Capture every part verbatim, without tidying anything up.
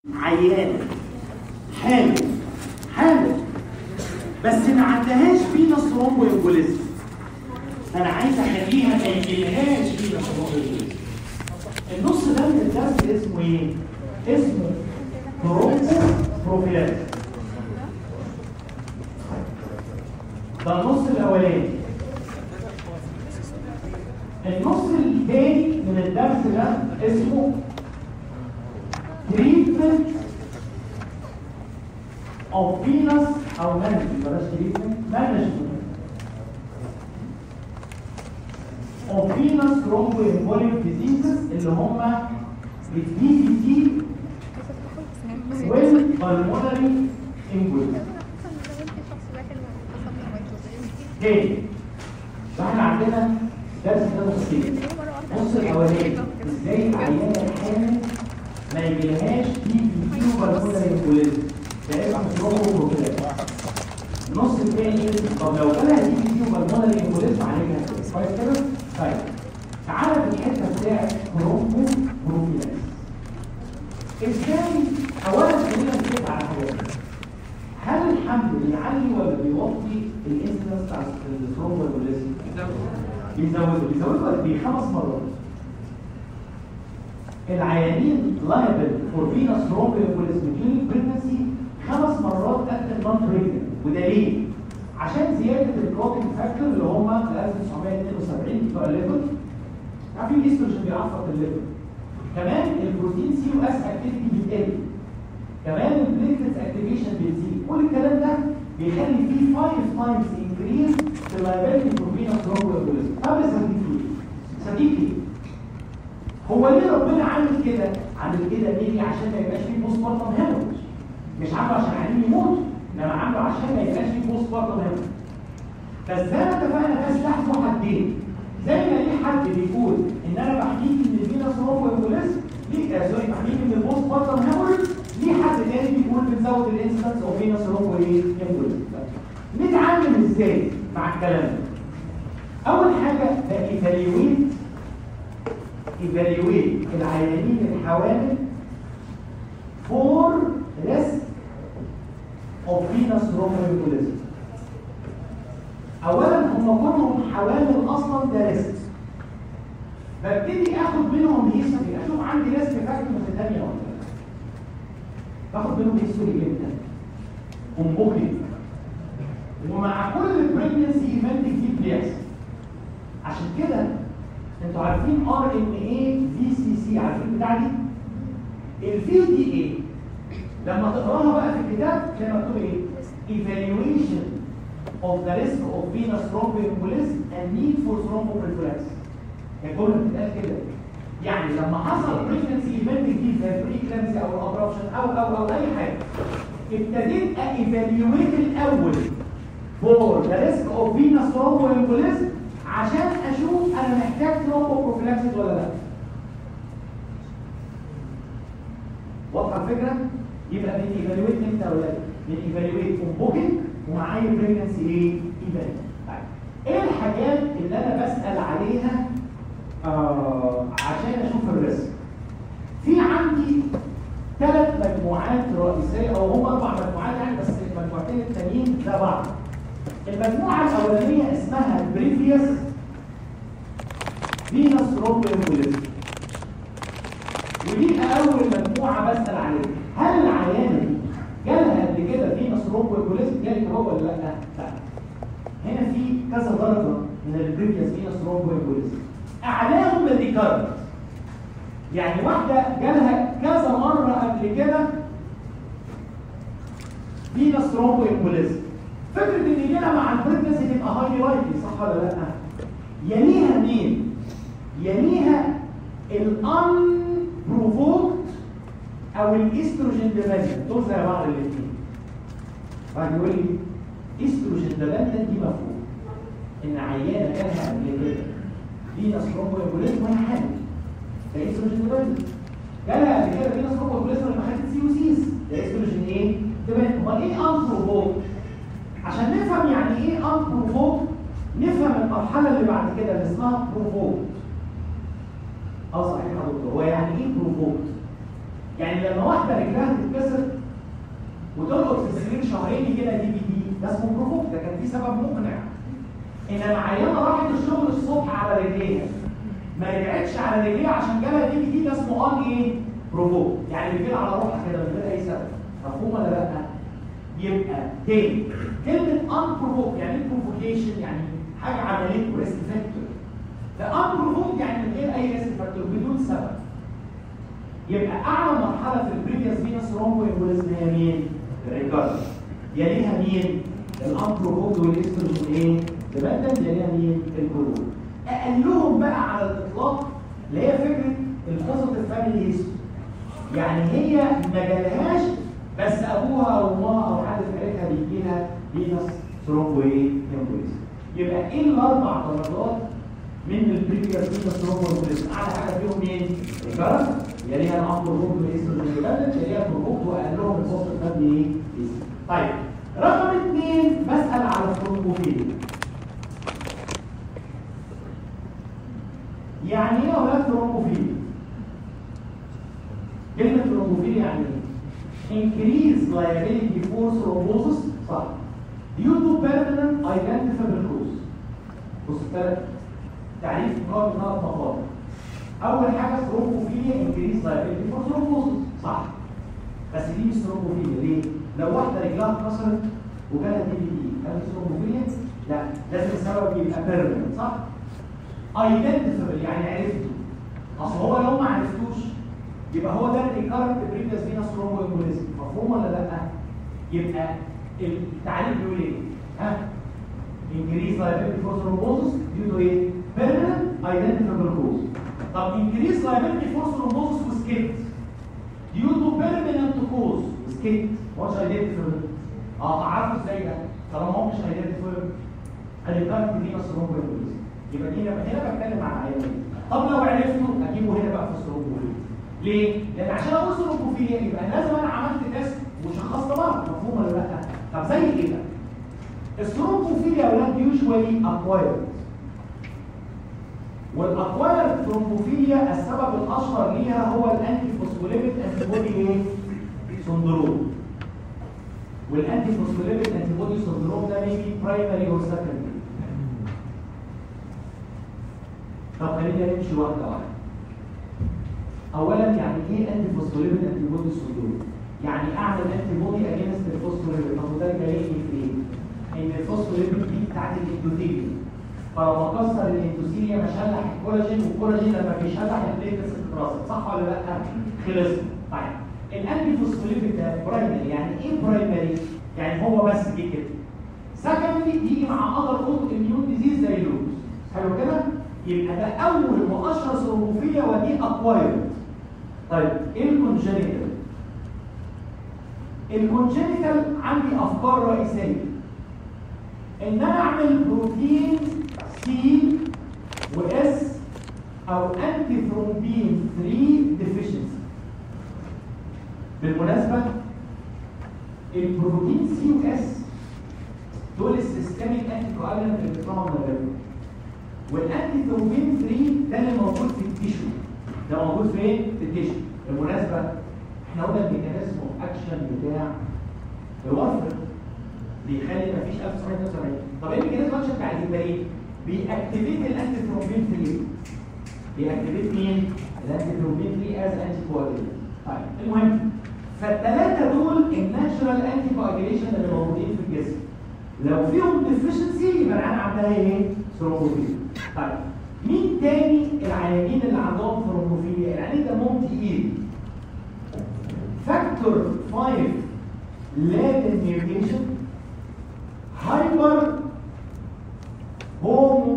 عيانه حامل حامل بس ما عندهاش فينس ثرومبوامبوليزم، فانا عايز اخليها ما يجيلهاش فينس ثرومبوامبوليزم. النص ده من الدرس اسمه ايه؟ اسمه ثرومبوبروفيلاكسيس. ده النص الاولاني. النص الثاني من الدرس ده اسمه treatment of venous او management بلاش treatment management of venous thromboembolic diseases اللي هم ال دي في تي والpulmonary embolism. تاني فاحنا عندنا درس ده نصين. النص الاولاني ازاي العيانه الحامل ما يجيلهاش دي في تي وبالمونري امبوليزم، ده اسمه ثرومبوبروفيلاكسيس. النص الثاني طب لو جالها دي في تي وبالمونري امبوليزم عليها كويس كده؟ طيب تعالى في الحته بتاعت ثرومبوبروفيلاكسيس. ازاي؟ اولا خلينا نتفق على حاجات. هل الحمل بيعلي ولا بيوطي الانسيدنس بتاع الثرومبوبروفيلاكسيس؟ بيزوده بيزوده قد ايه؟ خمس مرات. العيانين لايبل فور فينس ثرومبوامبوليزم during pregnancy خمس مرات قد النون بريجننت. وده ليه؟ عشان زياده الكلوتنج فاكتور اللي هم ألف وتسعمية اتنين وسبعين بتوع الليفل. عارفين الاستروجين بيعفط الليفل. كمان البروتين سي واس اكتيفيتي بتقل. كمان البليتلت اكتيفيشن بتزيد. كل الكلام ده بيخلي فيه خمس تايمز انكريز في اللايبيلتي فور فينس ثرومبوامبوليزم. طب صديقي صديقي هو ليه ربنا عامل كده؟ عامل كده ليه؟ عشان ما يبقاش فيه بوست بارتم هيموريج. مش عامله عشان العيانين يموتوا، انما عامله عشان ما يبقاش فيه بوست بارتم هيموريج. بس زي ما اتفقنا ده سلاح ذو حدين. زي ما ليه حد بيقول ان انا بحميك من الفينس ثرومبوامبوليزم، ليه آه سوري بحميك من البوست بارتم هيموريج، ليه حد تاني بيقول بنزود الانسيدنس اوف فينس ثرومبوامبوليزم. نتعامل ازاي مع الكلام ده؟ اول حاجه ده ايفاليويت evaluate العيانين الحوامل for risk of venous thromboembolism. اولا هم كلهم حوامل اصلا ده ريسك. ببتدي اخد منهم هيستوري اشوف عندي ريسك فاكتور ثانيه ولا لا. باخد منهم هيستوري امتى؟ امبوكلي. ومع كل بريجنسي ايفنت جديد بيحصل. عشان كده انتوا عارفين ار ان اي في سي سي، عارفين بتاع دي؟ الفي دي اي لما تقراها بقى في الكتاب كان مكتوب ايه؟ evaluation of the risk of venous thromboembolism and need for thromboprophylaxis. كان كله بتتقال كده. يعني لما حصل pregnancy event جديد زي البريكلامسي او الابرابشن او او او اي حاجه ابتديت ايفاليويت الاول for the risk of venous thromboembolism عشان اشوف انا محتاج ثرومبوبروفيلاكسيس ولا لا. واضحه الفكره؟ يبقى من ايفالويت امتى ولا من ايفالويت امبوكينج ومعايا بريجنسي ايه؟ ايفالويت. طيب ايه الحاجات اللي انا بسال عليها آه عشان اشوف الريسك؟ في عندي ثلاث مجموعات رئيسيه او هم اربع مجموعات يعني، بس المجموعتين التانيين زي بعض. المجموعة الأولانية اسمها بريفيوس فينس ثرومبوامبوليزم. ودي أول مجموعة بسأل عليها. هل العيانة دي جالها قبل كده فينس ثرومبوامبوليزم؟ جالك هو ولا لأ؟ لا. هنا في كذا درجة من البريفيوس فينس ثرومبوامبوليزم. أعلاهم الريكارد. يعني واحدة جالها كذا مرة قبل كده فينس ثرومبوامبوليزم. فكرة ان يجينا مع البريجنسي تبقى هاي لايكلي، صح ولا لا؟ يليها مين؟ يليها الان بروفوكت او الاستروجين ديبندنت، دول زي بعض الاثنين. واحد يقول لي استروجين ديبندنت دي مفهوم ان عيانه جالها قبل كده فينس ثرومبوامبوليزم وهي حامل، ده استروجين ديبندنت. جالها قبل كده فينس ثرومبوامبوليزم لما خدت سي وسيز، ده استروجين ايه؟ ديبندنت. امال ايه ان بروفوكت؟ عشان نفهم يعني ايه ان بروفوكت نفهم المرحله اللي بعد كده اللي اسمها بروفوكت. اه صحيح يا دكتور، هو يعني ايه بروفوكت؟ يعني لما واحده رجلها تتكسر وتقعد في السرير شهرين يجي لها دي بي دي، ده اسمه بروفوك، ده كان في سبب مقنع. انما عيانه راحت الشغل الصبح على رجليها ما رجعتش على رجليها عشان جالها دي بي دي، ده اسمه ان ايه؟ بروفوك، يعني بيجي على روحها كده من غير اي سبب. مفهوم ولا لا؟ يبقى تاني كلمه ان بروفوك يعني ايه؟ بروفوكيشن يعني حاجه عمليه ريسك فاكتور. ده ان بروفوك يعني من غير اي ريسك فاكتور بدون سبب. يبقى اعلى مرحله في البريفيوس فينس ثرومبو امبوليزم هي مين؟ الريكارد. يليها مين؟ الانبروفوكد والاستروجين ايه؟ ديبندنت. يليها مين؟ الكلور. اقلهم بقى على الاطلاق اللي هي فكره القصه الفاميلي هيستوري، يعني هي ما جالهاش بس ابوها او امها او حد في عيلتها بيجي لها فينس ثرومبو ايه؟ امبوليزم. يبقى ايه الاربع درجات من البريفيوس فينس ثرومبو امبوليزم؟ اعلى حاجه فيهم مين؟ الريكارد، يليها الانبروفوكد والاستروجين ديبندنت، يليها البروفوكد واقلهم القصه الفاميلي ايه؟ طيب رقم اثنين بسأل على الثرومبوفيليا. يعني ايه يا اولاد ثرومبوفيليا؟ كلمة ثرومبوفيليا يعني ايه؟ increase liability for thrombosis صح due to permanent identifiable cause. بص الثلاث تعريف مكون من ثلاث مقاطع. أول حاجة ثرومبوفيليا increase liability for thrombosis صح، بس دي مش ثرومبوفيليا. ليه؟ لو واحدة رجلها اتكسرت وجالها دي بي دي هل دي ثرومبوفيليا؟ لا، لازم السبب يبقى بيرمننت صح؟ ايدنتيفابل يعني عرفته. اصل هو لو ما عرفتوش يبقى هو ده الريكارنت بريفيوس فينس ثرومبو امبوليزم. مفهوم ولا لا؟ يبقى التعريف بيقول ايه؟ ها؟ increase liability for thrombosis due to ايه؟ permanent identifiable cause. طب increase liability for thrombosis with kit due to permanent cause with kit مش identifiable. اه تعرفوا ازاي ده؟ طالما هو مش identifiable الريكارنت بريفيوس ثرومبو امبوليزم. يبقى دي هنا بتكلم عن عيانين. طب لو عرفته اجيبه هنا بقى في الثرومبوفيليا. ليه؟ لان عشان اقول ثرومبوفيليا يبقى لازم انا عملت تيست وشخصت مرض. مفهوم ولا لا؟ طب زي ايه بقى؟ الثرومبوفيليا يا اولاد يوجوالي اكوايرد. والاكوايرد ثرومبوفيليا السبب الاشهر ليها هو الانتي فوسفوليبيد انتي بودي ايه؟ سندروم. والانتي فوسفوليبيد انتي بودي سندروم ده بيجي برايمري او سكندري. طب خلينا نمشي واحده واحده. اولا يعني ايه انتي فوسفوليبيد انتي بودي سندروم؟ يعني اعمل انتي بودي اجينست الفوسفوليبيد. طب وده جايني في ايه؟ ان الفوسفوليبيد دي بتاعت الاندوثيليوم، فلما كسر الاندوثيليوم اشلح الكولاجين، والكولاجين لما بيشلح البليتس بتترسب صح ولا لا؟ خلص. طيب الانتي فوسفوليبيد ده برايمري. يعني ايه برايمري؟ يعني هو بس جه كده. سكندري يجي مع اذر اوتو اميون ديزيز زي اللوز. حلو كده؟ يبقى ده اول واشهر ثرومبوفيليا ودي اكوايرد. طيب ايه الكونجنيتال؟ الكونجنيتال عندي افكار رئيسيه ان انا اعمل بروتين سي واس او انتي ثرومبين ثلاثة ديفيشنسي. بالمناسبه البروتين سي واس دول السيستميك انتي كواجولانت اللي بيطلعوا من الرئه، والانتي ثرومبين ثلاثة ده اللي موجود في التيشو. ده موجود فين؟ في التيشو. بالمناسبه احنا قلنا الميكانيزم اوف اكشن بتاع الورفر بيخلي مفيش ألف وتسعمية اتنين وسبعين. طب ايه الميكانيزم اكشن بتاع الهيبارين؟ بيأكتيفيت الانتي ثرومبين ثلاثة. بيأكتيفيت مين؟ الانتي ثرومبين ثلاثة از انتي كواجولانت. طيب المهم فالثلاثه دول الناتشرال انتي كواجوليشن اللي موجودين في الجسم. لو فيهم ديفيشنسي يبقى العيان عندها ايه؟ ثرومبوفيليا. طيب مين تاني العيانين اللي عندهم ثرومبوفيليا؟ العيانين دمهم تقيل. فاكتور خمسة لادن ميوتيشن، هايبر هومو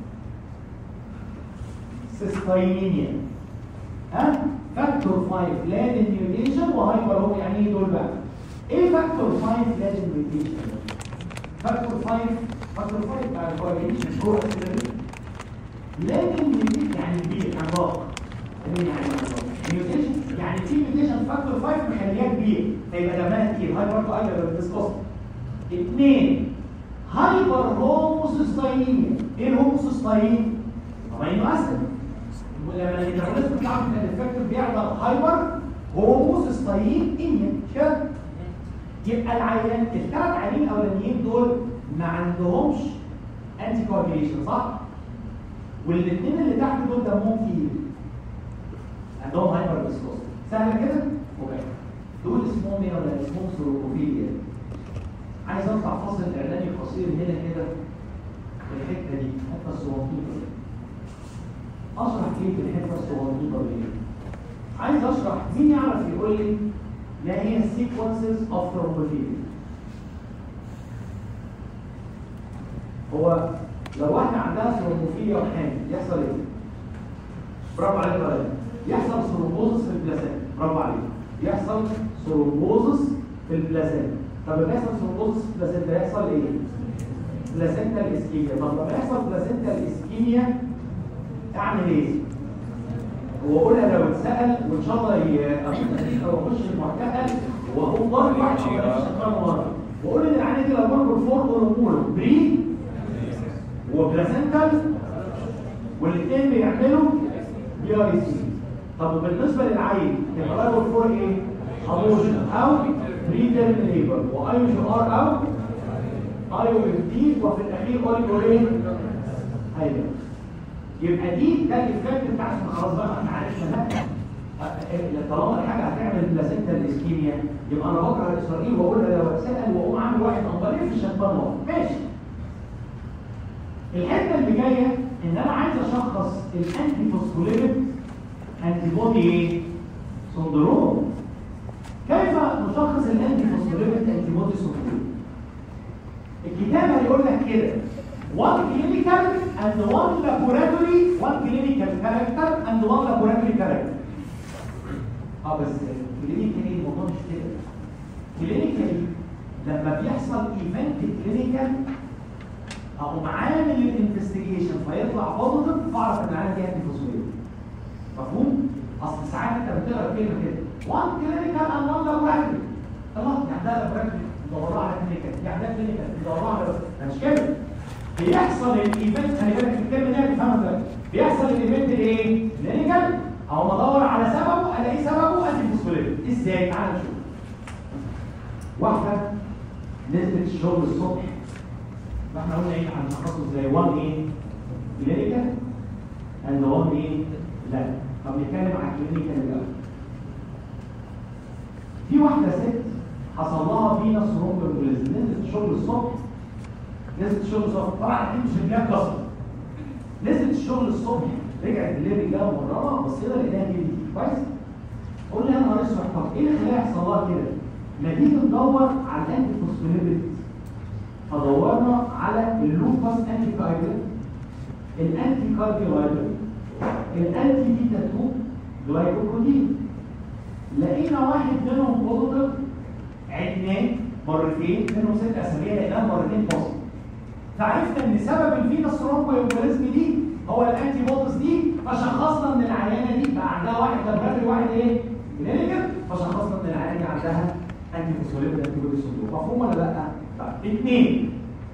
سيستاينيميا. ها؟ فاكتور خمسة لادن ميوتيشن وهايبر هومو. يعني ايه دول بقى؟ ايه فاكتور خمسة لادن ميوتيشن؟ فاكتور خمسة فاكتور خمسة بتاع الكواليشن جوه السيرفر. لكن ميوتيشن يعني كبير عملاق. يعني ميوتيشن يعني في ميوتيشن فاكتور خمسة مخليها كبير فيبقى دمها تقيل. هاي برضه ايضا بالديسكوس. اثنين هايبر هوموسيستاينيميا. ايه الهوموسيستاين؟ امينو اسيد. ولما الهيدروليز بتاعه الفاكتور بيعمل هايبر هوموسيستاين انيا كده. يبقى العيان الثلاث عيانين الاولانيين دول ما عندهمش انتي كواجيليشن صح؟ والاثنين اللي تحت دول دمهم تقيل عندهم هايبر فيسكوز. سهله كده؟ اوكي. دول اسمهم ايه ولا اسمهم ثرومبوفيليا. عايز اطلع فاصل اعلاني قصير هنا كده في الحته دي، الحته الصغنطوطه دي. اشرح ايه في الحته الصغنطوطه دي؟ عايز اشرح، مين يعرف يقول لي ما هي السيكونسز اوف ثرومبوفيليا؟ هو لو واحده عندها ثرومبوفيليا وحامل يحصل ايه؟ برافو عليك يا ولد. يحصل ثرومبوزس في البلاسينتا. برافو عليك. يحصل ثرومبوزس في البلاسينتا. طب لما يحصل ثرومبوزس في البلاسينتا يحصل ايه؟ بلاسينتا الاسكيميا. طب لما يحصل بلاسينتا الاسكيميا اعمل ايه؟ هو قولها لو اتسال وان شاء الله يخش المعتقل واقوم ضارب واحد شغال مره واقول ان العينه دي لو برضه الفور هرمون بري وبلاسينتال والاثنين بيعملوا بي اي سي. طب بالنسبه للعين يبقى له الفور ايه؟ ابوشن او بري تيرم ليبر واي جي ار او اي او ام تي وفي الاخير اوليجو ايه؟ ايوه. يبقى دي ده الافكت بتاع خلاص بقى احنا عرفنا طالما الحاجه هتعمل بلاسينتا الاسكيميا يبقى انا بكره اسرائيل واقول لها لو اتسال واقوم عامل واحد انطلق في الشمبان واحد. ماشي. الحته اللي جايه ان انا عايز اشخص الانتي فوسفوليبيد انتي بودي ايه؟ سندروم. كيف نشخص الانتي فوسفوليبيد انتي بودي سندروم؟ الكتاب هيقول لك كده one clinical and one laboratory one clinical character and one laboratory character. اه بس clinical الموضوع مش كده. clinical لما بيحصل ايفنت كلينيكال اقوم عامل الانفستيجيشن فيطلع بوزيتيف فاعرف ان العيان دي انتي فوسفوليبيد. مفهوم؟ اصل ساعات انت بتقرا كلمه كده one clinical and one laboratory. الله يعني ده laboratory ندور على clinical يعني ده clinical ندور على مش كده. بيحصل الايفنت خلي بالك الكلمه دي هتفهمها دلوقتي. بيحصل الايفنت الايه؟ كلينيكال او ادور على سببه الاقي سببه انتي فوسفوليبيد. ازاي؟ تعال نشوف. واحده نسبه الشغل الصبح فاحنا قلنا ايه هنشخصه ازاي؟ واحد ايه؟ كلينيكال اند واحد ايه؟ لا. طب نتكلم عن الكلينيكال الاول. في واحده ست حصل لها فينس ثرومبومبوليزم نسبه الشغل الصبح نزلت الشغل الصبح طبعا اكيد مش رجلها كسر. نزلت الشغل الصبح رجعت بالليل رجلها مرمى بصينا لقيناها جديد كويس. قلنا يا نهار اسود طب ايه اللي خلاها يحصل لها كده؟ ما تيجي ندور على الانتي فوسفوليبيد. فدورنا على اللوباس انتي كايدل الانتي كارديولايتر الانتي بيتا اتنين جلايكوبروتين. لقينا واحد منهم بوزيتيف عدناه مرتين منهم ست اسابيع لقيناه مرتين بوزيتيف. فعرفنا ان سبب الفينس ثرومبومبوليزم دي هو الانتي بوديز دي فشخصنا ان العيانه دي بقى عندها واحد لابراتوري واحد ايه؟ كلينيكال فشخصنا ان العيانه دي عندها انتي فوسفوليبيد انتي بودي سندروم. مفهوم ولا لا؟ طيب اثنين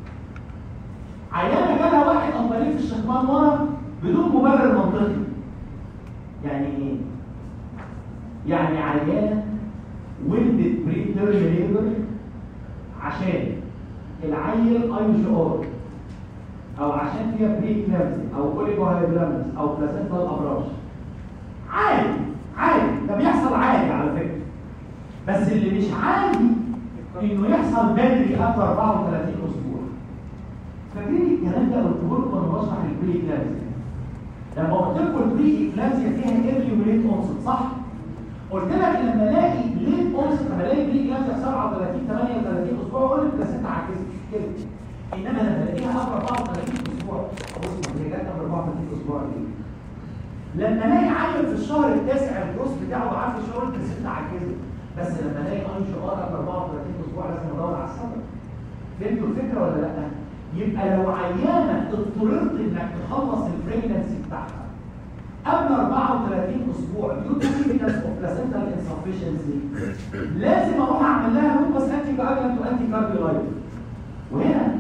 عيانه جالها واحد انطليق في الشكمان ورا بدون مبرر منطقي. يعني ايه؟ يعني عيانه ولدت بري تيرم ليبر عشان العيل اي جي ار او عشان فيها بري كلامسي او اوليجو هايبرامس او بلاسينتال ابراج. عادي عادي ده بيحصل عادي على فكره. بس اللي مش عادي انه يحصل بدري قبل اربعة وثلاثين اسبوع. فاكرين الكلام ده قلته لكم وانا بشرح البري كلامسي. لما قلت لكم البري كلامسي فيها ايرلي وليت اونست صح؟ قلت لك لما الاقي ليت اونست لما الاقي بري كلامسي في سبعة وثلاثين ثمانية وثلاثين اسبوع اقول لك بلاسينتا عكست مش كده. انما لما الاقيها قبل اربعة وثلاثين اسبوع بص هي جت قبل اربعة وثلاثين اسبوع دي. لما الاقي عيل في الشهر التاسع الجروس بتاعه ضعف الشهر البلاسينتا عكست. بس لما الاقي اي جي ار قبل اربعة وثلاثين اسبوع لازم ادور على السبب. فهمتوا الفكره ولا لا؟ يبقى لو عيانه اضطررت انك تخلص البريجنسي بتاعها قبل اربعة وثلاثين اسبوع due to evidence of placental insufficiency لازم اروح اعمل لها لوبس انتي كارديولانت وانتي كارديولايت. وهنا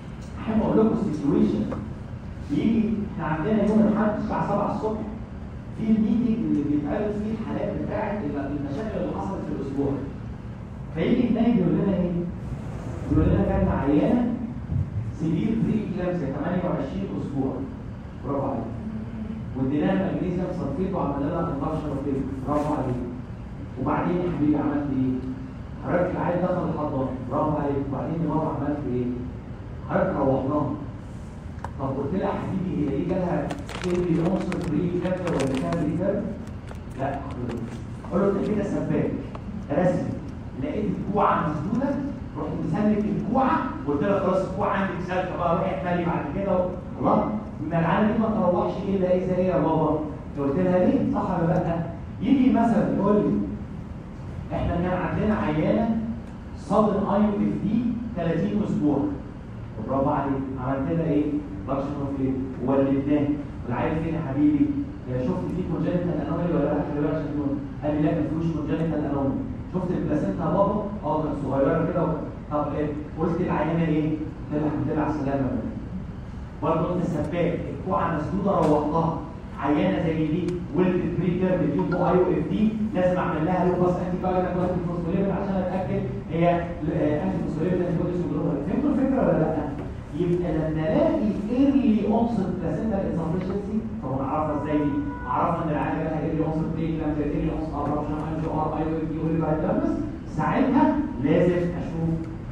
احب اقول لكم السيتويشن يجي احنا عندنا يوم الاحد الساعه سبعة الصبح في الميتنج اللي بيتعرض فيه الحالات بتاعت المشاكل اللي حصلت في الاسبوع. فيجي النايب يقول لنا ايه؟ يقول لنا كان عيانه سيفير بري كلامسيا ثمانية وعشرين اسبوع، برافو عليك. واديناها مغنيسيوم صلفيت وعملنا لها انفكشن وكده، برافو عليك. وبعدين يا حبيبي عملت ايه؟ حضرتك العيل دخل الحضانه، برافو عليك. وبعدين يا بابا عملت ايه؟ حضرتك روحناها. طب قلت لها يا حبيبي هي ايه جالها كيرلي عنصر بري كابتر ولا كان ريتر؟ لا حضرتك. قول له انت كده سباك رسمي، لقيت الكوعه مسدوده، رحت مسلك الكوعه وقلت لها خلاص الكوعه عندك سالكه بقى روحي احملي بعد كده خلاص. ما العيال دي ما تروحش الا ايه زي ايه يا بابا؟ قلت لها ليه؟ صح ولا لا؟ يجي مثلا يقول لي احنا كان عندنا عيانه صادن اي او اف دي ثلاثين اسبوع، برافو عليك. عملت لها ايه؟ لاكشن اوف ايه؟ ولدناه. العيل فين يا حبيبي؟ يا شفت فيه كونجنتال انومالي ولا لا؟ خلي بالك عشان قال لي لا ما فيهوش كونجنتال انومالي. شفت البلاسينتا يا بابا؟ اه كانت صغيره كده. طب ايه؟ قلت العيانه ايه؟ قلت لها الحمد لله على السلامه. برضه انت سباك، الكوعه مسدوده روحتها. عيانه زي دي ولدت بري تيرم ديو تو اي او اف دي، لازم اعمل لها لوباس انتي كاردياك انتي فوسفوليبيد عشان اتاكد هي انتي فوسفوليبيد انتي بودي سندروم. فهمتوا الفكره ولا لا؟ يبقى لما الاقي ايرلي اونست بلاسينتا انسفشنسي، طب انا اعرفها ازاي دي؟ اعرفها ان العيانه جالها ايرلي اونست بري كلام زي ايرلي اونست ابرابشن انجو ار اي او اف دي ولي بايترمس. ساعتها لازم اشوف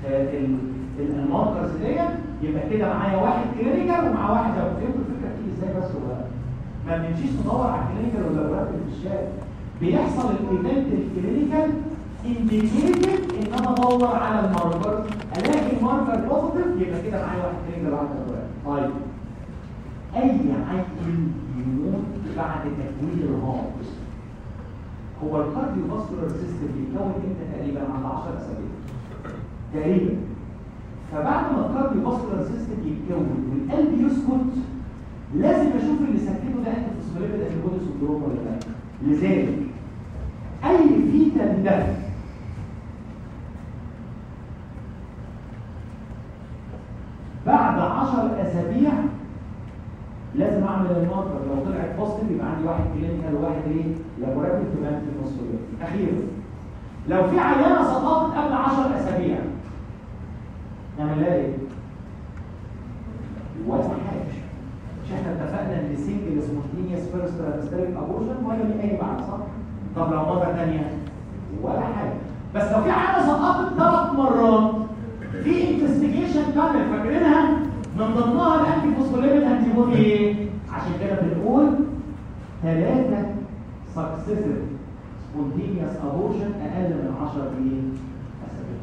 الماركرز ديت. يبقى كده معايا واحد كلينيكال ومع واحد لو فهمتوا الفكره بتيجي ازاي بس ولا لا؟ ما بنمشيش ندور على الكلينيكال ولا الرابط في الشارع. بيحصل الايفنت الكلينيكال انديكيتد ان انا ادور على الماركر، الاقي الماركر بوزيتيف يبقى كده معايا واحد كلينيكال وواحد رابط. طيب اي عيل يموت بعد تكوين الهارت، هو الكارديو فاسكولار سيستم بيتكون امتى تقريبا؟ عند عشر اسابيع تقريبا. فبعد ما الكارديو فاسكولار سيستم يتكون والقلب يسكت، لازم اشوف اللي سكته ده انت فوسفوليبيد انتي بودي سندروم ولا لا. لذلك اي فيتال ده بعد عشر اسابيع لازم اعمل الماركر. لو طلعت بوزيتيف يبقى عندي واحد كلينيكال وواحد ايه؟ لابوراتوري تبقى انتي فوسفوليبيد. اخيرا لو في عيانه سقطت قبل عشر اسابيع نعمل لها ايه؟ ولا حاجه. مش احنا اتفقنا ان سنجل سبونتينيوس فيرست ترانستريك ابورشن ولا ليه اي معنى صح؟ طب لو مره ثانيه ولا حاجه. بس لو في عيانه سقطت ثلاث مرات في انفستيجيشن كامل فاكرينها من ضمنها الانتي فوسفوليبيد انتي بودي ايه؟ عشان كده بنقول ثلاثه سكسيسيف سبونتينيوس ابورشن اقل من عشر ايه؟ اسابيع.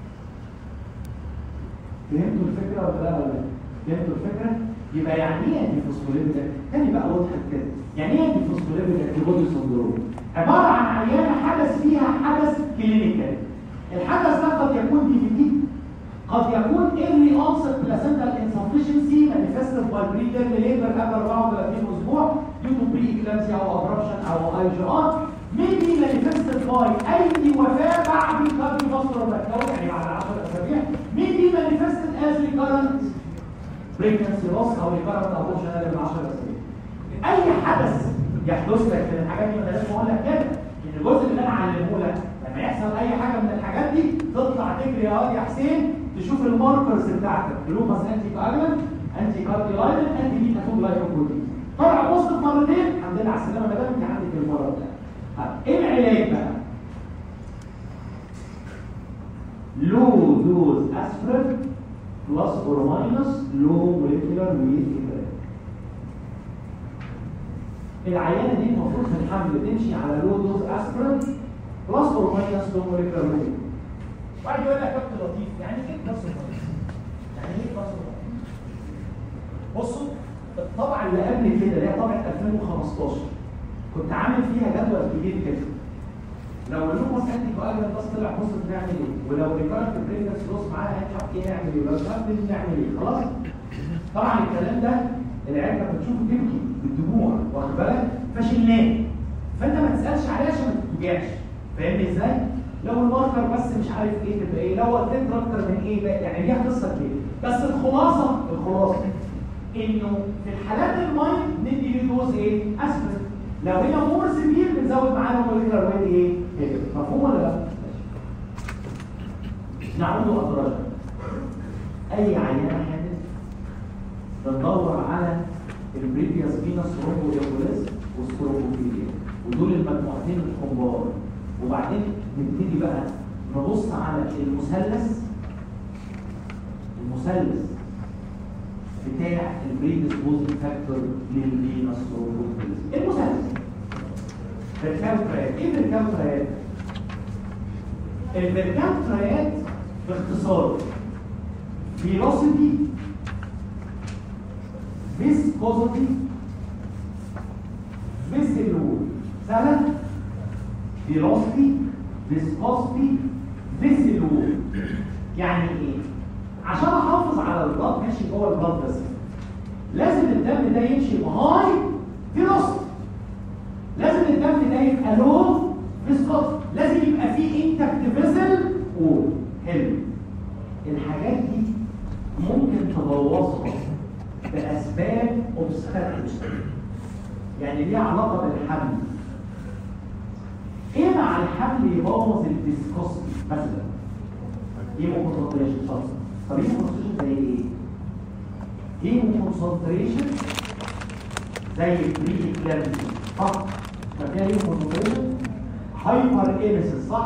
فهمتوا الفكره ولا لا ولا فهمتوا الفكره؟ يبقى يعني ايه انتي فوسفوليبيد؟ تاني بقى وضحت كده. يعني ايه انتي فوسفوليبيد انتي بودي سندروم؟ عباره عن عيانه حدث فيها حدث كلينيكال. الحدث ده قد يكون دي في دي، قد يكون early onset placental insufficiency manifested by preterm labor قبل أربعة وثلاثين اسبوع due to pre-eclampsia او abruption او اي جي ار. may be manifested by اي وفاه بعد cardiovascular background يعني بعد عشر اسابيع. may be manifested as recurrent pregnancy loss او recurrent abortion اقل من عشر اسابيع. اي حدث يحدث لك من الحاجات دي، ما لازم اقول لك كده ان الجزء اللي انا علمه لك لما يحصل اي حاجه من الحاجات دي تطلع تجري يا واد يا حسين تشوف الماركرز بتاعتك، جلوكوز انتي كارديال انتي كارديولايتد انتي بيتا فود لايكوبروتين. طلع بوست مرتين الحمد لله على السلامه ما دام انت عندك المرض ده. ايه العلاج بقى؟ لو دوز اسبرين بلس اور ماينس لو موليكيولار ويت انترا. العيانه دي المفروض في الحمل تمشي على لو دوز اسبرين بلس اور ماينس لو موليكيولار ويت. واحد يقول لك يا كابتن لطيف يعني ايه بلس اور ماينس؟ يعني ايه بلس اور ماينس؟ بصوا الطبعه اللي قبل كده اللي هي طبعه ألفين وخمستاشر كنت عامل فيها جدول كبير كده. لو اللوكوس انتي كواجولانت بس طلع بوزيتيف نعمل ايه؟ ولو ريكارنت بريجنسي لوس معاها هنشوف ايه نعمل ايه؟ ولو شاب نعمل ايه؟ خلاص؟ طبعا الكلام ده العيال كانت بتشوفه تبكي بالدموع واخد بالك؟ فشلناه. فانت ما تسالش عليه عشان ما تتوجعش. فاهمني ازاي؟ لو الماركر بس مش عارف ايه تبقى ايه؟ لو التتر اكتر من ايه بقى؟ يعني ليها قصه كده. بس الخلاصه الخلاصه انه في الحالات المايند ندي له دوز ايه؟ اسبرين. لو هي مور سيفير بنزود معاها موليكولار ويت ايه؟ هيفي. مفهوم ولا لا؟ نعود أدراجها. أي عينة حادث بندور على البريفيوس فينس ثرومبوإيمبوليزم والثرومبوفيليا، ودول المجموعتين الكبار. وبعدين نبتدي بقى نبص على المثلث المثلث بتاع البريديسبوزنج فاكتور للفينس ثرومبوإيمبوليزم. المثلث بركاوتريات. ايه بركاوتريات؟ البركاوتريات باختصار فيلوسيتي، فيسكوزيتي، فيسيلول. سهلة؟ فيلوسيتي، فيسكوزيتي، فيسيلول. يعني ايه؟ عشان احافظ على البلد ماشي جوه البلد بس لازم الدم ده يمشي بهاي فيلوسيتي، لازم الدم ده يبقى لو فيسكوزيتي، لازم يبقى فيه انتكت فيسل وول. حلو. الحاجات دي ممكن تبوظها باسباب اوبستراكشن، يعني ليها علاقه بالحمل. ايه مع الحمل يبوظ الفيسكوسيتي مثلا؟ هيمو كونسنتريشن. صح. طب هيمو كونسنتريشن زي ايه؟ هيمو كونسنتريشن زي بري اكلامسيا. صح. ففيها هيمو كونسنتريشن هايبر ايميسيس. صح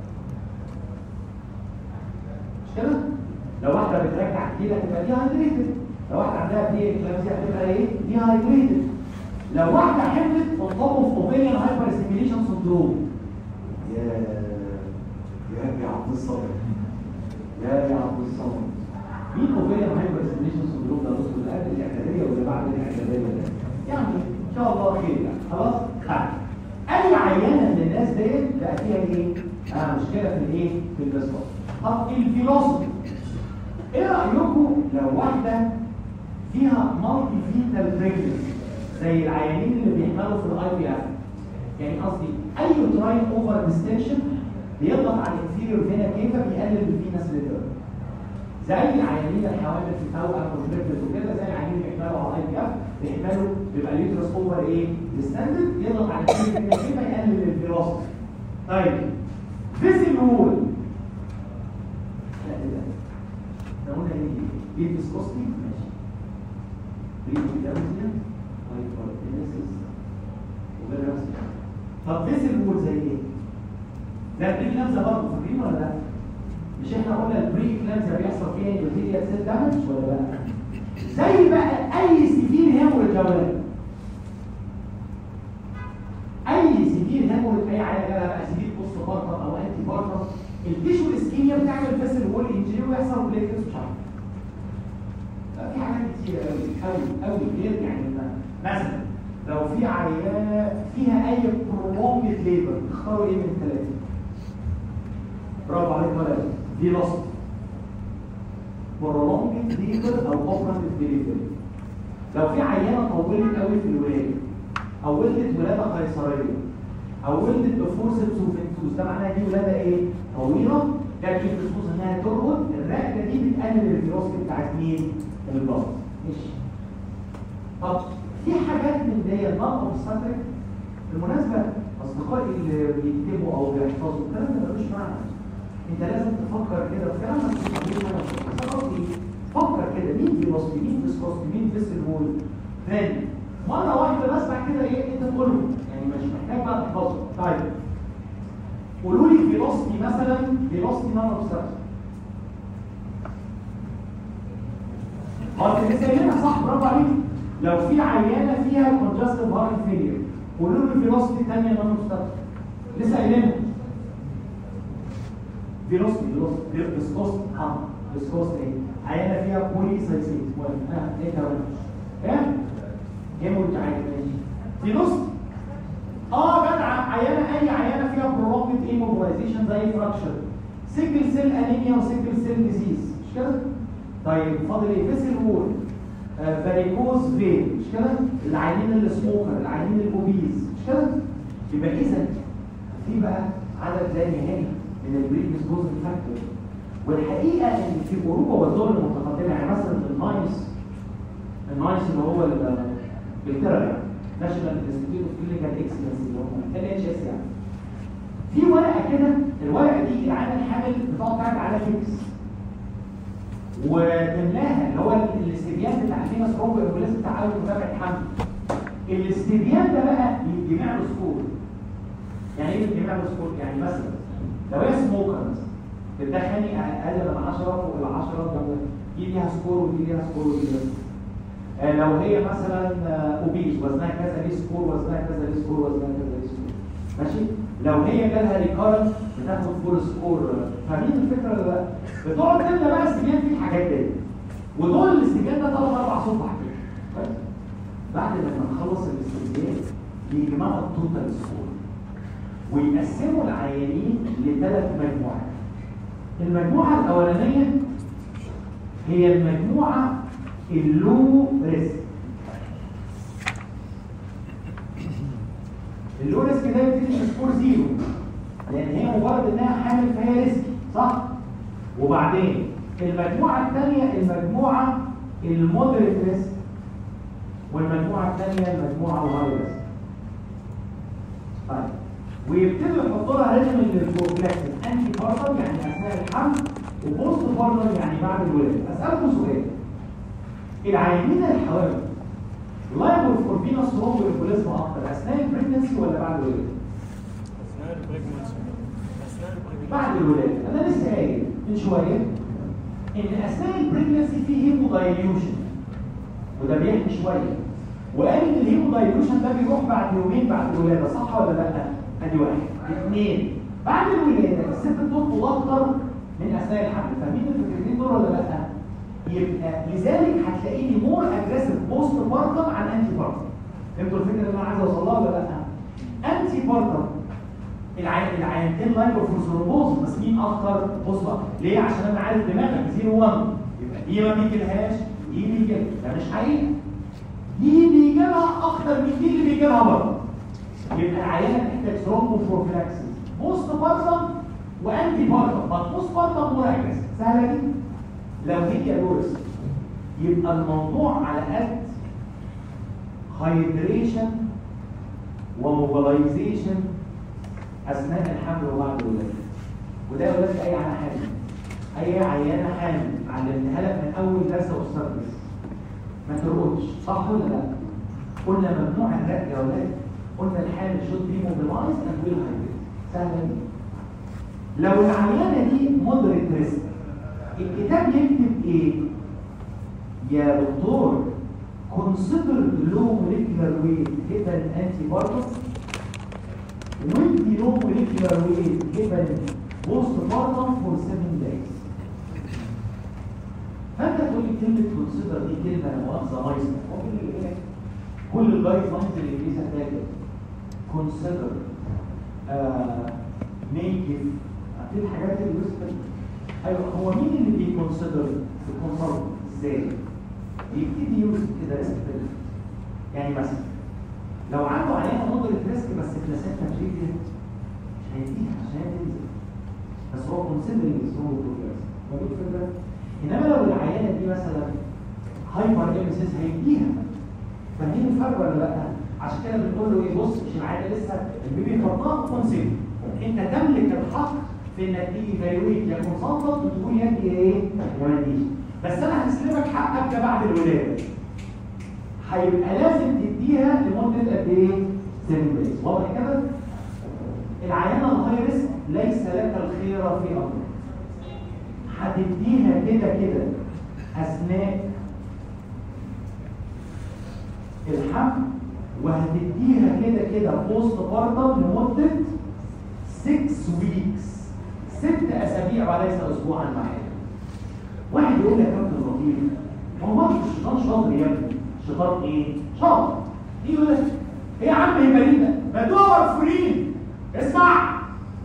مش كده؟ لو واحده بترجع كتير هتبقى دي هايدريتد، لو واحده عندها بري اكلامسيا هتبقى ايه؟ دي هايدريتد. لو واحده حملت تنطبق في اوفيريان هايبر ستيميليشن سندروم. يا يا يا عبد الصبر يا يا عبد الصبر مين اوفيريان هايبر ستيميليشن سندروم ده؟ بص اللي قبل الاعداديه واللي بعد الاعداديه ده يعني ان شاء الله خير يعني. خلاص. اي عيانه من الناس ديت بقى فيها ايه؟ اه مشكله في الايه؟ في البساط. طب الفيلوسيتي، ايه رايكم لو واحده فيها مالتي فيتال بريجنسي زي العيانين اللي بيحملوا في الاي بي اف؟ يعني قصدي اي تراين اوفر ديستنشن بيضغط على الانفيريور فينا كيفا بيقلل الفينس ريتيرن، زي العيانين الحوامل في توأم وتريبلت وكده، زي العيانين اللي بيحملوا على الاي بي اف بيحملوا بيبقى اليوترس اوفر ايه؟ ديستندد، يضغط على الانفيريور فينا كيفا يقلل الفيلوسيتي. طيب فيسيلول، لا ايه ده؟ احنا قلنا ايه؟ دي فيسكوستي ماشي. بريكلامسيا، هايبرتنسيس، وفيراسيا. طب فيسيلول زي ايه؟ ده بريكلامسيا برضه فاكرين ولا لا؟ مش احنا قلنا البريكلامسيا بيحصل فيها اندوثيليال سيل دامج ولا لا؟ زي بقى اي سيفير هيموريدج يا ولاد. اي سيفير هيموريدج، اي حاجه جالها بقى سيفير بوست بارتم او انتي بارتم، التيشو اسكيميا بتعمل فيسيلول انجري ويحصل بليكس مش عارف. في حاجات كتير قوي قوي قوي غير يعني مثلا لو في عيانه فيها اي برولونجد ليبر تختاروا ايه من الثلاثه؟ برافو عليك ولا دي لصق برولونجد ليبر او اوبرانت ديليفري. لو في عيانه طولت قوي في الولاده او ولدت ولاده قيصريه او ولدت بفورسبس وفنتوز، ده معناها دي ولاده ايه؟ طويله، ده بيفوز انها ترقد، الرقده دي بتقلل الفيروسيتي بتاعت مين؟ البلد. ماشي. طب في حاجات من دي النون اوبستاتريك بالمناسبه اصدقائي اللي بيكتبوا او بيحفظوا الكلام ده ملوش معنى. انت لازم تفكر كده في كلام مش موجود هنا بس قصدي فكر كده مين فيروسيتي، مين فيسكوستي، مين فيسيلول. ثاني مره واحده بسمع كده ايه انت تقوله يعني مش محتاج بقى تحفظه. طيب قولوا لي فيروسيتي مثلا، فيروسيتي نون اوبستاتريك. هو انت لسه قايلينها صح؟ برافو عليك. لو في عيانه فيها كونجستيف هارت فيلير قولوا لي فيلوسيتي ثانيه نون اوبستاتريك. لسه قايلينها فيلوسيتي فيلوسيتي فيسكوست اه فيسكوست ايه؟ عيانه فيها بولي سايسيت مهم. ها ايه كمان؟ فاهم؟ هيموريدج عادي ماشي. فيلوسيتي اه جدع، عيانه اي عيانه فيها برولونجد ايموبلايزيشن زي فراكشر، سيكل سيل انيميا وسيكل سيل ديزيز مش كده؟ طيب فاضل ايه؟ فيسيلول، فاريكوز فين مش كده؟ العيانين السموكر، العيانين الاوبيز مش كده؟ يبقى اذا في بقى عدد لا نهائي من البريديسبوزنج فاكتور. والحقيقه ان في اوروبا والدول المتقدمه يعني مثلا النايس النايس اللي هو انجلترا يعني ناشونال انستيتيوت اوف كلينيكال اكسلنس اللي هم ال اتش اس يعني. في ورقه كده، الورقه دي العيان الحامل بتقعد تعمل عليها فيكس وتملاها اللي هو الاستبيان بتاع الفينس رومبو امبوليزم بتاع اول متابعه حمل. الاستبيان ده بقى يتجمع له سكور. يعني ايه يتجمع له سكور؟ يعني مثلا لو هي سموكر مثلا بتدخني اقل من عشرة فوق ال عشرة دي ليها سكور ودي ليها سكور ودي ليها سكور. آه لو هي مثلا اوبيس وزنها كذا ليه سكور، وزنها كذا ليه سكور، وزنها كذا ليه سكور. ماشي؟ لو هي جالها ريكارنت بتاخد فول سكور. فاهمين الفكره ولا لا؟ بتقعد تملى بقى استبيان فيه الحاجات دي. ودول الاستبيان ده ثلاث اربع صفح كده. بعد لما نخلص الاستبيان بيجمعوا التوتال سكور ويقسموا العيانين لثلاث مجموعات. المجموعه الاولانيه هي المجموعه اللو ريسك. اللو ريسك ده بتدي سكور زيرو لان هي مجرد انها حامل فهي ريسك، صح؟ وبعدين المجموعه الثانيه المجموعه المودريت ريسك، والمجموعه الثانيه المجموعه الهاي ريسك. طيب ويبتدوا يحطوا لها ريجيم للبروفلاكسين انتي بارتم يعني اثناء الحمل، وبوست بارتم يعني بعد الولاده. اسالكم سؤال، العيانين الحوامل لايبل فور فينس رومبو امبوليزم اكتر اثناء البريجنسي ولا بعد الولاده؟ اثناء البريجنسي. اثناء البريجنسي بعد الولاده. انا لسه قايل من شويه ان اثناء البريجنسي في هيمودايليوشن وده بيحمي شويه، وقال ان الهيمودايليوشن ده بيروح بعد يومين بعد الولاده، صح ولا لا؟ ادي واحد. اثنين، بعد الولاده الست بتطول اكتر من اثناء الحمل. فاهمين الفكرتين دول ولا لا؟ يبقى لذلك هتلاقيني مور اجريسيف بوست بارتم عن انتي بارتم. فهمتوا الفكره اللي انا عايز اوصلها ولا لا؟ انتي بارتم العينتين لايبوفوسفوروبوز بس مين اكتر؟ بوست بارتم. ليه؟ عشان انا عارف دماغك صفر واحد، يبقى دي ما بيجيلهاش دي بيجيلها. ده مش حقيقي. دي بيجيلها اكتر من دي اللي بيجيلها برضه. يبقى العيانه تحتاج ثرومبوفروفلاكسيس بوست بارتم وانتي بارتم، بس بوست بارتم مور اجريسيف. سهله دي؟ لو هي لورس يبقى الموضوع على قد هايدريشن وموبلايزيشن اثناء الحمل وبعد الولاده. وده يقول لك اي عيانه حامل، اي عيانه حامل علمتها لك من اول درس استاذ ما ترقدش، صح ولا لا؟ قلنا ممنوع الرق يا ولاد، قلنا الحامل شوت بي موبلايز اند ويل هايدريت. سهله دي. لو العيانه دي مودريت ريسك الكتاب يكتب ايه؟ يا دكتور consider low molecular weight given antibiotic with the low molecular weight given postpartum for seven days. فانت تقول لي كلمه consider دي كلمه لا مؤاخذه مايسه، ممكن ايه؟ كل الجايد لاينز اللي فيها هتلاقي consider آه make it في الحاجات اللي بس ايوه. هو مين اللي بيكونسيدر الكونسلت ازاي؟ يبتدي يوصف كده ريسك. يعني مثلا لو عنده عيانه مودريت ريسك بس بلاسنتا تريتد مش هيديها عشان هي تنزل، بس هو كونسيدرنج سترونج بروجرس موجود في الفكره. انما لو العيانه دي مثلا هايبر ام اس اس هيديها. فاهمين الفرق ولا لا؟ عشان كده بنقول له ايه؟ بص مش العيانه لسه البيبي فرطان كونسيدر، انت تملك الحق في انك تيجي فالويت يا كونسلتنت وتقول يا دي ايه يا ما ديش، بس انا هسلمك حقك بعد الولاده. هيبقى لازم تديها لمده قد ايه؟ سبع دايز. واضح كده؟ العيانه الهاي ريسك ليس لك الخير في امرك. هتديها كده كده اثناء الحمل، وهتديها كده كده بوست بارتم لمده ستة ويكس، ست اسابيع وليس اسبوعا واحدا. واحد يقول لك يا كابتن لطيف هو ما الشيطان شاطر يا ابني. شيطان ايه؟ شاطر. يقول لك ايه يا عم هيبرينا ما دول وارفرين. اسمع،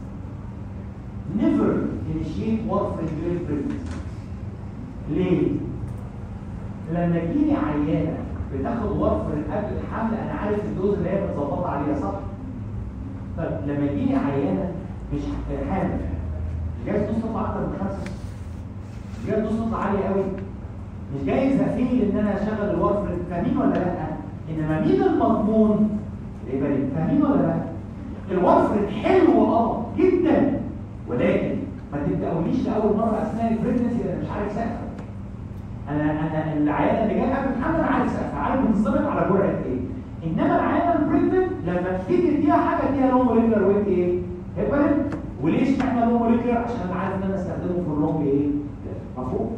نيفر انيشيت وارفرين during pregnancy. ليه؟ لما تجيلي عيانه بتاخد وارفرين قبل الحمل انا عارف الدوز اللي هي متظبطه عليها، صح؟ طيب لما تجيلي عيانه مش حامل جايز دوز تطلع اكتر من خمسه، جايز دوز تطلع عاليه قوي، مش جايز اقفل ان انا اشغل الوارفرين. فاهمين ولا لا؟ انما مين المضمون؟ الهيبارين. فاهمين ولا لا؟ الوفر حلو اه جدا، ولكن ما تبداوليش لاول مره اثناء البريجنسي انا مش عارف سقف. انا انا العياده اللي جايه قبل الحمل عارف سقف، عارف بنصرف على جرعه ايه. انما العياده البريجننت لما تيجي تديها حاجه اديها لون موليكولر ويت ايه؟ هيبارين. وليش احنا لون موليكولر؟ عشان انا عارف ان انا استخدمه في اللونج ايه؟ مفهوم؟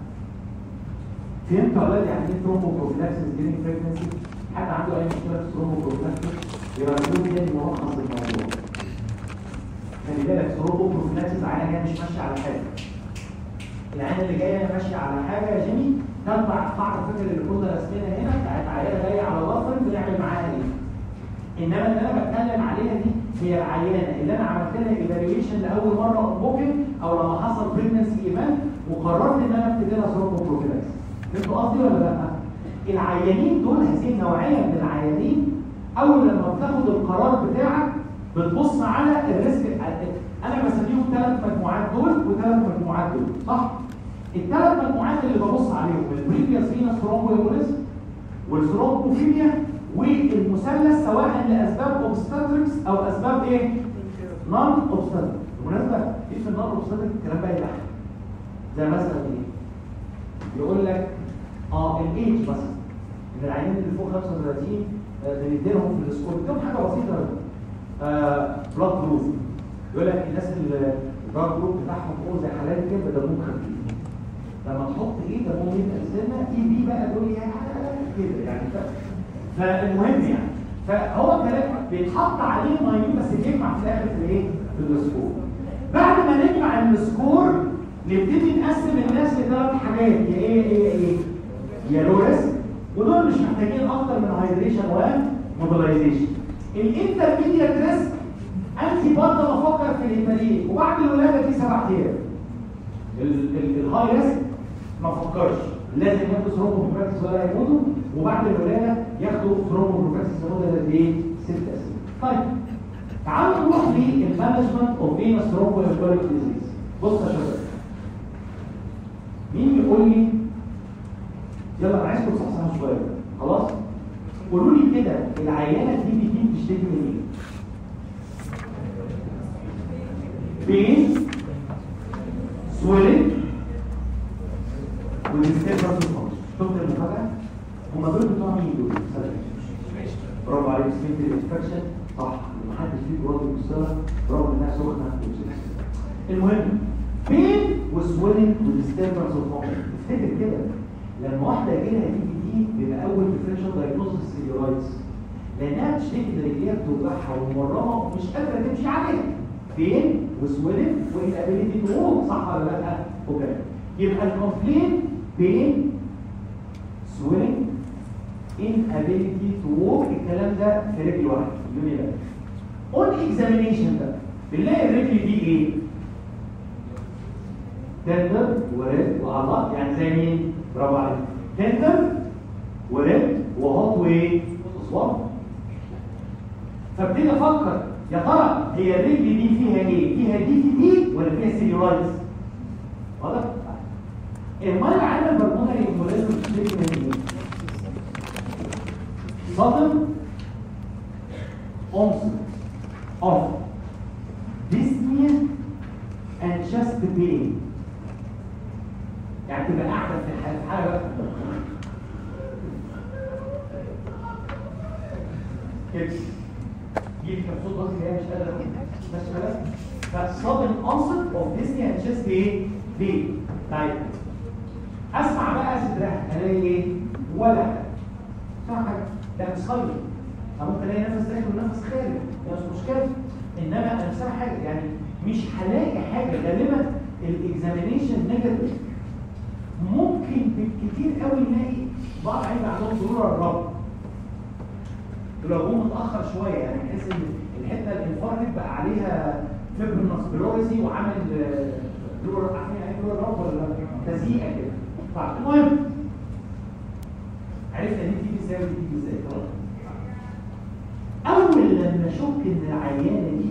فهمت يا ولاد يعني ايه ثرومبوبروفلاكسيس ديورينج بريجنسي؟ حد عنده اي مشكله في الثرومبوبروفلاكسيس؟ يبقى نقول تاني ملخص الموضوع. خلي بالك ثرومبوبروفلاكسيس عينه جايه مش ماشيه على حاجه. العينه اللي جايه ماشيه على حاجه يا جيمي تتبع القاعده الفكره اللي كنا راسمينها هنا بتاعت عينه جايه على وفر بنعمل معاها ايه؟ انما اللي انا بتكلم عليها دي هي العيانه اللي انا عملت لها ايفالويشن لاول مره اون بوكينج او لما حصل بريجنسي ايفنت وقررت ان انا ابتدي لها ثرومبوبروفلاكسيس. فهمتوا قصدي ولا لا؟ العيانين دول هذه النوعيه من العيانين اول لما بتاخد القرار بتاعك بتبص على الريسك. انا بسميهم ثلاث مجموعات دول وثلاث مجموعات دول، صح؟ الثلاث مجموعات اللي ببص عليهم البريفيوس فينس ثرومبوامبوليزم والثرومبوفيليا والمثلث سواء لاسباب اوبستاتريكس او اسباب ايه؟ نون اوبستاتريك. بالمناسبه ايه في النون اوبستاتريك الكلام بقى يضحك. زي مثلا ايه؟ يقول لك اه الايدج مثلا ان العيانين اللي فوق خمسة وثلاثين بنديلهم في السكور بدهم حاجه بسيطه آه بلاد جروب. يقول لك الناس اللي البلاد جروب بتاعهم فوق زي حالات كده دمهم خفيف. لما تحط ايه دمهم يبقى سنه اي بي بقى دول يعني كده يعني. فالمهم يعني فهو كلام بيتحط عليه ماينوت بس بيجمع في الاخر في الايه؟ في السكور. بعد ما نجمع السكور نبتدي نقسم الناس لثلاث حاجات يا ايه ايه ايه؟ يا لو ريسك ودول مش محتاجين اكتر من هايدريشن وموبيلايزيشن. الانترميديت ريسك انت برضه بفكر في الهيبارين وبعد الولاده في سبع ايام. الهاي ريسك ما فكرش لازم ياخدوا ثرومبوبروفلاكسيس ولا يموتوا وبعد الولاده ياخدوا ثرومبوبروفلاكسيس لمده قد ايه؟ ست سنين. طيب تعالوا نروح للمانجمنت اوف فينس ثرومبوامبوليك ديزيز. بص يا شباب مين يقول لي يلا انا عايزكم تصحصحوا شويه خلاص؟ قولوا لي كده العيانه دي دي بتشتكي من ايه؟ بين سويلنج والستيبرس فانكشن. شفت المفاجاه؟ هم دول بتوع مين دول؟ برافو عليك سميت الانفكشن صح محدش فيه برضه بيكسرها برغم انها سخنه. المهم بين وسويلنج والستيبرس فانكشن. افتكر كده لما واحده جالها دي دي بيبقى اول ديفرنشال دايجنوستس ستيرويدز لانها بتشتكي ان رجليها بتوجعها ومرمه ومش قادره تمشي عليها. بين وسويلنج والابيليتي تو ووك صح ولا لا؟ اوكي يبقى الكومبلين بين سويلنج inability to walk الكلام ده في رجل واحده يوني بقى. اون اكزامينيشن بقى بنلاقي الرجل دي ايه؟ تندر وريد وعضلات يعني زي مين؟ برافو عليك. تندر وريد وهوت وايه؟ وصوان. فابتدي افكر يا ترى هي الرجل دي فيها ايه؟ فيها دي في دي ولا فيها سيلولايتس؟ واضح؟ المال العامه البلمونري امبوليزم بتشتكي من ايه؟ sudden onset of dyspnea and chest pain. يعني تبقى قاعده في حاله بقى كده يجي كام صوت بس هي مش قادره ماشي كده. ف sudden onset of dyspnea and chest pain. طيب اسمع بقى صدرها الاقي ايه؟ ولا حاجه. اسمع حاجه ده مش صيد. انا ممكن الاقي نفس داخل ونفس خارج ده مش مشكله. انما انا مش سامع حاجه يعني مش هلاقي حاجه. غالبا الاكزامينيشن نيجاتيف. ممكن بالكتير قوي نلاقي بعض عيال عندهم ضروره الربط. لو هو متاخر شويه يعني تحس ان الحته الانفاركت بقى عليها فيبرنس بلوريسي وعامل دور عارفين يعني دور الربط ولا تزييقه كده. طيب المهم عرفنا دي بتيجي ازاي ودي بتيجي ازاي خلاص. اول لما اشك ان العيانه دي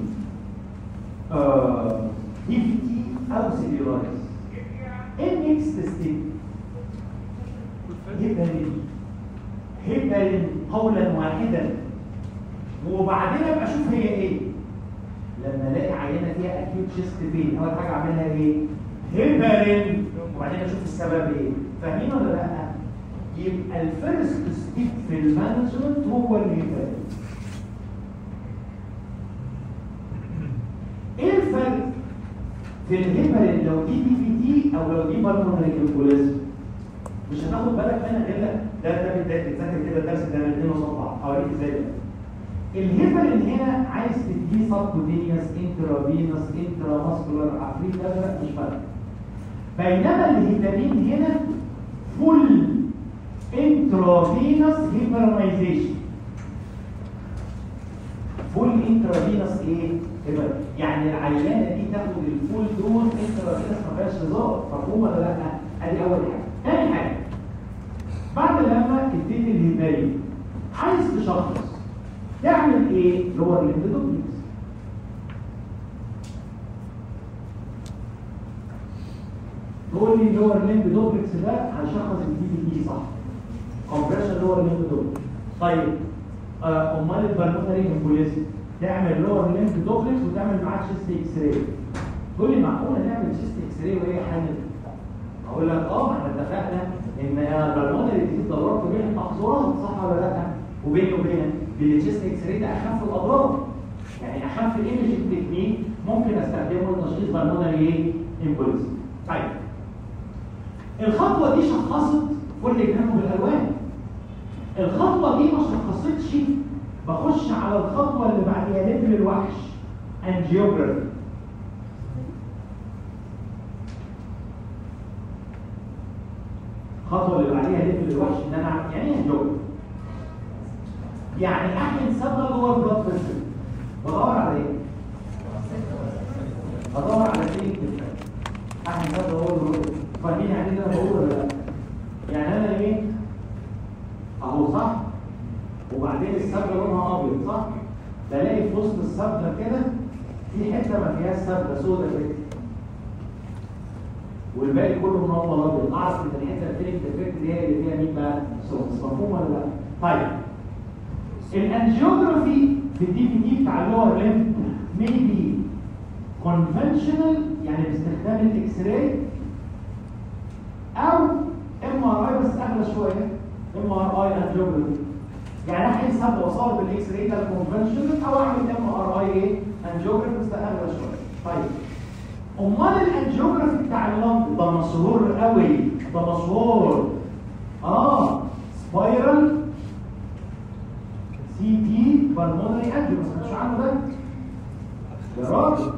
اه دي في تي او سيلولايتس النكست ستيب يبقى دي هيبرين قولا واحدا، وبعدين ابقى اشوف هي ايه. لما الاقي عينه فيها اكيوت شيست بين، اول حاجه اعملها ايه؟ هيبرين، وبعدين اشوف السبب ايه. فاهمين ولا لا؟ يبقى الفيرست ستيب في المانجمنت هو الهيبرين. ايه الفرق في الهيبرين لو دي بي في تي او لو دي بالمونري امبوليزم؟ مش هتاخد بالك منها غير ده ده بدايه تذاكر كده الدرس ده الاثنين قصاد بعض. اوريك ازاي بقى. الهيبرين هنا عايز تديه سبكوتينيوس انترافينوس انترا ماسكولار عفريت ازرق، مش فارق. بينما الهيبرين هنا فول انترافينوس هيبرنايزيشن. فول انترافينوس ايه؟ هيبر. يعني العيانه دي تاخد الفول دوز انترافينوس، ما فيهاش هزار. مفهوم ولا لا؟ ادي اول حاجه. ثاني حاجه، بعد لما اديت الهيبرين عايز تشخص تعمل ايه؟ لور ليمب دوبلكس. تقول لي لور ليمب دوبلكس ده هنشخص الدي بي تي صح؟ كومبريشن لور ليمب دوبلكس. طيب آه، امال البالمونري امبوليزم تعمل لور ليمب دوبلكس وتعمل معاه تشيست اكس راي. تقول لي معقوله نعمل تشيست اكس راي وهي حامل؟ اقول لك اه، ما احنا اتفقنا ان البالمونري دي ضرورات بين المحظورات، صح ولا لا؟ وبيني وبينك بالتشيست اكس راي ده اخف الاضرار، يعني اخف ايمجنج تكنيك ممكن استخدمه لتشخيص بالمونري ايه؟ امبوليزم. طيب الخطوه دي شخصت كل جنبه بالالوان. الخطوه دي ما شخصتش، بخش على الخطوه اللي بعديها ليفل الوحش انجيوجرافي. الخطوه اللي بعديها ليفل الوحش ان انا اعمل يعني ايه انجيوجرافي؟ يعني احقن صبغه جوه البلاد فيسل. بدور على ايه؟ بدور على سيليك ديفكت. احقن صبغه جوه البلاد. فاهمين يعني ايه انا بقول ولا لا؟ يعني انا ايه؟ اهو صح؟ وبعدين الصبغه لونها ابيض صح؟ بلاقي في وسط الصبغه كده في حته ما فيهاش صبغه سوداء كده. والباقي كله منور ابيض، اعرف ان الحته السيليك ديفكت دي هي اللي فيها مين بقى؟ سوداء. مفهوم ولا لا؟ طيب الانجيوجرافي في الدي في تي بتاع اللور ليمب ميبي كونفنشنال يعني باستخدام الاكس راي، او ام ار اي بس اغلى شويه، ام ار اي انجيوجرافي. يعني احيانا صعب اوصل بالاكس راي ده الكونفنشنال، او اعمل ام ار اي ايه انجيوجرافي بس اغلى شويه. طيب امال الانجيوجرافي بتاع اللمب ده مشهور قوي، ده مشهور اه سبايرال سي تي بالمونري انجيو. ما سمعتش عنه ده؟ يا راجل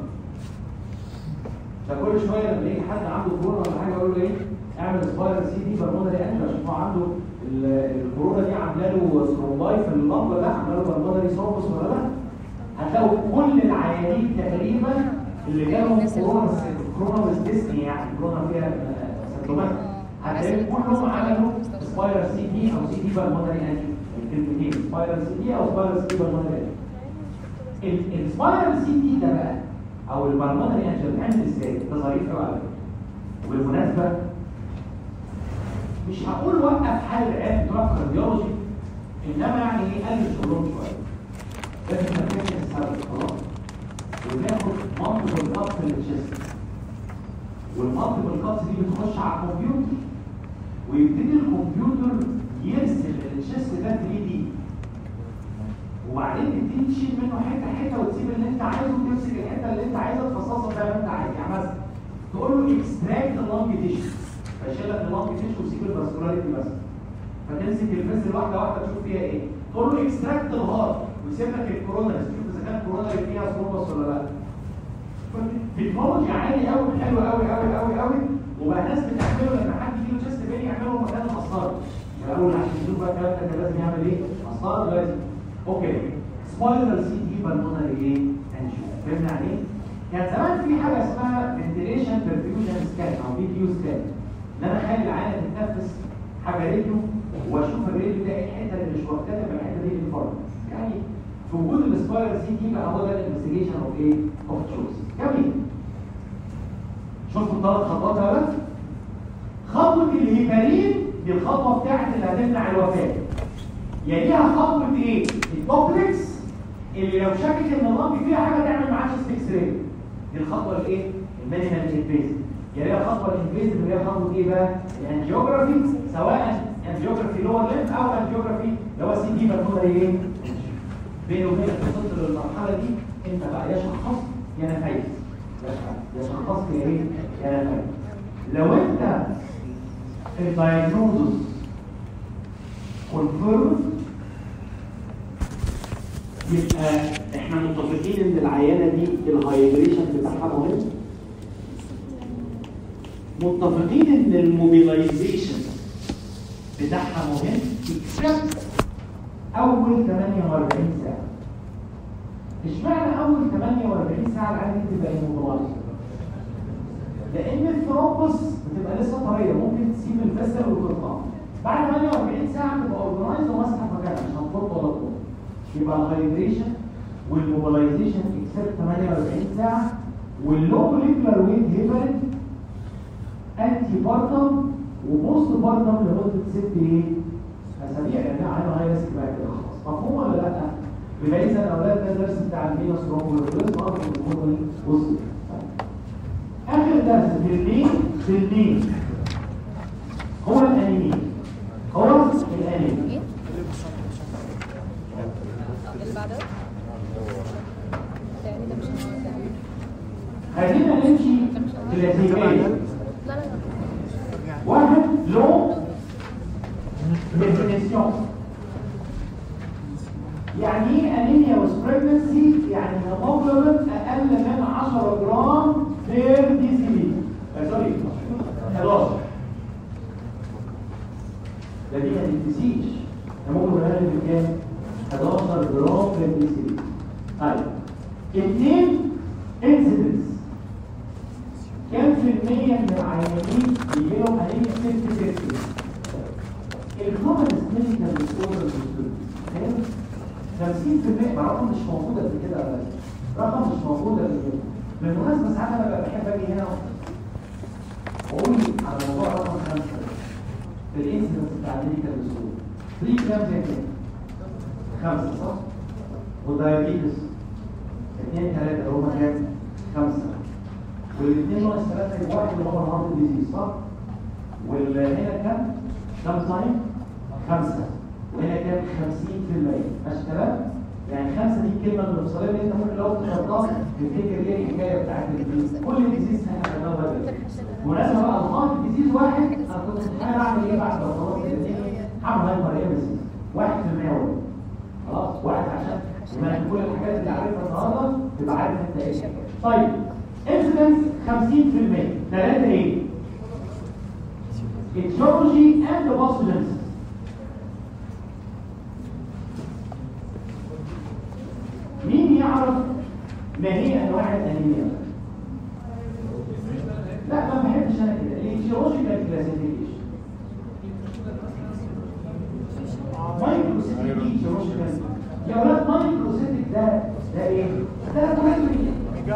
ده كل شويه لما يجي حد عنده كورونا ولا حاجه اقول له ايه؟ اعمل سبايرال سي تي بالمونري انجيو عشان هو عنده الكورونا دي عامله له ثرومباي في اللمبه ده، عامله له بالمونري ثرومبس ولا لا؟ هتلاقوا كل العيانين تقريبا اللي جالهم كورونا، بس كورونا مش ديسني يعني كورونا فيها سيمبتومات، هتلاقي كلهم عملوا سبايرال سي تي او سي تي بالمونري انجيو. الكلمتين سبايرال سي تي او سبايرال سي تي بالمونري. السبايرال سي تي ده بقى او البالمونري انجيو بتعمل ازاي؟ ده ظريف قوي على فكره. وبالمناسبه مش هقول وقف حال العيال بتوع الكارديولوجي، انما يعني ايه قلل شغلهم شويه. لازم نركز السبب خلاص. وناخد منطق القط للتشيست. والمنطق القط دي بتخش على الكمبيوتر ويبتدي الكمبيوتر يرسم التشيست ده ثري دي، وبعدين تبتدي تشيل منه حته حته وتسيب اللي انت عايزه وتمسك الحته اللي انت عايزها تفصصها زي ما انت عايز. يعني مثلا تقول له اكستراكت اللانج تيشو، فيشيل لك اللانج تيشو ويسيب الفاسكولاريتي بس، فتمسك الفيزل واحده واحده تشوف فيها ايه. تقول له اكستراكت الهارت ويسيب لك الكوروناري تشوف اذا كان الكوروناري فيها ثرومبس ولا لا. تكنولوجيا عالي قوي، حلوه قوي قوي قوي قوي، وبقى ناس بتعمله لما حد يجيله تشيست بين يعملوا مكان القسطره. يقول عشان يشوف بقى الكلام ده لازم يعمل ايه؟ قسطره لازم. اوكي سبايرال سي تي بالمونري ايه؟ انجيو. فهمنا يعني ايه؟ كان زمان في حاجه اسمها فنتيليشن برفيوجن سكان او في كيو سكان، ان انا اخلي العينه تتنفس حاجه راديو واشوف الراديو ده ايه الحته اللي مش واخدها من الحته دي الفرد. يعني في وجود السبايرال سي تي بقى هو ده الانفستيجيشن اوف ايه؟ اوف تشويس. جميل. شفتوا الثلاث خطوات يا ولد؟ خطوه الهيبارين دي الخطوه بتاعت اللي هتمنع الوفاه. يليها خطوه ايه؟ الكومبلكس اللي لو شكت ان اللنج فيها حاجه تعمل معاه تشيست اكس راي. دي الخطوه الايه؟ المينيمال انفيزيف. يليها خطوه الانفيزيف اللي هي خطوه ايه بقى؟ الانجيوجرافي، سواء انجيوجرافي لور ليمف او انجيوجرافي اللي هو سي دي بالمونري ايه؟ بيني وبينك وصلت للمرحله دي انت بقى يا شخص يا نفايس. يا شخص يا ايه؟ يا نفايس. لو انت الدايجنوزس كونفيرم يبقى احنا متفقين ان العيانه دي الهايدريشن بتاعها مهم. متفقين ان الموبيلايزيشن بتاعها مهم اكسبت اول ثمانية وأربعين ساعه. اشمعنى اول ثمانية وأربعين ساعه العيانه دي تبقى موبيلايز؟ لان الثرومبس بتبقى لسه طريه، ممكن تسيب الفسل وتطلع. بعد ثمانية وأربعين ساعه تبقى اورجنايز وماسكه مكانها مش هتفضل ولا تطلع. يبقى الهايدريشن والموبيلايزيشن اكسبت ثمانية وأربعين ساعه، واللو موليكولار ويت هيبرين انتي بارتم وبوست بارتم لمده ست ايه؟ اسابيع. يعني عينه هاي ريسك بقى كده خلاص. مفهوم ولا لا؟ يبقى اذا الاولاد ده الدرس بتاع المينوس رومبولوس برضه بنقول بص اخر درس في الليل في الليل هو الانيميا. هو الانيميا اللي بعده يعني ده مش خلينا نمشي كلاسيكيا. لا لا لا واحد لو ديفينيسيون. يعني ايه انيميا وسبريجنسي؟ يعني هيموجلوبين اقل من عشرة جرام بير دي سي بي. سوري حداشر. ده دي ما تنسيش هيموجلوبين اقل من كام؟ حداشر جرام بير دي سي بي. طيب اثنين انسيدنس. كام في المية من العيانين بيجي لهم انيميا ستين ستين؟ الكومن كلينيكال ديسوردر خمسين في المية. رقم مش موجود قبل كده ولا رقم مش موجود قبل كده. بالمناسبه ساعات انا ببقى بحب اجي هنا واقول على موضوع رقم خمسه في الانسيدنس بتاع الميديكال ديسوردر. ثلاثة كام زي كده؟ خمسه صح؟ والدايابيتس اثنين ثلاثه اللي هم كام؟ خمسه. والاثنين ناقص ثلاثه يبقى واحد اللي هو الهارت ديزيز صح؟ وهنا كام؟ كام تايم؟ خمسه. وهنا كام؟ خمسين في المية. ماشي الكلام؟ يعني خمسه دي الكلمه المفصليه اللي انت ممكن لو تحطها تفتكر ايه الحكايه بتاعت الديزيز. كل الديزيز احنا خدناها بدري. بالمناسبه بقى الهارت ديزيز واحد انا كنت متخيل اعمل ايه بعد ما خلاص هعمل هايبر ايمسيس واحد في المية ولا خلاص واحد عشان يبقى كل الحاجات اللي عارفها النهارده تبقى عارف انت ايه. طيب انسيدنس خمسين في المية. ثلاثه ايه؟ etiology and pathogenesis. مين يعرف ما هي انواع الانيميا؟ لا ما بحبش انا كده. الايتيولوجيكال كلاسيفيكيشن مايكروسيتيك ايتيولوجيكال. يا ولاد مايكروسيتيك ده ده ايه؟ ده برايمري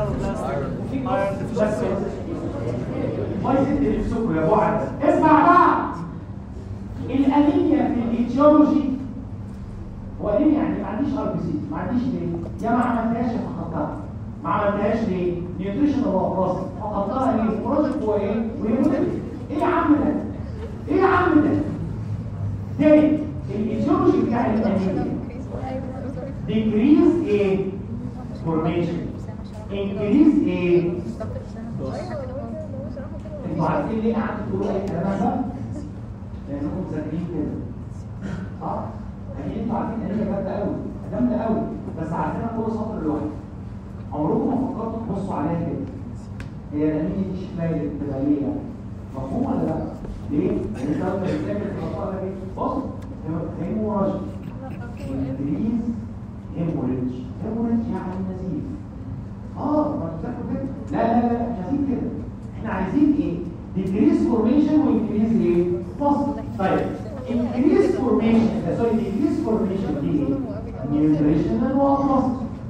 بس ما يسد نفسكم يا بعد. اسمع بقى الانيميا في الايتيولوجي هو ايه؟ يعني ما عنديش ار بي سي. ما عنديش ليه؟ يا ما عملتهاش يا فقدتها. ما عملتهاش ليه؟ نيوتريشن هو راسي فقدتها ليه؟ بروجكت هو ايه؟ ويموتك. ايه يا عم ده؟ ايه يا عم ده؟ تاني الايتيولوجي بتاع الانيميا decrease ايه؟ formation increase ايه؟ انتوا عارفين ليه قعدتوا تقولوا ايه الكلام ده؟ لانكم مذاكرين كده صح؟ يعني انتوا عارفين ان هي جامده قوي جامده قوي بس عارفينها كل سطر لوحده. عمركم ما فكرتوا تبصوا عليها كده. هي الانيميا دي شكلها بتبقى ليه يعني؟ مفهوم ولا لا؟ ليه؟ لان انت لما بتعمل الخطأ ده ايه؟ بص هيموراجي انكريز هيموريدج. هيموريدج يعني نزيف. اه ما بتذاكروا كده؟ لا لا لا مش عايزين كده. احنا عايزين ايه؟ decrease formation وانكريز ايه؟ بص طيب increase formation سوري decrease formation دي ايه؟ nutritional وأطلس.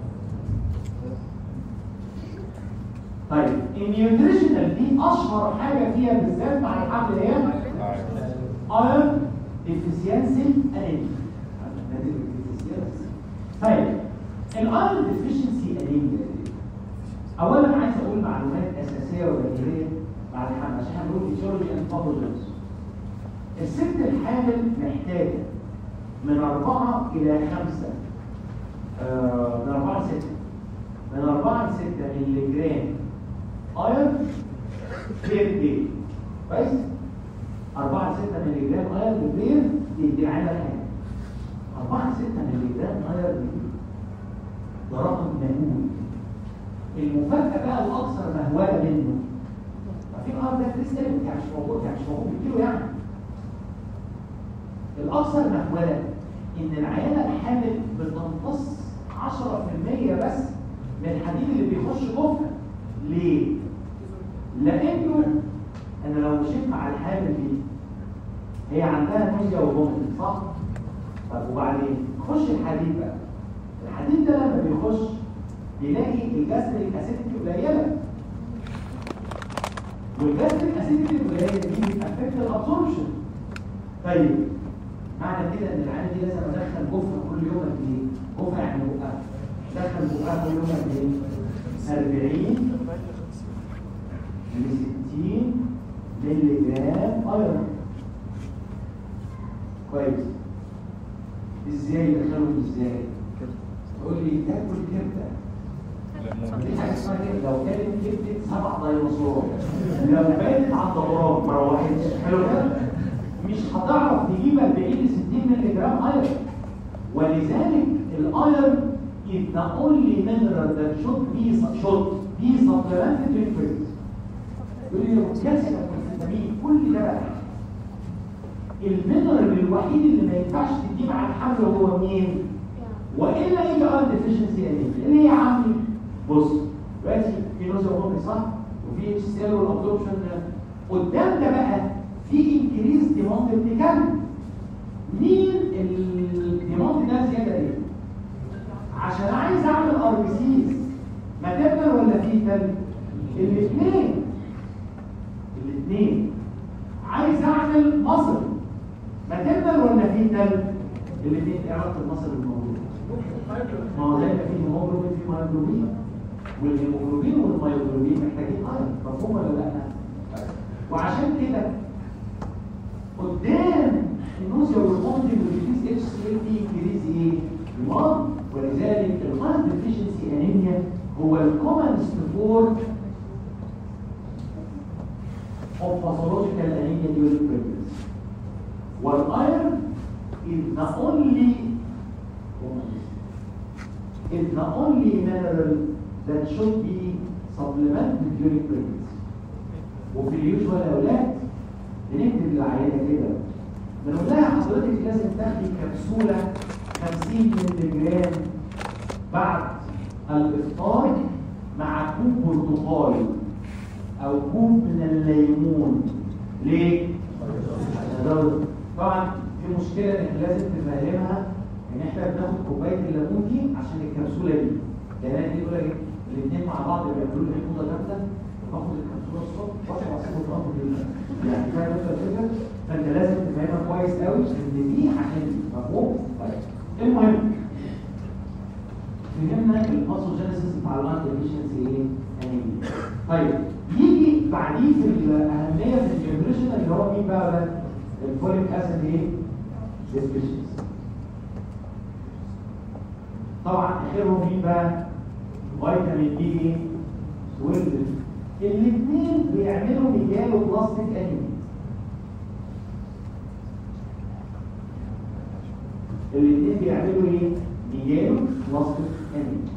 طيب النيوتريشنال دي اشهر حاجه فيها بالذات مع الحمل هي iron deficiency anemia. نتيجه السيرس. طيب الايرون ديفيشنسي انيميا، اولا عايز اقول معلومات اساسيه وبديهيه بعد الحمل عشان هنقول ايتيولوجي اند باثوجينز. الست الحامل محتاجه من أربعة إلى خمسة آه من أربعة لستة من أربعة لستة مللي جرام ايرون بير دي. كويس؟ أربعة لستة مللي جرام ايرون بير دي دي عامل حاجه. أربعة لستة مللي جرام ايرون ده رقم مهول. المفاجاه بقى الاكثر مهوله منه، في الارض ده كريستال يعني مش موجود يعني مش موجود بالكيلو يعني. الاكثر مهوله ان العيانه الحامل بتمتص عشرة في المية بس من الحديد اللي بيخش جوفها. ليه؟ لانه انا لو مشيت مع الحامل دي هي عندها نوزيا وفوميتنج صح؟ طب وبعدين خش الحديد بقى. الحديد ده لما بيخش بيلاقي الجاستريك اسيديتي قليله، والجاستريك اسيديتي القليله دي بتأفكت الابسوربشن. طيب معنى كده ان العيان دي لازم ادخل جوفها كل يوم قد ايه؟ جوفها يعني بقها ادخل بقها كل يوم قد ايه؟ أربعين ل ستين مللي جرام ايرون. كويس. ازاي يدخلهم ازاي؟ تقول لي تاكل كبده. دي حاجه اسمها كده لو كانت كبده سبع ديناصورات لو باتت على الدوران ما روحتش حلو كده مش هتعرف تجيب أربعين ل ستين مللي جرام ايرون. ولذلك الايرون is the only mineral that should be should be supplemented with food. يقول لي الكالسيوم والفيتامين كل ده بقى المينرال الوحيد اللي ما ينفعش تديه مع الحمل هو مين؟ والا يجي ايرون ديفيشنسي انيميا. اللي هي يا عمي بص دلوقتي في نوزيا وفوميتنج صح؟ وفي اتش سي ال والابسوربشن. قدام ده بقى في انكريز ديماند بتكمل. مين الديماند ده زياده ليه؟ عشان عايز اعمل ار بي سيز ماتيرنال ولا فيتال؟ الاثنين الاثنين. عايز اعمل مصل ماتيرنال ولا فيتال؟ الاثنين. ايه علاقه المصل بالموضوع؟ ما هو زي ما في هيموجلوبين في مايوجلوبين، والهيموجلوبين والمايوجلوبين محتاجين ايرون. مفهوم ولا لا؟ وعشان كده قدام النوزيا والفوميتنج والديفيز اتش سي ال دي انكريز ايه؟ ديماند. ولذلك الايرون ديفيشنسي انيميا هو الكومنست فورم of pathological anemia during pregnancy. والايرون is the only is the only mineral that should be supplemented during pregnancy. وفي اليوجوال يا اولاد بنكتب للعيانه كده بنقول لها حضرتك لازم تاخدي كبسوله خمسين مللي جرام بعد الافطار مع كوب برتقال او كوب من الليمون. ليه؟ طبعا في مشكله انك لازم تفهمها ان احنا بناخد كوبايه الليمون دي عشان الكبسوله دي. يعني دي يقول لك الاثنين مع بعض بيعملوا لي حموضه جامده باخد الكبسوله الصبح واحد عصير برتقال بالليل. يعني فاهم انت الفكره؟ فانت لازم تفهمها كويس قوي ان دي عشان مفهوم. طيب المهم فهمنا الباثوجينيسيس بتاع الايرون ديفيشنسي ايه؟ انيميا. طيب يجي بعديه في الاهميه في الجنريشن اللي هو مين بقى ده؟ الفوليك اسيد ايه؟ ديفيشنسي. طبعا اخرهم مين بقى؟ فيتامين بي ايه؟ اثناشر. الاثنين بيعملوا ميجالو بلاستيك انيميا. الاثنين بيعملوا ايه؟ ميجالو بلاستيك انيميا.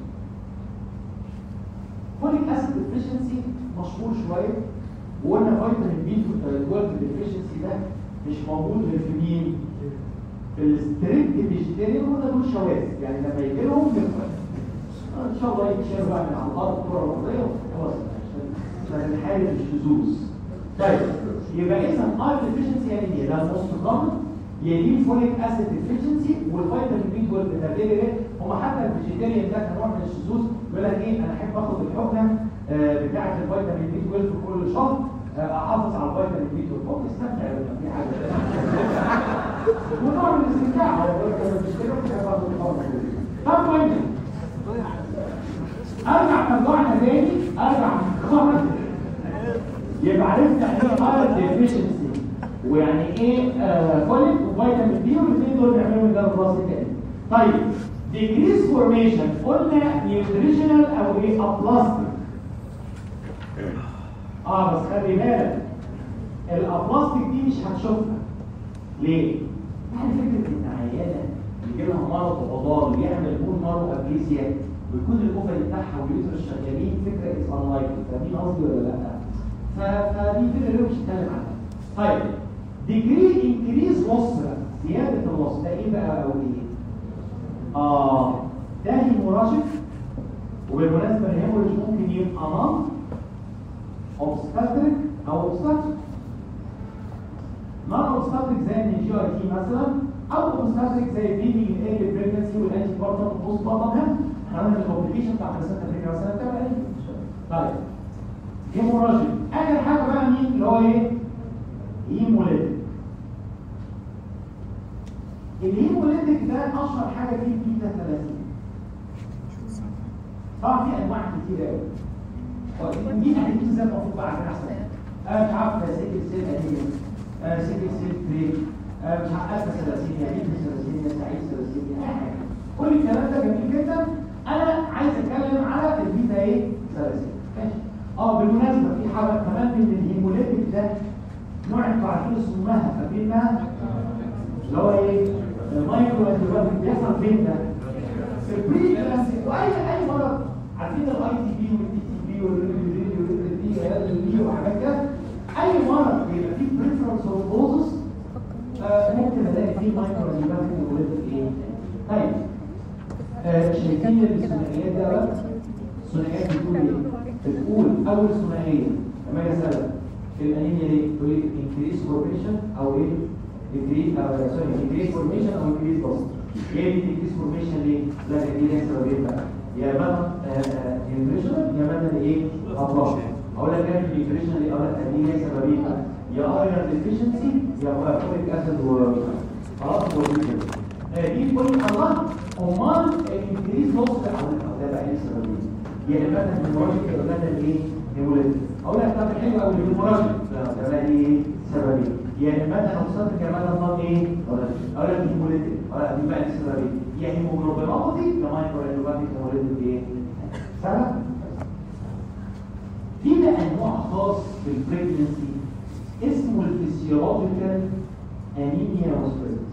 فوليك اسيد ديفيشنسي مشهور شويه، وقلنا فيتامين بي اتناشر ديفيشنسي ده مش موجود غير في مين؟ في الستريكت فيجيتيريان. وده دول شواذ يعني لما يجي لهم ان شاء الله يتشالوا بقى من على الارض الكره الارضيه وخلاص عشان الحاله مش لزوز. طيب يبقى اذا ايرون ديفيشنسي يعني ايه؟ ده مستقام يليه فوليك اسيد ديفيشنسي والفيتامين بي اتناشر ده ليه؟ هم حتى الفيجيتيريان ده كنوع من الشذوذ يقول لك ايه؟ انا احب اخد الحقنه آه بتاعه الفيتامين بي اتناشر كل شهر احافظ على الفيتامين بي والفوق استمتع لما في حاجه ونوع من الاستمتاع هو مش كده مش برضه الفوق. طب كويس ارجع موضوعنا تاني ارجع خالص يبقى عرفنا يعني ايه ايرون ديفيشنسي ويعني ايه فوليك وفيتامين بي والاثنين دول بيعملوا من ده الراس تاني. طيب ديكريس فورميشن قلنا نيوتريشنال او ايه ابلاستيك. اه بس خلي بالك الابلاستيك دي مش هتشوفها ليه؟ يعني فكره ان عيانه يجي لها مرض عضال ويعمل بون مرض ابليسيا ويكون الاوفري بتاعها واليوترس شغالين فكره از انلايكلي. فاهمين قصدي ولا لا؟ فدي فكره اللي مش هتكلم عنها. طيب ديجري انكريز لوس زياده اللوس ده ايه بقى او ايه؟ اه ده هيموراجيك وبالمناسبه الهيموريج ممكن يبقى نون اوبستاتريك او اوبستاتريك. نون اوبستاتريك زي الجي اي تي مثلا او اوبستاتريك زي بيبي الايرلي بريجنسي والانتي بارتم بوست بارتم. احنا قلنا الكومبليكيشن بتاع البلاسنتا بريجنسي مثلا بتبقى ايه؟ طيب هيموراجيك اخر حاجه بقى مين اللي هو ايه؟ هيموليتيك. الهيموليتيك ده اشهر حاجه فيه بيتا ثلاثين. طبعا في انواع كتير قوي. دي حاجات زي المفروض بقى عشان احسن. انا مش عارف سيكل سيل انيميا، سيكل سيل بريك، مش عارف ثلاثين يعني ثلاثين سعيد ثلاثين اي حاجه. كل الكلام ده جميل جدا. انا عايز اتكلم على البيتا ايه؟ ثلاثين. ماشي. اه بالمناسبه في حاجه كمان من الهيموليتيك ده نوع انتوا عارفين اسمها فاكرينها؟ اللي هو ايه؟ المايكرو انتيبيوتيك بيحصل فين ده؟ في البري كلاسيك واي اي مرض عارفين الاي تي بي والتي تي بي والريدي دي وحاجات كده. اي مرض بيبقى فيه بريفرنس ثرومبوزس ممكن الاقي فيه مايكرو انتيبيوتيك ايه؟ طيب آه شايفين الثنائيات ده بقى؟ الثنائيات بتقول ايه؟ بتقول اول ثنائيه لما اجي اسالك الانيميا ليه؟ تقول لي انكريس فورميشن او ايه؟ انكريس او سوري انكريس فورميشن او انكريس بوست. ايه انكريس فورميشن ليه؟ لا دي ليها سببين بقى. يا اما نيوتريشنال يا اما ايه؟ ابلاش. اقول لك ايه النيوتريشنال ايه؟ اقول لك دي ليها سببين بقى. يا ايرون ديفيشنسي يا فوليك اسيد و خلاص دي كل الله. امال الانكريس بوست او ده بقى ايه السببين؟ يا اما هيموراجيك يا اما ايه؟ هيموليتيك. اقول لك طب حلو قوي الهيموراجيك ده بقى ايه سببين؟ يا اما انا وصلت كمان النظام ايه؟ اقول لك هيموليتيك اه دي بقى السببين. يا هيموجلوبينوباثي يا مايكرو انتيبيوتيك هيموليتيك ايه؟ سبب. في بقى نوع خاص في البريجنسي اسمه الفسيولوجيكال انيميا وسبريدز.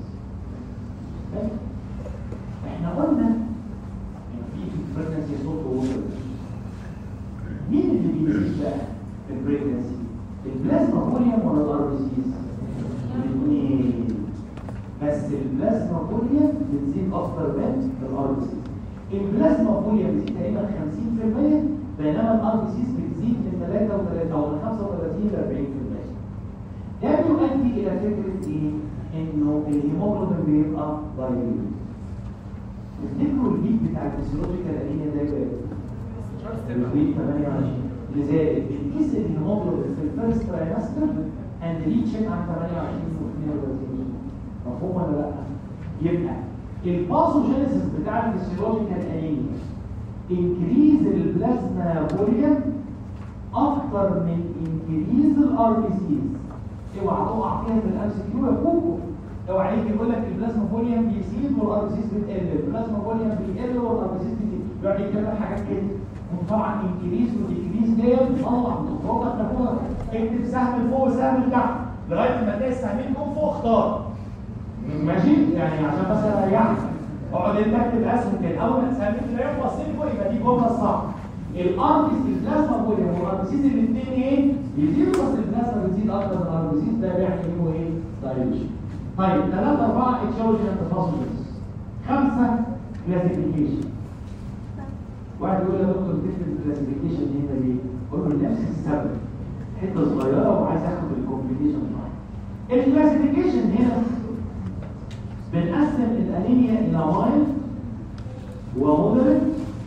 احنا قلنا ان في في البريجنسي صوت ووتر. مين اللي بيزيد بقى في البريجنسي؟ البلازما فوليوم ولا الار بي سيز؟ الاثنين. بس البلازما فوليوم بتزيد اكتر من الار بي سيز. البلازما فوليوم بتزيد تقريبا خمسين بالمية بينما الار بي سيز بتزيد من ثلاثة وثلاثين او من خمسة وثلاثين ل أربعين بالمية. ده بيؤدي الى فكره ايه؟ انه الهيموجلوبين بيبقى ضعيف. تفتكروا البيك بتاع الفسيولوجيكال انيميا ده يبقى البيك ثمانية وعشرين. لذلك الكيس الهيموجلوبين في الفيرست ترايمستر اند ريتشن عن ثمانية وعشرين واثنين وثلاثين. مفهوم ولا لا؟ يبقى الباثوجينيسيس بتاع الفسيولوجيكال انيميا انكريز البلازما فوليوم اكتر من انكريز الار بي سيز. اوعى تقع فيها في الام سي كيو يا كوكو. اوعى يجي يقول لك البلازما فوليوم بيزيد والار بي سيز بتقل، البلازما فوليوم بيقل والار بي سيز بتزيد. يقعد يتكلم حاجات كده. طبعا انكريز وديكريز ديت طلع من الخطوط تاخدها. اكتب سهم فوق وسهم تحت لغايه ما تلاقي السهمين جم فوق اختار. ماشي؟ يعني عشان بس اريحك. اقعد انت اكتب اسهم كده اول ما السهمين تلاقيهم باصين فوق يبقى دي جمله صح. الار بي سي البلازما فوليوم والار بي سيز الاثنين ايه؟ يزيدوا بس البلازما بتزيد اكتر من الار بي سيز ده بيعمل له ايه؟ دايليشن. طيب ثلاثة أربعة اتشولوجي اند باثوجينيسيس. خمسة كلاسيفيكيشن. واحد يقول يا دكتور تكتب الكلاسيفيكيشن هنا ليه؟ قول له نفس السبب. حته صغيره وعايز اخد الكومبليكيشن معايا. الكلاسيفيكيشن هنا بنقسم الانيميا الى مايلد ومودريت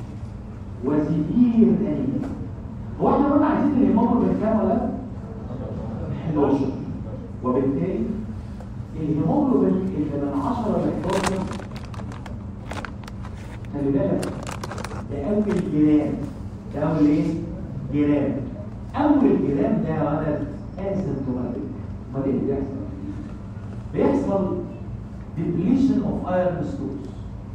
وسيفير انيميا. هو احنا قلنا عايزين الهيموجلوبين كام ولا لا؟ حداشر، وبالتالي الهيموجلوبين اللي من عشرة ل حداشر خلي بالك ده اول جرام، ده اول ايه؟ جرام. اول جرام ده يا ولد اسيمتوماتيك. امال ايه اللي بيحصل؟ بيحصل depletion of iron stores.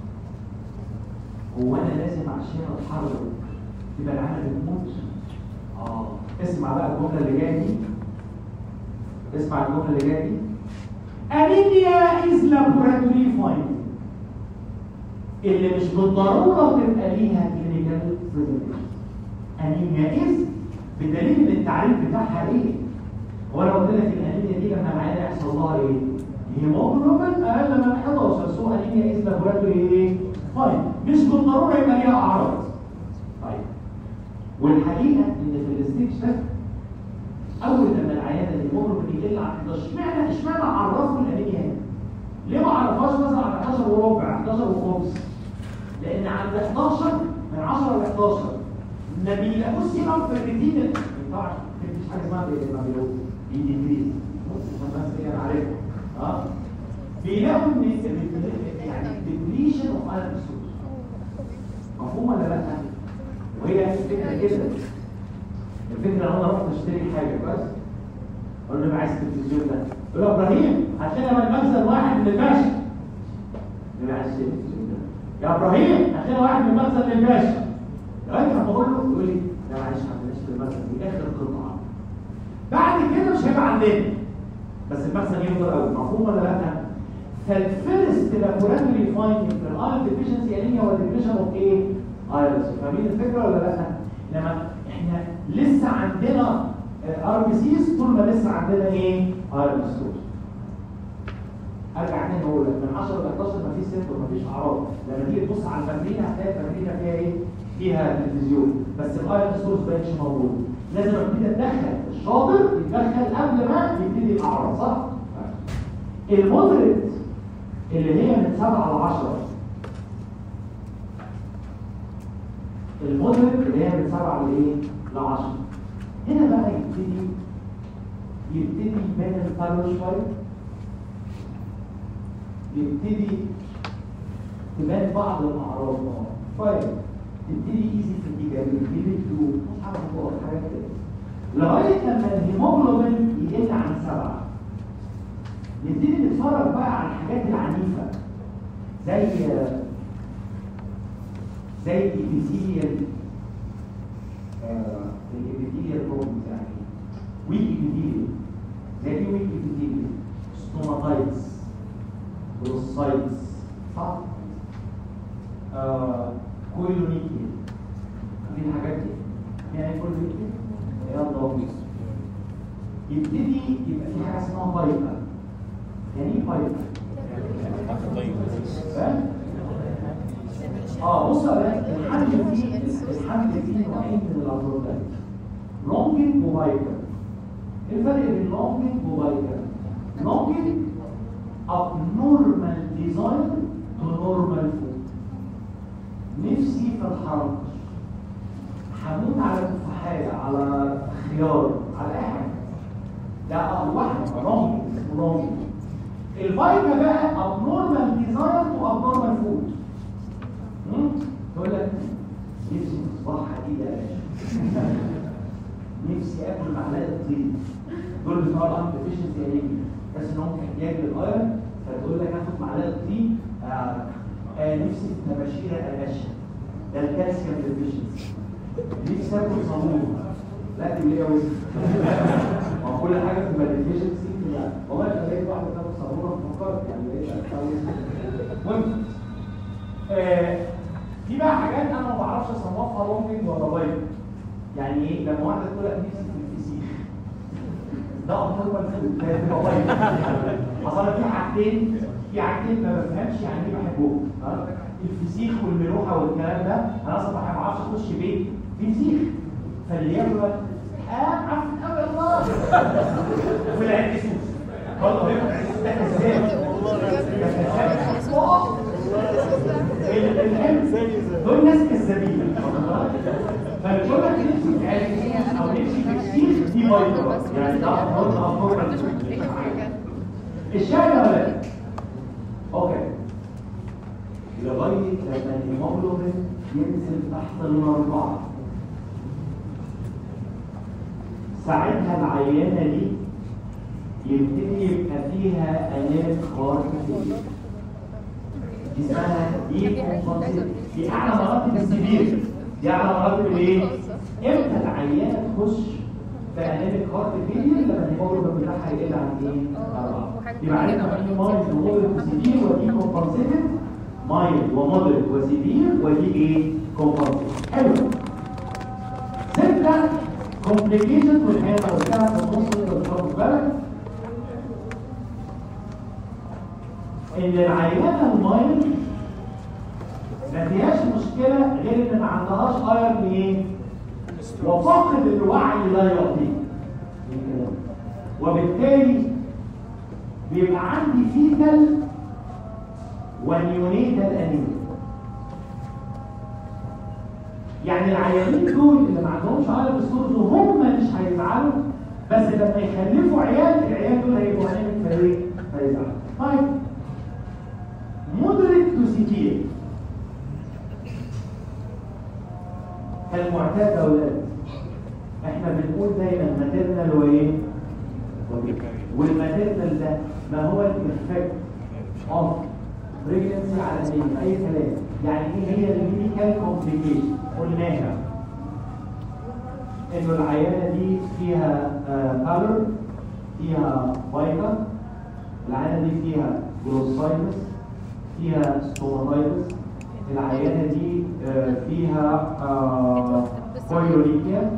هو انا لازم عشان اتحرك تبقى العالم بتموت؟ اه اسمع بقى الجمله اللي جايه دي، اسمع الجمله اللي جايه دي. انيميا از لابوراتوري فايندنج اللي مش بالضروره تبقى ليها كلينيكال بريزنتيشن. انيميا از بدليل ان التعريف بتاعها ايه؟ هو انا قلت لك الانيميا دي لما العيان يحصل لها ايه؟ هيموجلوبين اقل من حداشر، سو انيميا از لابوراتوري ايه؟ فاين، مش بالضروره يبقى ليها اعراض. طيب والحقيقه ان في الستيج ده اول لما العيان الهيموجلوبين يقل عن حداشر، اشمعنى اشمعنى عرفوا الانيميا هنا؟ ليه ما عرفهاش مثلا عند حداشر وربع، حداشر وخمس؟ لان عند حداشر من عشرة ل حداشر ما بيلاقوش سيرم فيرميتين، ما ينفعش مفيش حاجه اسمها ما بيلاقوش بيديكريز، عشان بس ايه انا عارفها اه بيلاقوا ان يعني ديبليشن اوف ايرون سورس. مفهوم ولا لا؟ وهي الفكره كده، الفكره انا رحت اشتري حاجه كويس، اقول له عايز التلفزيون ده، يقول له ابراهيم هات لنا من مخزن واحد من الباشا. يقول له عايز التلفزيون ده يا ابراهيم هات لنا واحد من المخزن للباشا. لغايه ما بقول له يقول لي لا معلش هنشتري المخزن دي اخر قطعه، بعد كده مش هيبقى عندنا، بس المخزن يفضل قوي. مفهوم ولا لا؟ فالفيرست لابوراتوري فايندنج في الايرون ديفيشنسي انيميا هو ديبليشن اوف ايه؟ ايرون. فاهمين الفكره ولا لا؟ لما احنا لسه عندنا ار بي سيز طول ما لسه عندنا ايه؟ ايرون ستورز. ارجع تاني اقول لك من عشرة ل حداشر مفيش سيمتوم مفيش اعراض، لما تيجي تبص على الفاترينا هتلاقي الفاترينا فيها ايه؟ فيها تلفزيون، بس الايرون ستورز ما بقتش موجود. لازم ابتدي اتدخل، الشاطر يتدخل قبل ما يبتدي الاعراض، صح؟ المودريت اللي هي من سبعة ل عشرة، المودريت اللي هي من سبعة لايه؟ ل عشرة. هنا بقى يبتدي يبتدي يبان الفالو شويه، يبتدي تبان بعض الاعراض شويه، تبتدي ايزي في الاتجاه، تبتدي تدوب، مش عارف تقول حاجات كده، لغايه لما الهيموجلوبين يقل عن سبعة. نبتدي نتفرج بقى على الحاجات العنيفه زي زي الابيثيليال آه الابيثيليال بروبلمز، يعني ويك ابيثيليال، زي ايه ويك ابيثيليال؟ ستوماتايتس، بروسايتس، صح؟ آه كويلونيكيا، دي الحاجات دي يعني كويلونيكيا يلا بيس. يبتدي يبقى في حاجه اسمها بايبر. يعني ايه بايبر؟ فاهم؟ اه بص بقى الحمل فيه الحمل فيه نوعين من الابروتات، لونجين وبايبر. ايه الفرق بين لونجين وبايبر؟ لونجين abnormal design to normal food. نفسي في الحركة، هموت على تفاحية، على خيار، على اي حاجة، ده واحد رونج رونج. الفايكا بقى abnormal design to abnormal food. يقول لك نفسي في صباح حديد يا باشا، نفسي اكل معلقة طين. دول بتوع الأمر ديفيشنسي انيميا، بس انهم احتياج للايرون، فتقول لك اخد معلقه طين. آه آه نفسي في تباشيره قرشه، ده الكالسيوم ديفيشنسي. نفسي اكل صابون، لا دي ليه وزن. ما كل حاجه بتبقى ديفيشنسي كده. والله انا لقيت واحده بتاخد صابونه فكرت يعني لقيت المهم آه في بقى حاجات انا ما بعرفش اصنفها لونجنج ولا بايب. يعني ايه؟ لما واحده تقول لك نفسي في الفسيخ، ده أفضل في البطايق. حصل في حاجتين في حاجتين ما بفهمش يعني ايه بحبهم، الفسيخ والملوحه والكلام ده. انا اصلا ما بعرفش اخش بيت في فسيخ، فاللي ياكل اه عفن قوي الله وفي العين سوس برضه بيبقى ده كذاب والله دول ناس كذابين. فبتقول لك نفسي في عين او نفسي في فسيخ دي مايكرو يعني ده افضل الشاي ولا لا؟ اوكي لغايه لما الهيموجلوبين ينزل تحت الاربعه ساعتها العيانه دي يبتدي يبقى فيها انيميك خارق دي اسمها دي دي اعلى مراتب السبير دي اعلى مراتب الايه؟ امتى العيانه تخش في انيميك هارت فيلير لما الهيموجلوبين بتاعها يقل عن ايه؟ أربعة. يبقى عرفنا ان مايلد ومودريت وسيفير ودي كومبنسيتد مايلد ومودريت وسيفير ودي ايه؟ كومبنسيتد. حلو. ستة كومبليكيشن والحقيقه لو قلتها في النص تقدر تاخد بالك ان العيانه المايلد ما فيهاش مشكله غير ان ما عندهاش ايرن ايه؟ وفاقد الوعي لا يعطيه وبالتالي بيبقى عندي فيتال ونيونيتال انيميا. يعني العيانين دول اللي ما عندهمش ايرن ستورز وهم مش هيزعلوا بس لما يخلفوا عيال العيال دول هيبقوا انيميك فريق فيزعلوا. طيب مودريت تو سيفير كالمعتاد يا اولاد احنا بنقول دايما ماتيرنال وايه؟ والماتيرنال ده ما هو الافكت اوف بريجنسي على الانيميا اي كلام. يعني ايه هي الميديكال كومبليكيشن؟ قلناها انه العيانه دي فيها كالر فيها فايتا العيانه دي فيها جلوسايتس فيها ستوماتايتس العيانه دي فيها كويوليكيا.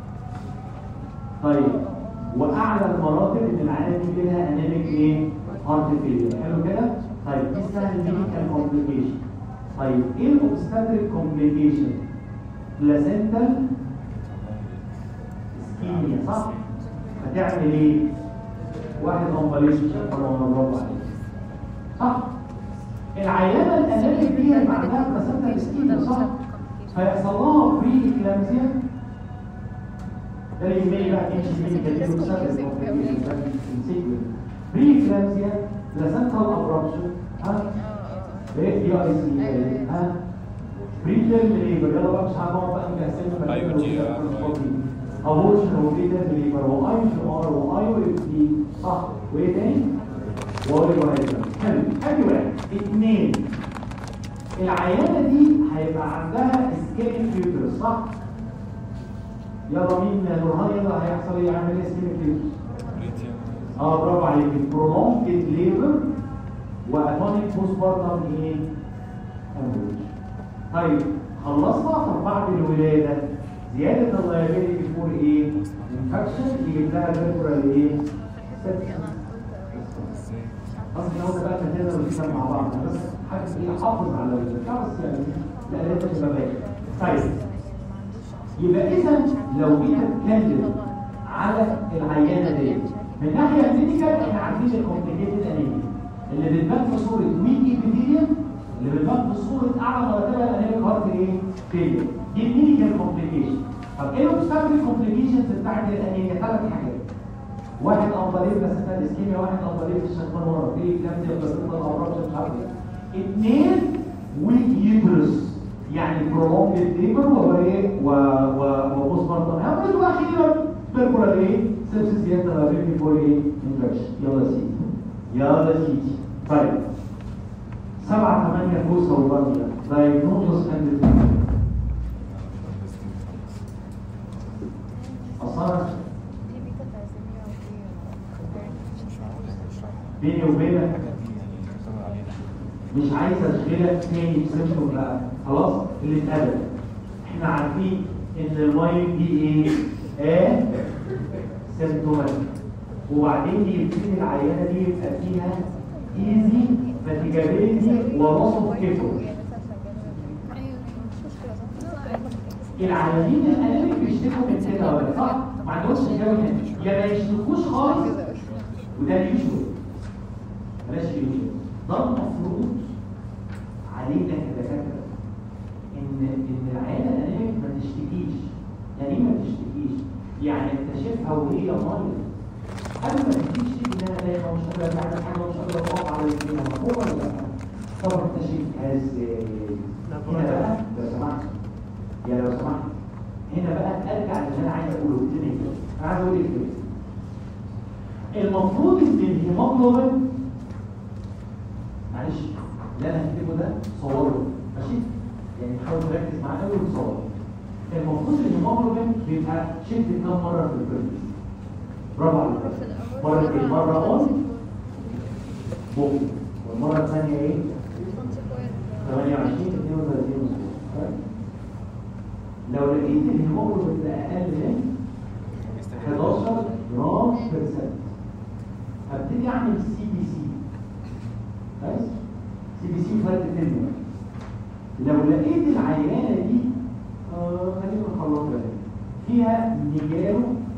طيب واعلى المراتب ان العيانه دي لها انيميك ايه؟ هارت فيلير. حلو كده؟ طيب دي اسمها الميديكال كومبليكيشن. طيب ايه الاوبستاتريك كومبليكيشن؟ بلاسنتال اسكيميا صح؟ هتعمل ايه؟ واحد امبليشن طبعا برافو عليك صح؟ العيانه الانيميك دي هيبقى عندها بلاسنتال اسكيميا صح؟ فيحصل لها بري اكلامسيا ده اللي يهمني بقى تمشي مين كده اوبستاتريك كومبليكيشن بري اكلامسيا بلاسنتال ابرابشن ها؟ ايه دي اي سي ها؟ بريتيرم ليبر يلا بقى مش هنقعد بقى نقسمها ايوه دي ابورشن وبريتيرم ليبر واي في ار واي واف دي صح وايه تاني؟ واي وهكذا. حلو ادي واحد. اثنين العيانه دي هيبقى عندها اسكيميك فيوترس صح؟ يلا مين نورهان يلا هيحصل ايه؟ يعمل ايه اسكيميك فيوترس؟ اه برافو عليك برولونجد ليبر واتونيك بوست بارتم ايه؟ امبوليش. طيب خلصنا. طب بعد الولاده زياده اللايبيليتي بيكون ايه؟ انفكشن يجيب لها فيربرال ايه؟ اصل لو بقى تهنا ونكتب مع بعض بس حاجه ايه حافظ على الكلام بس يعني لا لازم تبقى باين. طيب يبقى اذا لو جينا نتكلم على العيانه دي من ناحيه الميديكال احنا عارفين الكومبليكيتد انيميا اللي بتبان في صوره ويك ايبيثيليوم اللي بتبان في صوره اعلى مرتبه الانيميك هارت ايه؟ فيلير. دي الميديكال كومبليكيشن. طب ايه الاوبستاتريك كومبليكيشنز بتاعت الانيميا؟ ثلاث حاجات. واحد امباليز بلاسنتال اسكيميا، واحد امباليز الشيخمان ورا في كلامسيا بلاسنتال ابرابشن مش عارف ايه. اثنين ويك يوترس يعني برولونجد ليبر وايه؟ و وبوست بارتم هامبل واخيرا بيربرال ايه؟ سيبسيس زياده لابيلتي فور ايه؟ انفكشن. يلا سيدي يلا سيدي. طيب سبعة ثمانية فوسة وبرمية دايجنوزس اند تريتمنت. أصلا بيني وبينك مش عايز اشغلك تاني بسيمتوم بقى خلاص اللي اتقبل. احنا عارفين ان المايند دي ايه؟ اه سيمتوماتيك وبعدين يبتدي العيانه دي يبقى فيها ايزي فاتيجابيلتي ولوس اوف كيفور. العيانين الانيميك بيشتكوا من كده ولا صح؟ ما عندهمش جو يا ما يشتكوش خالص وده اليوجوال بلاش اليوجوال. ده المفروض علينا كدكاتره ان ان العيانه الانيميك ما تشتكيش. يعني ايه ما تشتكيش؟ يعني اكتشفها وهي ميه قبل ما تجيش تيجي انها دايما مش قادره تعمل حاجه ومش قادره تقف على رجليها مفهوم ولا لا؟ طب اكتشفتها ازاي؟ هنا بقى لو سمحت يا لو سمحت هنا بقى ارجع للي انا عايز اقوله تاني كده انا عايز اقول ايه كده؟ المفروض ان الهيموجلوبين معلش اللي انا هكتبه ده صوره ماشي؟ يعني حاول تركز معايا قوي وتصور. المفروض الهيموجلوبين بيبقى شد كام مره في البرد؟ برافو عليك. مرتين، مره اون بوم والمره الثانيه ايه؟ ثمانية وعشرين اثنين وثلاثين لو لقيت الهيموجلوبين ده اقل من حداشر جرام بيرسنت هبتدي اعمل سي بي سي بس سي بي سي فرق الدنيا. لو لقيت العيانه دي آه خلينا نخلصها فيها نيجارو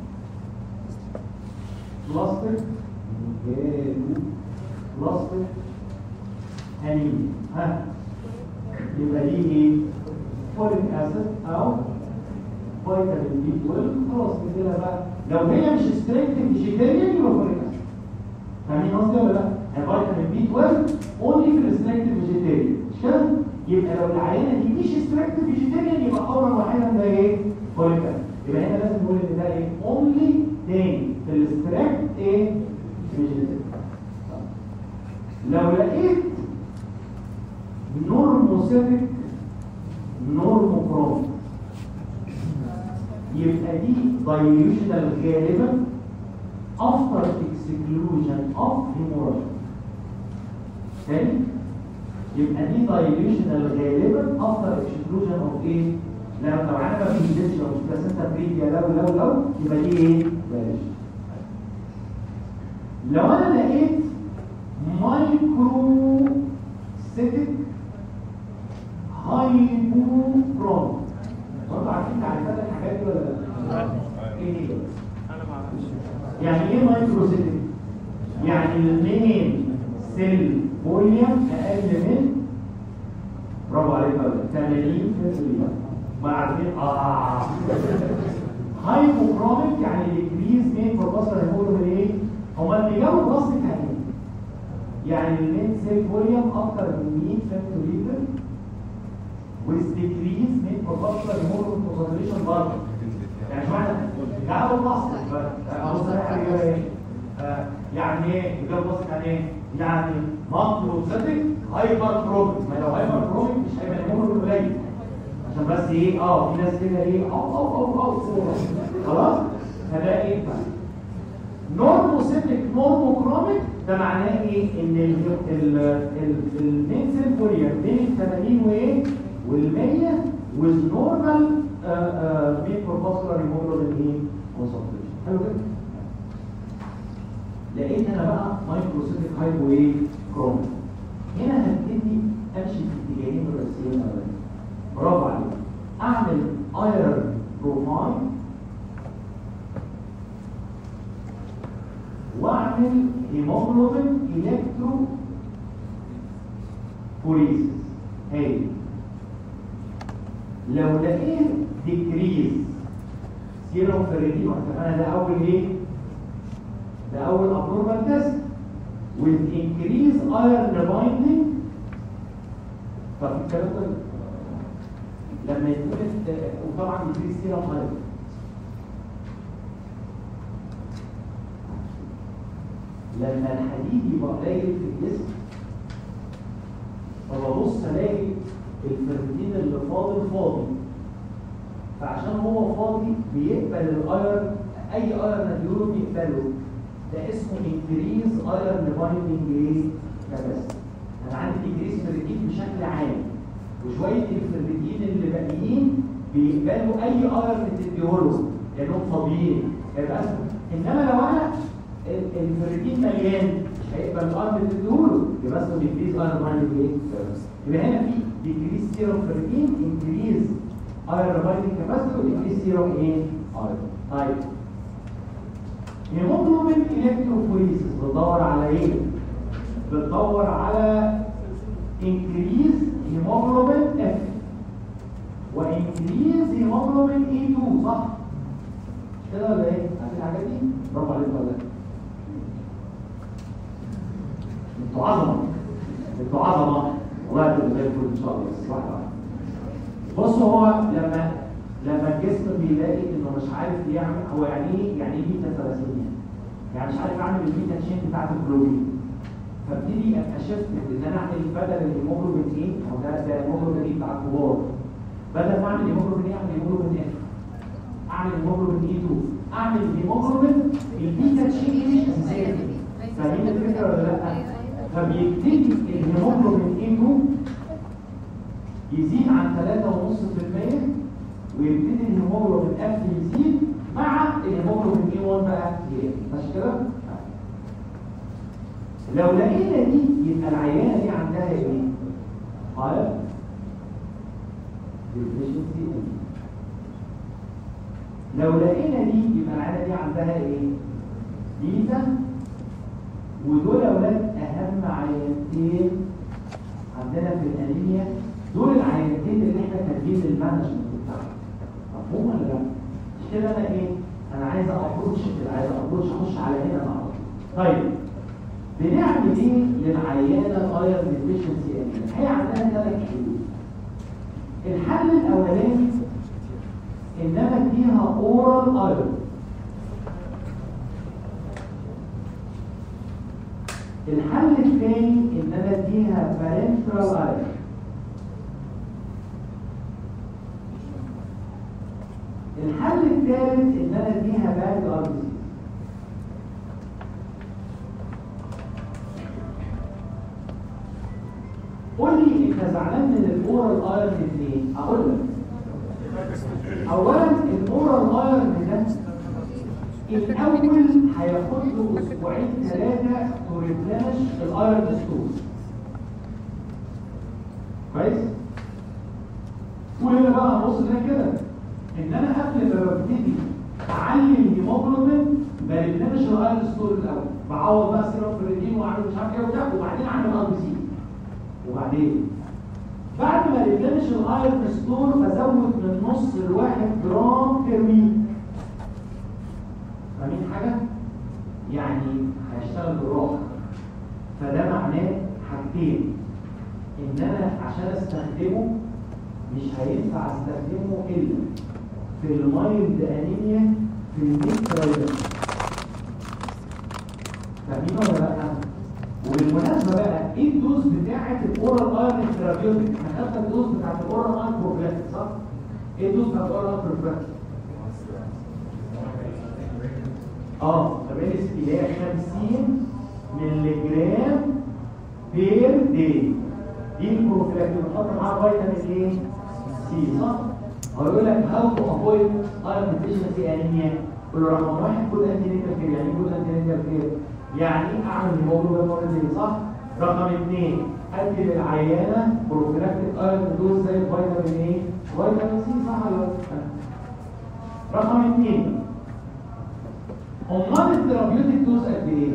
بلاستيك نيجارو بلاستيك هنين ها يبقى دي ايه؟ فوليك اسيد او فيتامين بي اتناشر خلاص كده بقى. لو هي مش ستريكت فيجيتيريان يبقى فوليك اسيد. فاهمين قصدي ولا لا؟ الفيتامين بي اتناشر اونلي في الستريكت فيجيتيريان مش كده؟ يبقى لو العينه دي مش ستريكت فيجيتيريان يبقى اولا واحدا ده ايه؟ فوليك اسيد. يبقى هنا لازم نقول ان ده ايه؟ اونلي تاني في الستريكت ايه؟ فيجيتيريان. لو لقيت نورموسيتك نورموكروم يبقى دي دايليوشنال غالبا after exclusion of hemorrhage. تاني يبقى دي دايليوشنال غالبا after exclusion of ايه؟ لو لو انا ما بينزلش لو مش بلاسنتا بريديا لو لو لو يبقى دي ايه؟ بلاش. لو انا لقيت مايكرو سيتك هايبوكروم برضه عارفين تعريفات الحاجات دي ولا لا؟ ايه هي؟ انا ما اعرفش. يعني ايه مايكرو سيتك؟ يعني المين سيل فوليوم اقل من برافو عليك يا ولد ثمانين بالمية. ما عارفين اه هايبوكروميك يعني ديكريز مين بروبوسر هيموجلوبين ايه؟ هما اللي جابوا البلاستيك يعني يعني المين سيل فوليوم اكتر من مية فيمتوليتر والديكريز مين بروبوسر هيموجلوبين كونسنتريشن برضه. يعني معنى جابوا البلاستيك ابص على ايه؟ يعني ايه؟ جابوا البلاستيك يعني ايه؟ يعني ماكروسيتك هايبر كروميك. ما لو هايبر كروميك مش هيبقى هيموجلوبين قليل عشان بس ايه اه في ناس كده ايه او او او او خلاص فده ايه بقى نورموسيتك نورموكروميك. ده معناه ايه ان المين سيل فوليوم بين ثمانين وايه وال100 with normal مين بروبوسكولار هيموجلوبين ايه كونسنتريشن. حلو كده. لقيت انا بقى مايكروسيتك هايبو ايه كروميك. هنا هبتدي امشي في اتجاهين رئيسيين اولانيين. برافو عليك. اعمل ايرون بروفايل واعمل هيموجلوبين الكترو فوريسيس. هاي لو لقيت ديكريز سيروم فريدين انا ده اول ايه؟ ده اول ابنورمال تيست with increase iron binding. طب الكلام ده لما يكون وطبعا increase serum iron لما الحديد يبقى قليل في الجسم فببص الاقي الفرمتين اللي فاضل فاضي فعشان هو فاضي بيقبل الايرن اي ايرن نديله بيقبله. ده اسمه انكريز ايرن بايندنج ايه كاباسيتي. انا عندي انكريز فرمتين بشكل عام وشويه الفرمتين اللي باقيين بيقبلوا اي ايرن تديهوله لانهم فاضيين يبقى اسمه. انما لو انا الفرمتين مليان مش هيقبل الايرن تديهوله يبقى اسمه انكريز ايرن بايندنج ايه. يبقى هنا في decrease serum ferritin increase iron binding capacity decrease serum ايه iron. طيب هيموجلوبين الكتروفوريسيس بتدور على ايه؟ بتدور على increase hemoglobin F و increase hemoglobin إيه تو صح؟ كده ولا ايه؟ عارفين الحاجات دي؟ برافو عليكم ولا لا؟ انتوا عظمه انتوا عظمه والله هتبقوا زي الفل ان شاء الله. بس واحده واحده. بصوا هو لما لما الجسم بيلاقي انه مش عارف يعمل، هو يعني ايه يعني ايه بيتا ثلاثينيا؟ يعني مش عارف اعمل البيتا تشين بتاعت الجلوبين، فابتدي اكتشفت ان انا اعمل بدل الهيموجلوبين ايه، او ده ده الهيموجلوبين ايه بتاع الكبار، بدل ما اعمل هيموجلوبين ايه اعمل هيموجلوبين اف، اعمل هيموجلوبين اي اتنين، اعمل هيموجلوبين البيتا تشين دي مش اساسيه. فاهمين الفكره ولا لا؟ فبيبتدي الهيموجلوبين اي اتنين يزيد عن ثلاثة فاصلة خمسة بالمية ويبتدي الهيموجلوبين اف يزيد مع الهيموجلوبين اي واحد بقى يقل. ماشي كده؟ لو لقينا دي يبقى العيانه دي عندها ايه؟ هاير ديفيشنسي. لو لقينا دي يبقى العيانه دي عندها ايه؟ بيتا. ودول اولاد اهم عينتين عندنا في الانيميا، دول العينتين اللي احنا كاتبين المانجمنت بتاعهم. مفهوم ولا لا؟ مش كده انا ايه؟ انا عايز ابروتش كده، عايز ابروتش اخش على هنا مع بعض. طيب بنعمل ايه للعيانه الايرن ديفيشنسي انيميا؟ هي عندها ثلاث حلول. الحل الاولاني ان انا اديها اورال ايرن. الحل الثاني ان انا اديها بارنترال ايرن. الحل الثالث ان انا اديها باك ار بي. قول لي انت زعلان من الاورال ايرن اثنين؟ اقول لك اولا الاورال ايرن ده الاول هياخد له اسبوعين ثلاثه تو ريبلانش الايرن ستور. كويس؟ وهنا بقى نبص هنا كده ان انا قبل ما ببتدي اعلي الهيموجلوبين بريبلانش الايرن ستور الاول، بعوض بقى سيرم فريدين واعمل مش عارف ايه وبتاع، وبعدين اعمل ار بي سي. وبعدين بعد ما ريبلانش الايرن ستور بزود من نص لواحد جرام بير ويك. فاهمين حاجه؟ يعني هيشتغل بالراحه. فده معناه حاجتين، ان انا عشان استخدمه مش هينفع استخدمه الا في المايلد انيميا في الميد. فاهمين ولا لا؟ وبالمناسبه بقى ايه الدوز بتاعه الاورال ايرن ثيرابيوتيك؟ احنا خدنا الدوز بتاعه الاورال ايرن بروفلاكتيك صح؟ ايه الدوز بتاعه الاورال ايرن بروفلاكتيك؟ اه فبالنسبه اللي هي خمسين مللي جرام بير داي. دي البروفلاكتيك بنحط معاها فيتامين ايه؟ سي صح؟ هيقول لك هاو تو افويد ايرن ديفيشنسي انيميا. قول له رقم واحد خد انتي نيتال كير. يعني ايه خد انتي نيتال كير؟ يعني اعمل هيموجلوبين مرتين صح؟ رقم اثنين ادي للعيانه بروفلاكتيك ايرن دوز زي الفيتامين ايه؟ فيتامين سي صح ولا لا؟ رقم اثنين امال الثيرابيوتيك دوز قد ايه؟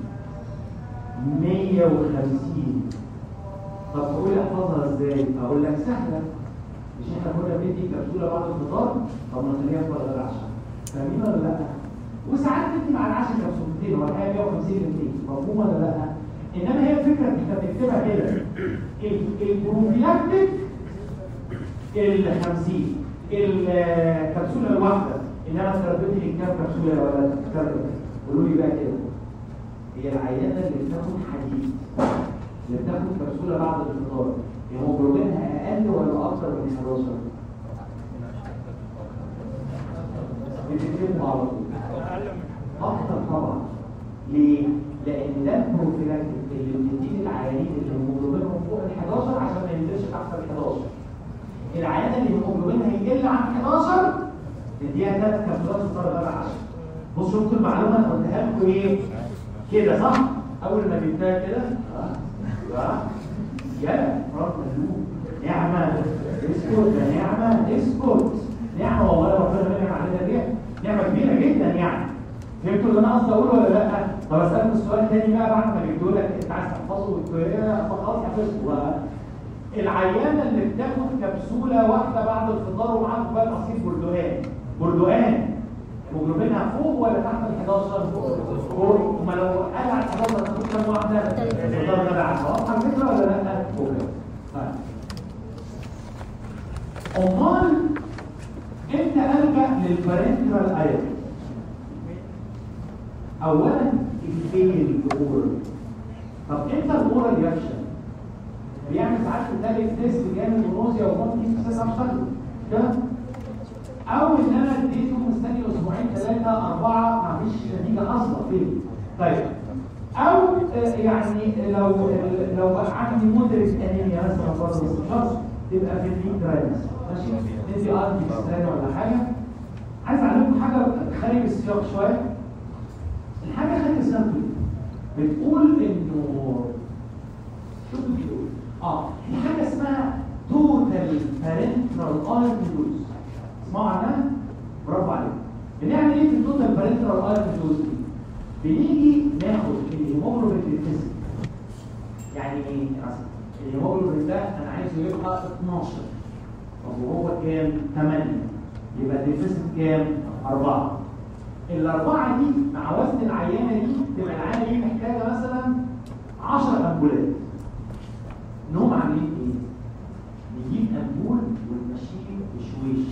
مية وخمسين. طب تقول لي احفظها ازاي؟ اقول لك سهله. مش احنا كنا بندي كبسوله بعد الفطار؟ طب ما نخليها في وقت العشاء. فاهمين ولا لا؟ وساعات بتدي مع العشاء كبسولتين ولا حاجه مية وخمسين ميتين. مفهوم ولا لا؟ انما هي الفكره احنا بنكتبها كده. البروفيلاكتيك ال خمسين، الكبسوله الواحده، انما الثيرابيوتيك كام كبسوله يا ولد؟ قولوا لي بقى كده. هي العيانه اللي بتاخد حديد، اللي بتاخد كبسوله بعد الفطار، هيموجلوبينها اقل ولا اكتر من حداشر؟ بتتم على طول اكتر طبعا. ليه؟ لان ده البروفيلاكتيك اللي بتديه العيانين اللي هيموجلوبينهم فوق ال حداشر عشان ما ينزلش تحت ال حداشر. العيانه اللي هيموجلوبينها يقل عن حداشر نديها ثلاث كبسولات في طرف العشاء. بصوا شفتوا المعلومه انا قلتها لكم ايه؟ كده صح؟ اول ما جبتها كده اه يلا رب مهلوك نعمه اسكت يا نعمه اسكت. نعمه والله ربنا منعم علينا دي نعمه كبيره جدا يعني. فهمتوا اللي انا قصدي اقوله ولا لا؟ طب اسالكم السؤال تاني بقى بعد ما جبته لك انت عايز تحفظه والطريقه فخلاص حفظته بقى. العيانه اللي بتاخد كبسوله واحده بعد الفطار ومعاها كوبايه عصير برتقال برتقال هيموجلوبينها فوق ولا تحت ال حداشر؟ فوق. وما لو قال على ال حداشر هتاخد كام واحده؟ تقدر تبع واضحه الفكره ولا لا؟ فوق. طيب امال امتى الجا للبارنترال ايرون؟ اولا الفيل الاورال. طب امتى الاورال رياكشن؟ بيعمل ساعات بتلاقي تيست جامد ونوزيا وممكن اساسا اشتغل كده، او ان انا اديته مستني اسبوعين ثلاثه اربعه ما فيش نتيجه اصلا فيه. طيب او يعني لو لو عندي مودريت انيميا مثلا برضه استشخاص تبقى في الميدراينس ماشي، ندي ارتي سترين ولا حاجه. عايز اعلمكم حاجه خارج السياق شويه. الحاجه خارج السياق بتقول انه شو بتقول؟ اه في حاجه اسمها توتال بارنترال ايرون دوز. اسمعوا عنها؟ برافو عليكم. بنعمل ايه في التوتال بارنترال ايرون دوز دي؟ بنيجي ناخد الهيموجلوبين الفيزيك. يعني ايه مثلا؟ الهيموجلوبين ده انا عايزه يبقى اتناشر. طب وهو كام؟ ثمانية. يبقى الديفيسيت كام؟ أربعة. الأربعة دي مع وزن العيانة دي تبقى العيانة دي محتاجة مثلا عشر أمبولات. نقوم عاملين ايه؟ نجيب أمبول ونمشيه بشويش.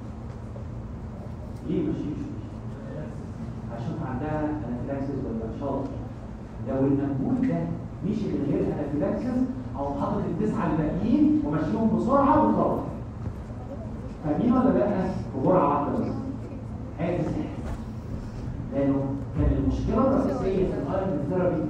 ليه مشيه بشويش؟ عشان عندها انافيلاكسس ولا شاطر. لو الأمبول ده مشي من غير انافيلاكسس أو حاطط التسعة الباقيين ومشيهم بسرعة بتروح. فاهمين ولا لا؟ بجرعة واحدة بس. هي تسعة. لأنه كان المشكلة الرئيسية في الايرون ثيرابي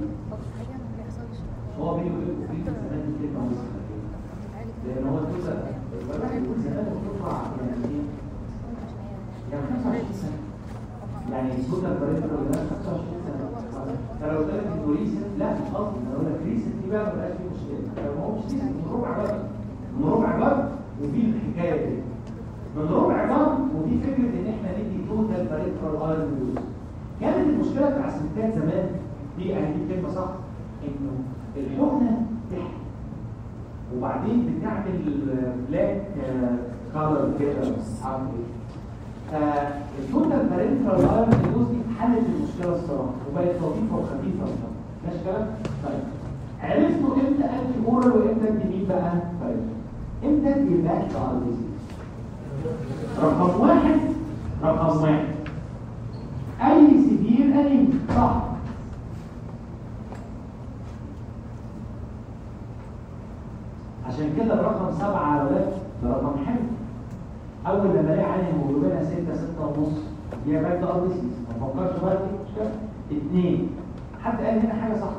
هو بيني وبينكم في زمان دي كلمة وسخة كده. لأن هو الجزء الواحد يقول زمان بتطلع يعني ايه؟ يعني خمسة وعشرين سنة. يعني السودا البارنترال ده خمسة وعشرين سنة. فلو قلت لك انه ريسنت لا مش قصدي، انا اقول لك ريسنت دي بقى ما بقاش فيه مشكلة. لو هو مش ريسنت من ربع جرد. من ربع جرد وفي الحكاية دي. من ربع جرد ودي فكرة ان احنا ندي توتال بارنترال ايرون دوز. كانت المشكلة بتاع السنتات زمان دي يعني دي كلمة صح انه الحقنة تحت وبعدين بتعمل بلاك كالر كده عارف ايه. فالتوتال بارنترال ايرون دوز دي حلت المشكلة الصراحة وبقت لطيفة وخفيفة ماشي كده؟ طيب عرفتوا امتى ادي اورال وامتى ادي مين بقى؟ طيب امتى ادي باك ار بي سي؟ رقم واحد رقم واحد اي سيفير انيميا صح. عشان كده الرقم سبعة يا ولاد ده رقم حلو. اول لما الاقي عيني هيموجلوبينها ستة ستة ونص دي باك ده ار بي سي ما تفكرش بقى دي مشكله. اثنين حد قال هنا حاجه صح.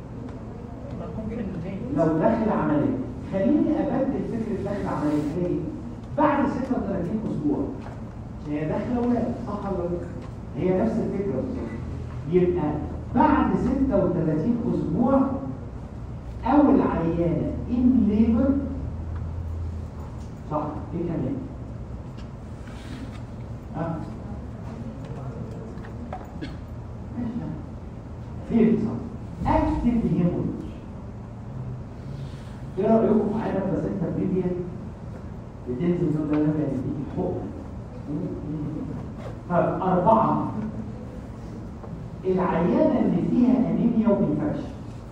لو داخل عمليه خليني ابدل فكره داخل عمليه ليه؟ بعد ستة وثلاثين اسبوع هي داخله ولاد صح ولا لا؟ هي نفس الفكره بالظبط. يبقى بعد ستة وثلاثين اسبوع او العيانه ان ليبر صح. ايه كمان؟ ها؟ فين صح؟ اكتب هيموريج. ايه رايكم في حاجه بس انت بيبيا بتنزل من ده لما يديك حقن. طب أربعة العيانة اللي فيها أنيميا وإنفكشن.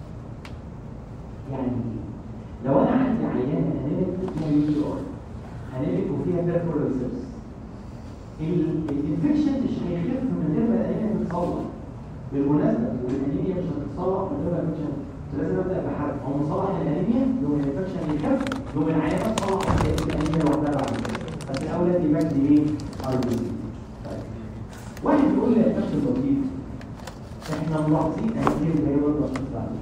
يعني لو أنا عندي عيانة أنيميك فيها يو ار أنيميك وفيها بيرفوريسس الإنفكشن مش هيخف من غير ما الأنيميا تتصلح. بالمناسبة والأنيميا مش هتتصلح من غير ما الإنفكشن لازم أبدأ بحاجة هو مصلح الأنيميا يوم الإنفكشن يخف يوم العيانة تصلح الأنيميا لوحدها بعد كده. بس الأول دي باك ايه؟ ارجو. واحد يقول لي يا كابتن لطيف احنا ملاحظين تأثير اللي هي برضه عشان تعرف.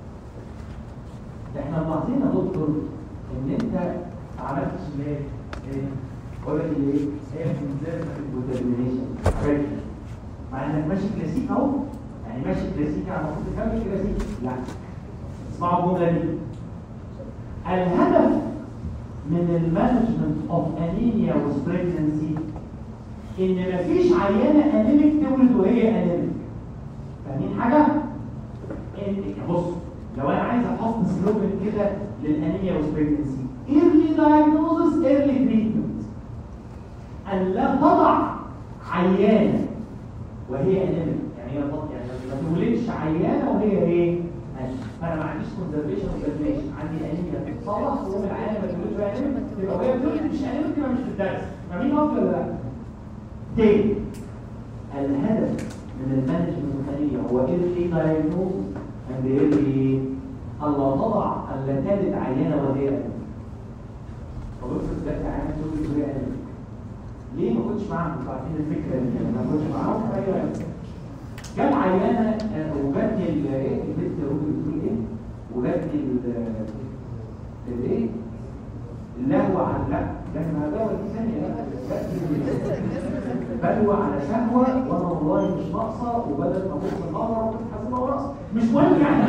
احنا ملاحظين يا دكتور ان انت ما عملتش ايه؟ ايه؟ بقول لك ايه؟ هي كونزرفتيف وديترمينيشن. مع انك ماشي كلاسيك اهو يعني ماشي كلاسيك على المفروض تكمل كلاسيك. لا اسمعوا الجمله دي. الهدف من المانجمنت اوف انيميا وسبريجنسي ان مفيش عيانه انيميك تولد وهي انيميك. فاهمين حاجه؟ ان بص لو انا عايز احط سلوجن كده للانيميا وسبريجنسي early diagnosis early treatment ان لا تضع عيانه وهي انيميك، يعني هي يعني ما تولدش عيانه وهي ايه؟ فانا ما عنديش كونزرفيشن وجراديشن، عندي انيميا بتصلح تقوم العيانه ما تولدش بقى انيميك، تبقى وهي بتولد مش انيميك تبقى مش في الدرس. فاهمين قصدي ولا لا؟ تاني الهدف من المانجمنت الخليه هو ايرلي دايجنوز اند ايرلي الله تضع الا تلد عيانه وهي انيميك. طب افرض جت عيانه تولد وهي انيميك، ليه ما كنتش معاهم؟ انتوا عارفين الفكره دي، ما كنتش معاهم في اي وقت. جت عيانه وجت ايه البنت روبي بتقول ايه؟ وجت الايه؟ اللهو على لا ده ما ده دي ثانيه بلوى على شهوه وانا والله مش ناقصه وبدل ما ابص النظر وكنت حاسبها وراسي مش مهم يعني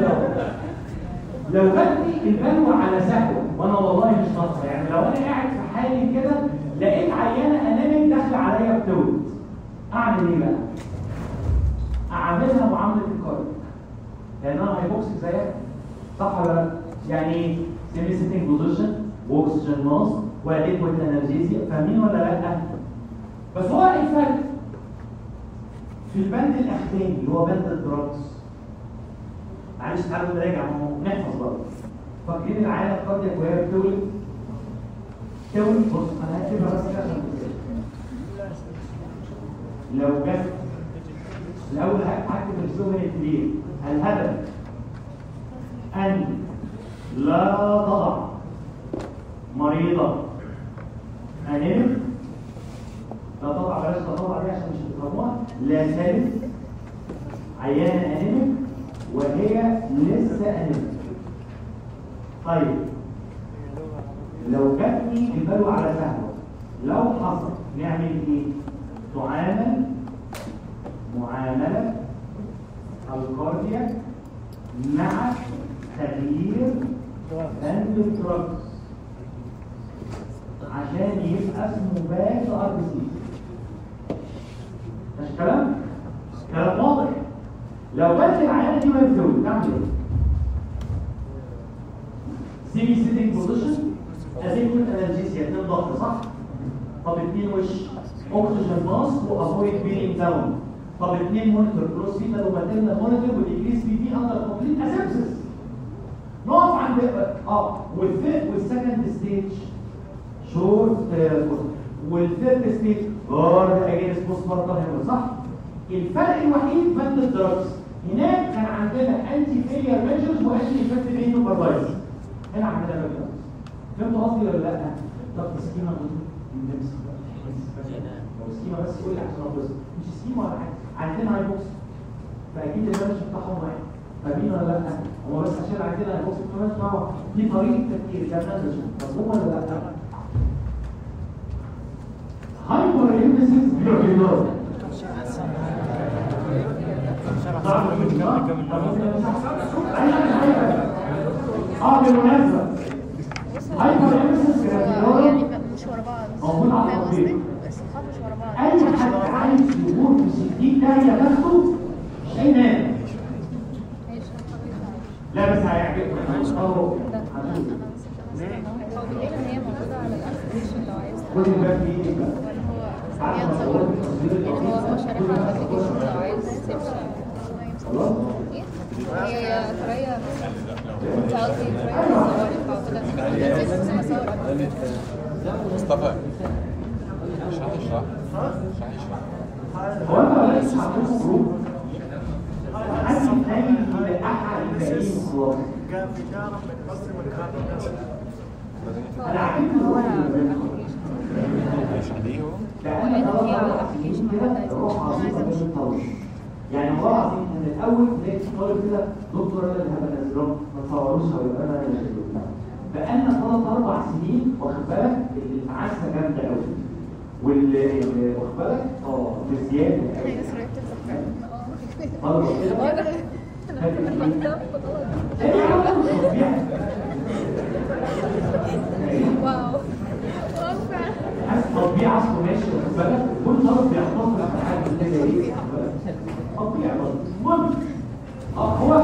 لو جاتني البلوى على شهوه وانا والله مش ناقصه، يعني لو انا قاعد في حالي كده لقيت عيانه انامك داخله عليا بتولد، اعمل ايه بقى؟ اعملها معامله الكارد لانها هايبوكسيك زيها صح ولا لا؟ يعني سيمي سيتنج بوزيشن واكسجين ماسك واديكويت انرجيزيا، فاهمين ولا لا؟ بس هو الفرق في البند الاخراني اللي هو بند الدراجز. معلش تعالوا نراجع نحفظ برضه. فاكرين العيانه الكاردياك وهي بتولد؟ تولد بص انا هكتبها بس كده عشان لو جت الاول هكتب الزمن الكبير. الهدف ان لا تضع مريضه انيميك، لا تضع بلاش لا تضع دي عشان مش هتفهموها، لا تلد عيانه انيميك وهي لسه انيميك. طيب لو جاتني البلوى على سهوه لو حصل نعمل ايه؟ تعامل معامله الكاردياك مع تغيير بند الدراجز عشان يبقى اسمه باك ار بي سي. مش كلام؟ كلام واضح. لو بس العيانه دي ما بتولد تعمل ايه؟ سيمي سيتنج بوزيشن اديكويت انرجيزيا اتنين ضغط صح؟ طب اتنين وش اوكسجين ماسك وافويد بيلينج داون. طب اتنين مونيتور كروس فيتال وماتيرنال مونيتور وديكريس بي بي اندر كومبليت اسيبسس. نقف عند اه والثيرد والسكند ستيج شورت والثيرد ستيج جارد اجينست بوست مارتم هيمر صح؟ الفرق الوحيد بند الدراجز هناك كان عندنا انتي فيلير ميجرز وانتي افكتيف انترفايز. هنا عندنا ميجرز. فهمتوا قصدي ولا لا؟ طب سكيما بس لو سكيما بس يقول لي عشان ابص مش سكيما ولا حاجه، عندنا هايبوكس فاكيد المانج بتاعهم معايا. فاهمين ولا لا؟ هو بس عشان عندنا هايبوكس كمان معاه دي طريقه تفكير ده مانج مفهوم ولا لا؟ هايبر ايمسيس بيرفيدور اه بالمناسبه هايبر ايمسيس بيرفيدور مش ورا بعض موجود على التطبيق. بس مش ورا بعض. اي حد عايز يمر في ستين داهيه تاخده مش هينام. لا بس هيعجبك اهو هو بيقول ان هي موجوده على الابلكيشن لو عايز خد الباب في ايدك بقى. ولا هو هي تصور يعني هو هو شارحها على الابلكيشن لو عايز خلاص هي ثريا انت قصدي ثريا صورت مصطفى مش هتشرح مش هتشرح هو انت لسه هتشوف جروب حد تاني لاحد الباقيين خلاص. انا عارف ان هو مش عليه هو لان الابلكيشن كده روح عظيمه مش طويل. يعني والله العظيم ان الاول تلاقي طالب كده دكتور انا اللي هبقى انزله ما تصوروش او انا اللي انزله. بقالنا ثلاث اربع سنين واخد بالك العزه جامده قوي واللي واخد بالك اه بزياده قوي. خلاص واو تطبيع اصله ماشي واخد بالك كل طرف بيحتفظ بحاجه كده ايه تطبيع المهم اه هو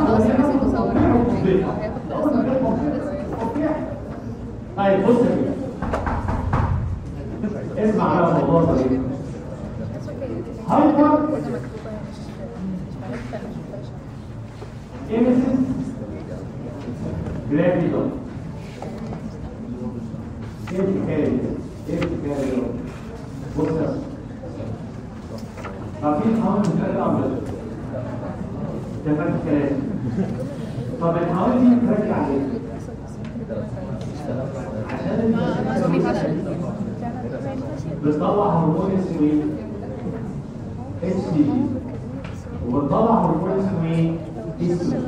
طيب بص كده اسمع على الموضوع ده هايبر جرافيدول. ايه الحكايه دي؟ ايه الحكايه دي؟ بص يا اسطى، عارفين الحوامل بترجع ولا لا؟ ده فاكر الكلام. طب الحوامل دي بترجع ليه؟ عشان بتطلع هرمون اسمه ايه؟ اتش دي جي، وبتطلع هرمون اسمه ايه؟ استروجين.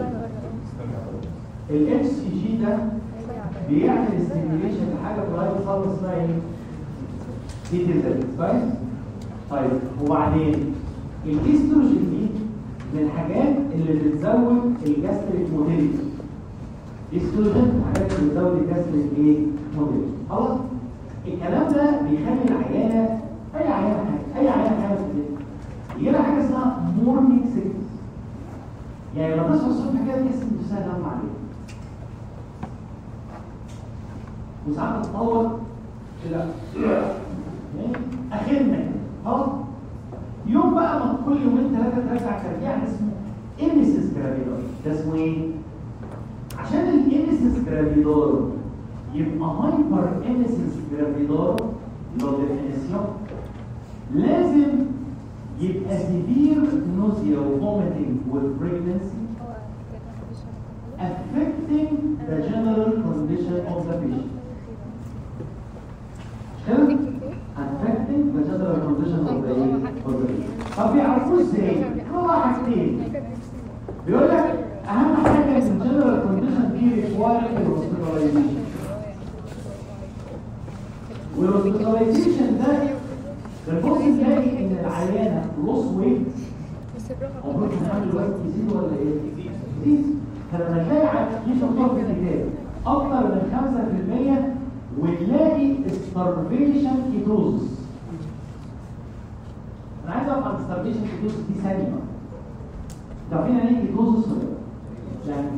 الاتش دي جي ده بيعمل ستيميوليشن لحاجه في اللايف سايكل اسمها ايه؟ دي تي زد. كويس؟ طيب وبعدين الاستروجين دي من الحاجات اللي بتزود الجاستريك موتيليتي. الاستروجين حاجات اللي بتزود الجاستريك ايه؟ موتيليتي. خلاص؟ الكلام ده بيخلي العيانه اي عيانه حاجه اي عيانه حاجه في الدنيا يجي لها حاجه اسمها مورنينج سيكنس. يعني لما تصحى الصبح كده تحس ان نفسها نام عليه. وساعات تتطور الى اخرنا خلاص. يوم بقى ما كل يومين ثلاثه ترجع ترجيع اسمه إيميسيس جرافيدور. ده اسمه ايه؟ عشان الإيميسيس جرافيدور يبقى هايبر إيميسيس جرافيدور لو ديفينيسيون لازم يبقى سيفير نوزيا وفوميتنج والبريجنسي affecting the general condition of the patient. شايف؟ affecting the general condition of the patient. طب بيعرفوه ازاي؟ هو حاجتين. بيقول لك اهم حاجه في الجنرال كونديشن دي ريكوايرد الهوسبيتاليزيشن. والهوسبيتاليزيشن ده بنبص نلاقي ان العيانه لوس ويت المفروض تحمل الوزن يزيد ولا ايه؟ يزيد. فلما تلاقي في مكتوب في الكتاب اكثر من خمسة في المية ونلاقي starvation ketosis. انا عايز اعرف عن starvation ketosis دي ثانيه. تعرفين يعني ايه كيتوزس ولا لا؟ يعني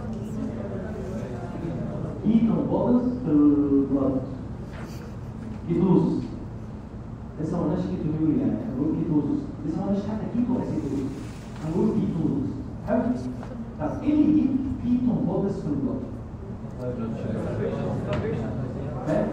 كيتون بودز في البلد. كيتوزس لسه ما قلناش كيتونيوريا، يعني هنقول كيتوزس. لسه ما قلناش حتى كيتو اسيدوز، هنقول كيتوزس. حلو؟ طب ايه اللي يجيب كيتون بودز في البلد؟ فاهم؟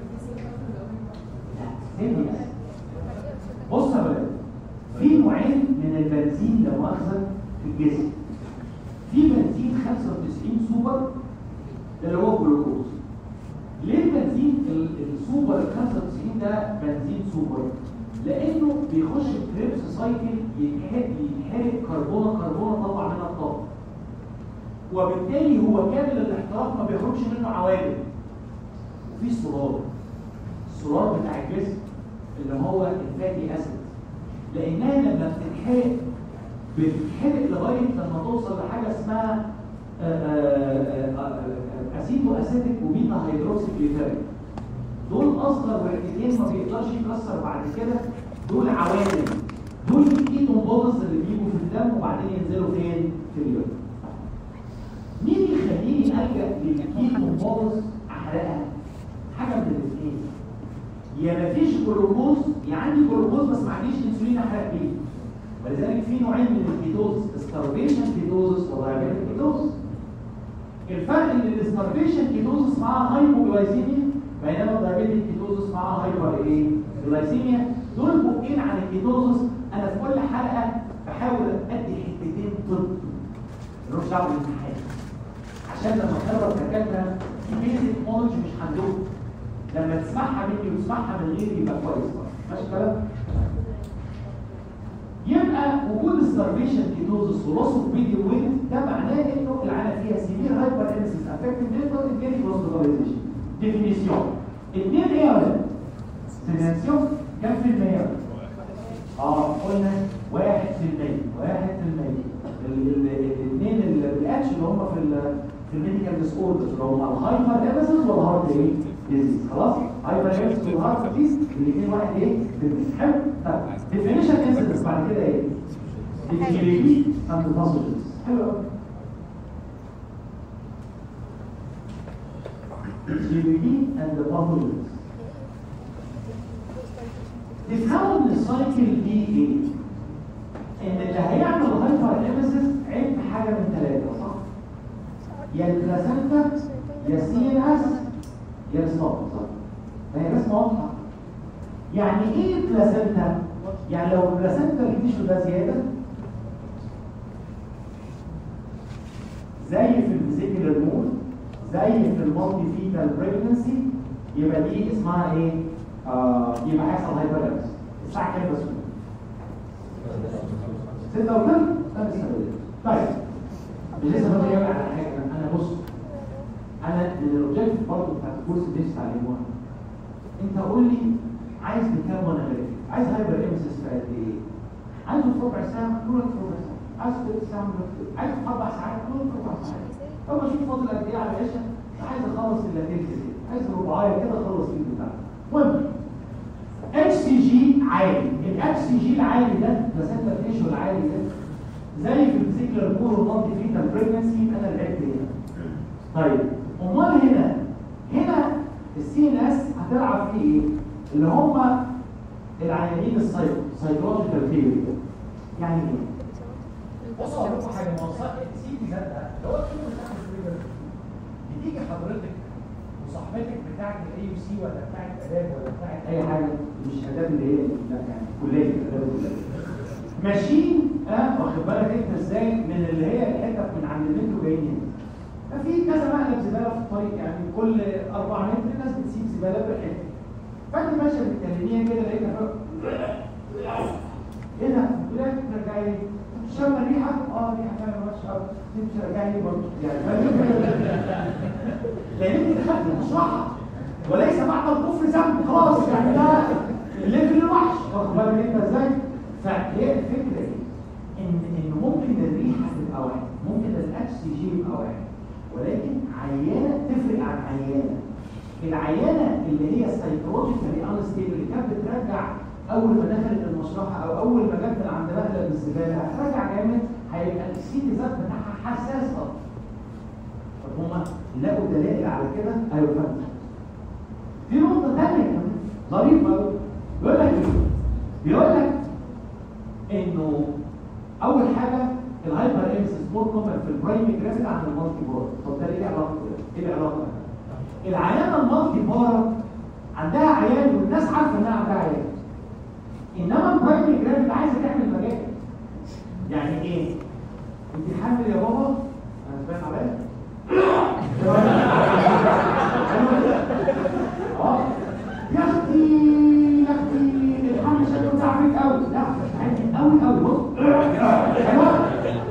لا بص يا ولاد، في نوعين من البنزين لو مؤاخذه في الجسم. في بنزين خمسة وتسعين سوبر اللي هو جلوكوز. ليه البنزين السوبر ال خمسة وتسعين ده بنزين سوبر؟ لانه بيخش في كريبس سايكل يتحرق يتحرق كربونه كربونه طلع منها الطاقه. وبالتالي هو كامل الاحتراق ما بيخرجش منه عوادم. وفي سرار. السرار بتاع الجسم اللي هو الفاتي اسيد. لانها لما بتتحرق بتتحرق لغايه لما توصل لحاجه اسمها اسيتو اسيتيك وبيتا هيدروكسي جليسيريك. دول اصغر وحدتين ما بيقدرش يكسر بعد كده. دول عوامل. دول الكيتون بودز اللي بيجوا في الدم وبعدين ينزلوا فين؟ في اليوم. مين يخليني الجا للكيتون بودز احرقها؟ حاجه من الاثنين. يا مفيش جلوكوز، يا عندي جلوكوز بس ما عنديش انسولين احرق بيه. ولذلك في نوعين من الكيتوز، ستارفيشن كيتوزس ودايابيتيك كيتوز. الفرق ان الستارفيشن كيتوزس معاها هايبوجلايسيميا بينما الدايابيتيك كيتوزس معاها هايبر ايه؟ جلايسيميا. دول بقين عن الكيتوزس. انا في كل حلقه بحاول ادي حتتين طب ملوش دعوه بالامتحان عشان لما تقرا الدكاتره في بيزك نولج مش عندهم. لما تسمعها مني وتسمعها من غيري يبقى كويس. ماشي الكلام؟ يبقى وجود ستارفيشن كيتوزس ولوس اوف فيديو ويت ده معناه انه العينه فيها سيفير هايبر انسيس افكتيف نيتورك انجيج هوسبيتاليزيشن. ديفينيسيون اثنين ايه يا ولاد؟ سينسيون كام في المية؟ اه قلنا واحد في المية واحد في المية. الاثنين الاتش اللي هم في في الميديكال ديس اوردرز اللي هم الهايبر انسيس والهارت ايه؟ ديزيز. خلاص؟ هايبر انسيس والهارت ديزيز الاثنين واحد ايه؟ حلو؟ طيب ديفينيشن انسيدنس بعد كده ايه؟ الجي اند باثوجنز. حلو قوي. الجي اند باثوجنز. تفهموا ان السايكل دي ايه؟ ان اللي هيعمل هايبر انسيس عيب حاجه من ثلاثه صح؟ يا البلاسنتا يا سي ان اس يا الستوب. فهي رسمه واضحه. يعني ايه البلاسنتا؟ يعني لو البلاسنتا التيشو ده زياده زي في الفيزيكال مود زي في المالتي فيتال بريجنسي يبقى دي اسمها ايه؟ آه يبقى هيحصل هايبرلابس. الساعه كام بس؟ ستة وكم؟ لا لسه بدري. طيب لسه بدري قوي على حاجه. انا بص انا من الاوبجيكتيف برضه بتاعت الكورس اللي لسه اتعلموها. انت قول لي عايز بكام وانا غيرك؟ عايز هايبر امسس في قد ايه؟ عايزه في ربع ساعه؟ نقول لك في ربع ساعه. عايز في ثلث ساعه؟ عايز في اربع ساعات؟ نقول لك في اربع ساعات. طب اشوف فاضل قد ايه على العشاء؟ عايز اخلص الا تلت كده، عايز رباعيه كده اخلص الفيلم بتاعي. المهم اتش سي جي عالي. الاتش سي جي العالي ده بلاسنتا تيشو العالي ده زي في الفيزيكال كور والمالتي فيتال بريجنسي. انا لعبت هنا. طيب امال هنا هنا السي ان اس هتلعب فيه ايه؟ اللي هم العيانين السايكولوجيكال ثيوري. يعني ايه؟ بصوا اقول لكم حاجه. موضوع السي بي ذات ده اللي هو الكلمه بتاعت التريجر بتيجي حضرتك وصاحبتك بتاعت الاي يو سي ولا بتاعت اداب ولا بتاعت اي حاجه مش اداب اللي هي لا يعني كليه اداب كليه ماشيين اه واخد بالك انت ازاي من اللي هي الحته من عند المترو جايين هنا. ففي كذا مقلب زباله في الطريق يعني كل أربعة متر الناس بتسيب زباله بالحته. فانت ماشيه بالتلميذ كده لقيتها ايه ده؟ بتقول ترجعي ليه؟ شم الريحه؟ اه ريحه فعلا وحشه قوي. تمشي ترجعي ليه برضه؟ يعني لان انت دخلت المشرحه وليس بعد الكفر ذنب خلاص يعني ده الليفل الوحش. واخد بالك انت ازاي؟ فهي الفكره دي ان ان ممكن الريحه تبقى واحده، ممكن الاتش سي جي يبقى واحد، ولكن عيانه تفرق عن عيانه. العيانه اللي هي السايكولوجيكالي انستيبل اللي كانت بترجع اول ما دخلت المشرحه او اول ما جت من عند مقلب الزباله هترجع جامد، هيبقى السي ذات بتاعها حساس اكتر. طب هما لقوا دلائل على كده؟ ايوه فهمت. في نقطه ثانيه كمان ظريفه قوي. بيقول لك ايه؟ بيقول لك انه اول حاجه الهايبر امسيس مور كومن في البرايمري جرافيك عن المالتي بار. طب ده ايه علاقه ايه العلاقه؟ العيانه المالتي بار عندها عيان والناس عارفه انها عندها عيان، انما البرايمري جرافيك عايزه تعمل مجال. يعني ايه؟ انت حامل يا بابا؟ انا باين عليا؟ اه يا اختي يا اختي الحمل شكله تعبك قوي. لا عادي قوي قوي. بص حلوه.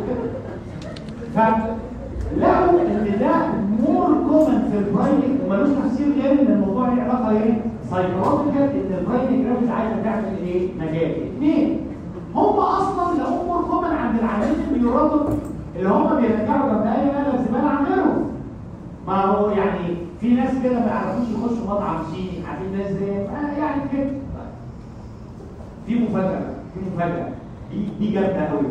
فلقوا ان ده مور كومن في البرايمري ومالوش تفسير غير ان الموضوع له علاقه ايه؟ سايكولوجيكال. ان البرايمري جرافيك عايزه تعمل ايه؟ مجال. اثنين هم اصلا لقوا مور كومن عند العيانين البيوراتور اللي هم بيرجعوا جنب اي مقلب زباله عن غيرهم. ما هو يعني في ناس كده ما يعرفوش يخشوا مطعم صيني، عارفين ناس زي آه يعني كده. في مفاجاه في مفاجاه دي دي جامده قوي.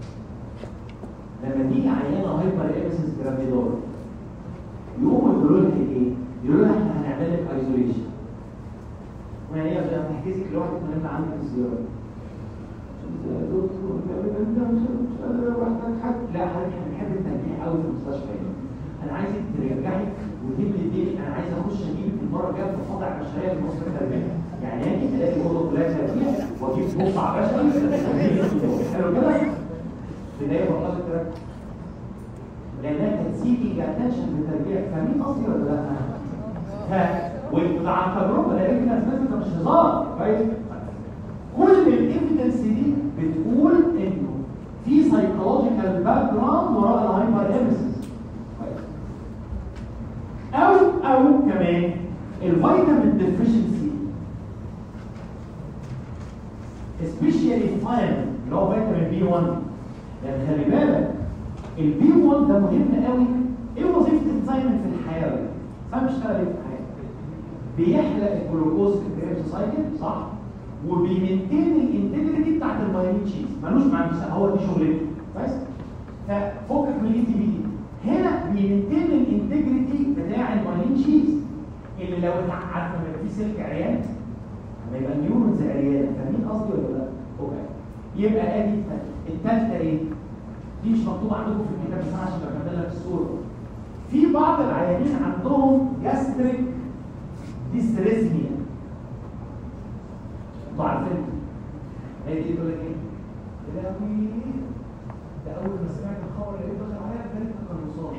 لما تيجي عيانه هايبر امسيس جرافيدور يقوموا يقولوا لها ايه؟ يقولوا لها احنا هنعمل لك ايزوليشن. وهي هتحجزك لوحدك من اللي عندك الزياره. يا دكتور انت مش قادر لوحدك حد. لا حضرتك احنا بنحب التنبيه قوي في المستشفى. انا عايزك ترجعي وتملي الدين. انا عايز اخش اجيبك المره الجايه في وضع بشريه في مصر التربيه. يعني اجي الاقي اوضه كلها تربيه واجيب مقطع بشري حلو كده. بدايه بطلت ترجع لانها تنسيقي كاتنشن بالتربيه. فاهمين قصدي ولا لا؟ ها وعن تجربه لان الناس ده مش هزار كويس. كل الايفيدنس دي بتقول انه في سايكولوجيكال باك جراوند وراء الهايبر امسيس. او او كمان الفيتامين ديفيشنسي سبيشالي فايتامين اللي هو فيتامين بي واحد. لان خلي بالك البي واحد ده مهم قوي. ايه وظيفه الانزيم في الحياه؟ الانزيم بيشتغل ايه في الحياه؟ بيحرق الجلوكوز في الكريبس سايكل صح؟ وبيمنتين الانتجريتي بتاعت المايلين تشيز. ملوش معنى هو دي شغلته بس. ففكك من الاي تي بي دي. هنا بيمنتين الانتجريتي بتاع المايلين تشيز اللي لو عارفه لما في سلك عيان لما يبقى النيورونز عيان. فاهمين قصدي ولا لا؟ اوكي. يبقى ادي الثالثه ايه؟ دي مش مكتوبه عندكم في الكتاب بس عشان بكمل لك الصوره. في بعض العيانين عندهم جاستريك ديستريزميا. انتوا عارفين هي دي تقول لك ايه؟ يا لهوي ده اول ما سمعت الخبر اللي دخل عليها كانت تقلصات.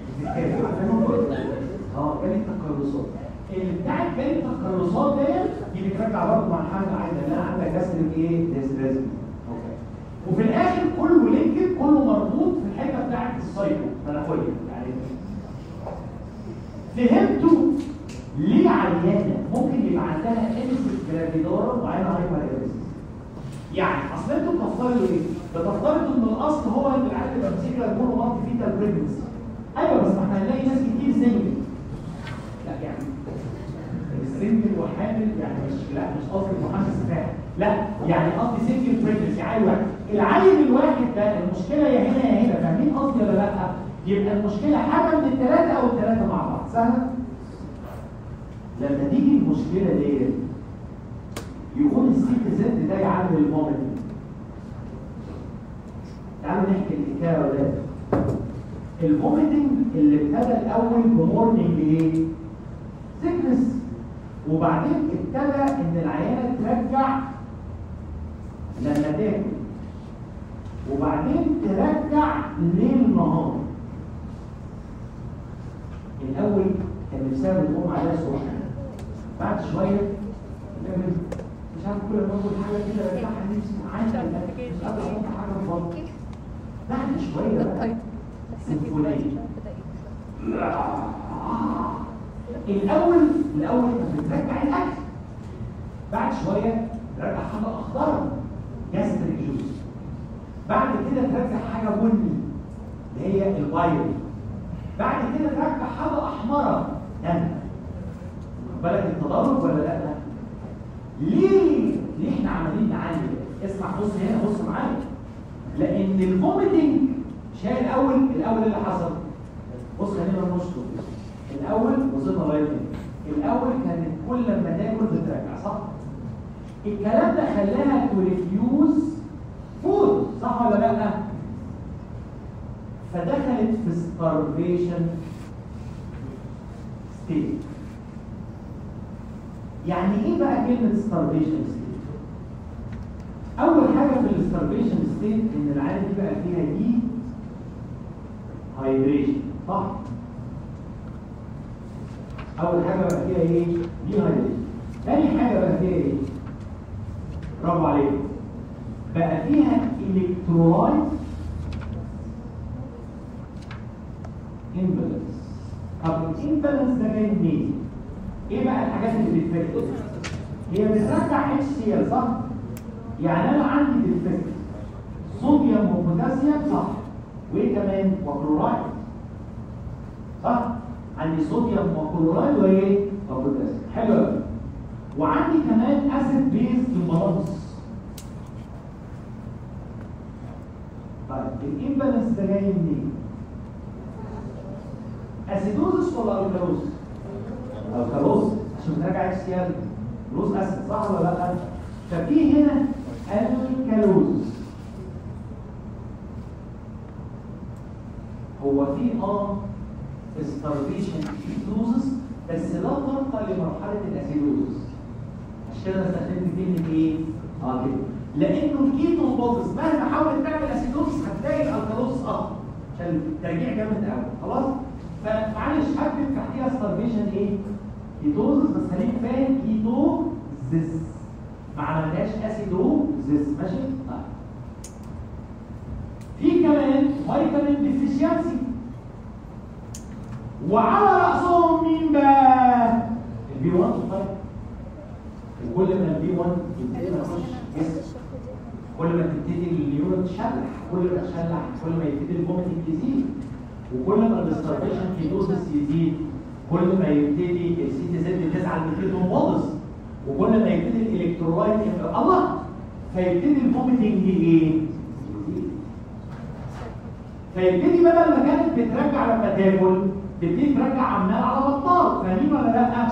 اه كانت تقلصات. اللي بتاعت كانت التقلصات ديت دي بترجع برضه مع حاجه عايزه لا عندك جاستريك ايه؟ ديستريزميا. اوكي. وفي الاخر كله لينكد كله مربوط في الحته بتاعت السايكو تنافسيه يعني. فهمتوا ليه عيانه ممكن يبقى عندها انسس جرافيدورا وعينها هايبر. يعني اصل انتوا بتفترضوا ايه؟ بتفترضوا ان الاصل هو ان العيال تبقى مسكره تكون مالتي فيتال بريجنسي. ايوه بس ما احنا هنلاقي ناس كتير سنجل. لا يعني السنجل وحامل يعني مش لا مش قصدي محمد سفاح. لا يعني قصدي سنجل بريجنسي عيل واحد. العيل الواحد ده المشكله يا هنا يا هنا فاهمين قصدي ولا لا؟ يبقى المشكله حاجه من الثلاثه او الثلاثه مع بعض سهله؟ لما تيجي المشكله ديت يكون السي زد ده يعمل الفوميتنج. تعالوا نحكي الحكايه يا ولاد. الفوميتنج اللي ابتدى الاول بمورنينج ايه؟ سيكنس وبعدين ابتدى ان العيانه ترجع لما تاكل وبعدين ترجع ليل نهار. الاول كان بسبب الام عليها سخونه بعد شويه مش عارف كل ما اقول حاجه كده برتاح نفسي عايز مش قادر اقول حاجه غلط. بعد شويه بقى سيمفونيه. الاول الاول كانت بترجع الاكل بعد شويه ترجع حاجه اخضر جاستريك جوز بعد كده ترجع حاجه بني اللي هي البايو بعد كده ترجع حاجه احمره دم. بالك التضارب ولا لا؟ ليه؟ ليه احنا عمالين نعالج؟ اسمع بص هنا بص معايا. لان الفوميتنج شايل الاول الاول اللي حصل. بص خلينا نشطب. الاول وصلنا لغايه هنا. الاول كانت كل لما تاكل بترجع صح؟ الكلام ده خلاها تريفيوز فود صح ولا لا؟ فدخلت في ستارفيشن ستيت. يعني ايه بقى كلمه ستارفيشن ستيت؟ اول حاجه في الستارفيشن ستيت ان العيال دي بقى فيها دي هايدريشن صح؟ اول حاجه بقى فيها ايه؟ دي هايدريشن. ثاني حاجه بقى فيها ايه؟ برافو عليك. بقى فيها الكترولايت امبالانس. طب الامبالانس ده جاي منين؟ ايه بقى الحاجات اللي بتفرق؟ هي بترجع اتش سي ال صح؟ يعني انا عندي ديفكت صوديوم وبوتاسيوم صح؟ وايه كمان؟ وكلورايد صح؟ عندي صوديوم وكلورايد وايه؟ وبوتاسيوم. حلو قوي. وعندي كمان اسيد بيز امبالانس. طيب الامبالانس ده جاي منين؟ اسيدوزس ولا الكالوز؟ الكالوز عشان بنرجع اتش سي ال لوز اسيد صح ولا لا؟ ففي هنا الكالوز. هو في اه ستارفيشن كيتوزس بس لا ترقى لمرحله الاسيدوزس. عشان كده استخدمت كلمه ايه؟ اه كده. لانه الكيتون بودز مهما حاولت تعمل اسيدوزس هتلاقي الالكالوز اه عشان الترجيع جامد قوي خلاص؟ فمعلش هكتب تحتيها ستارفيشن ايه؟ كيتوزس بس خليك فاهم كيتوزس ما عملناش اسيدوزس ماشي؟ طيب. في كمان فيتامين ديفيشنسي وعلى راسهم مين بقى؟ البي واحد طيب. وكل ما البي واحد يبتدي يخش جسم كل ما تبتدي اليورين تشلح كل ما تشلح كل ما يبتدي الفوميتنج يزيد وكل ما الستارفيشن كيتوزس يزيد كل ما يبتدي السي تي زد تزعل من كيتون بودز وكل ما يبتدي الالكترولايت الله فيبتدي الفوميتنج ايه؟ فيبتدي بدل ما كانت بترجع لما تاكل تبتدي ترجع عمال على بطال فاهمين ولا لا؟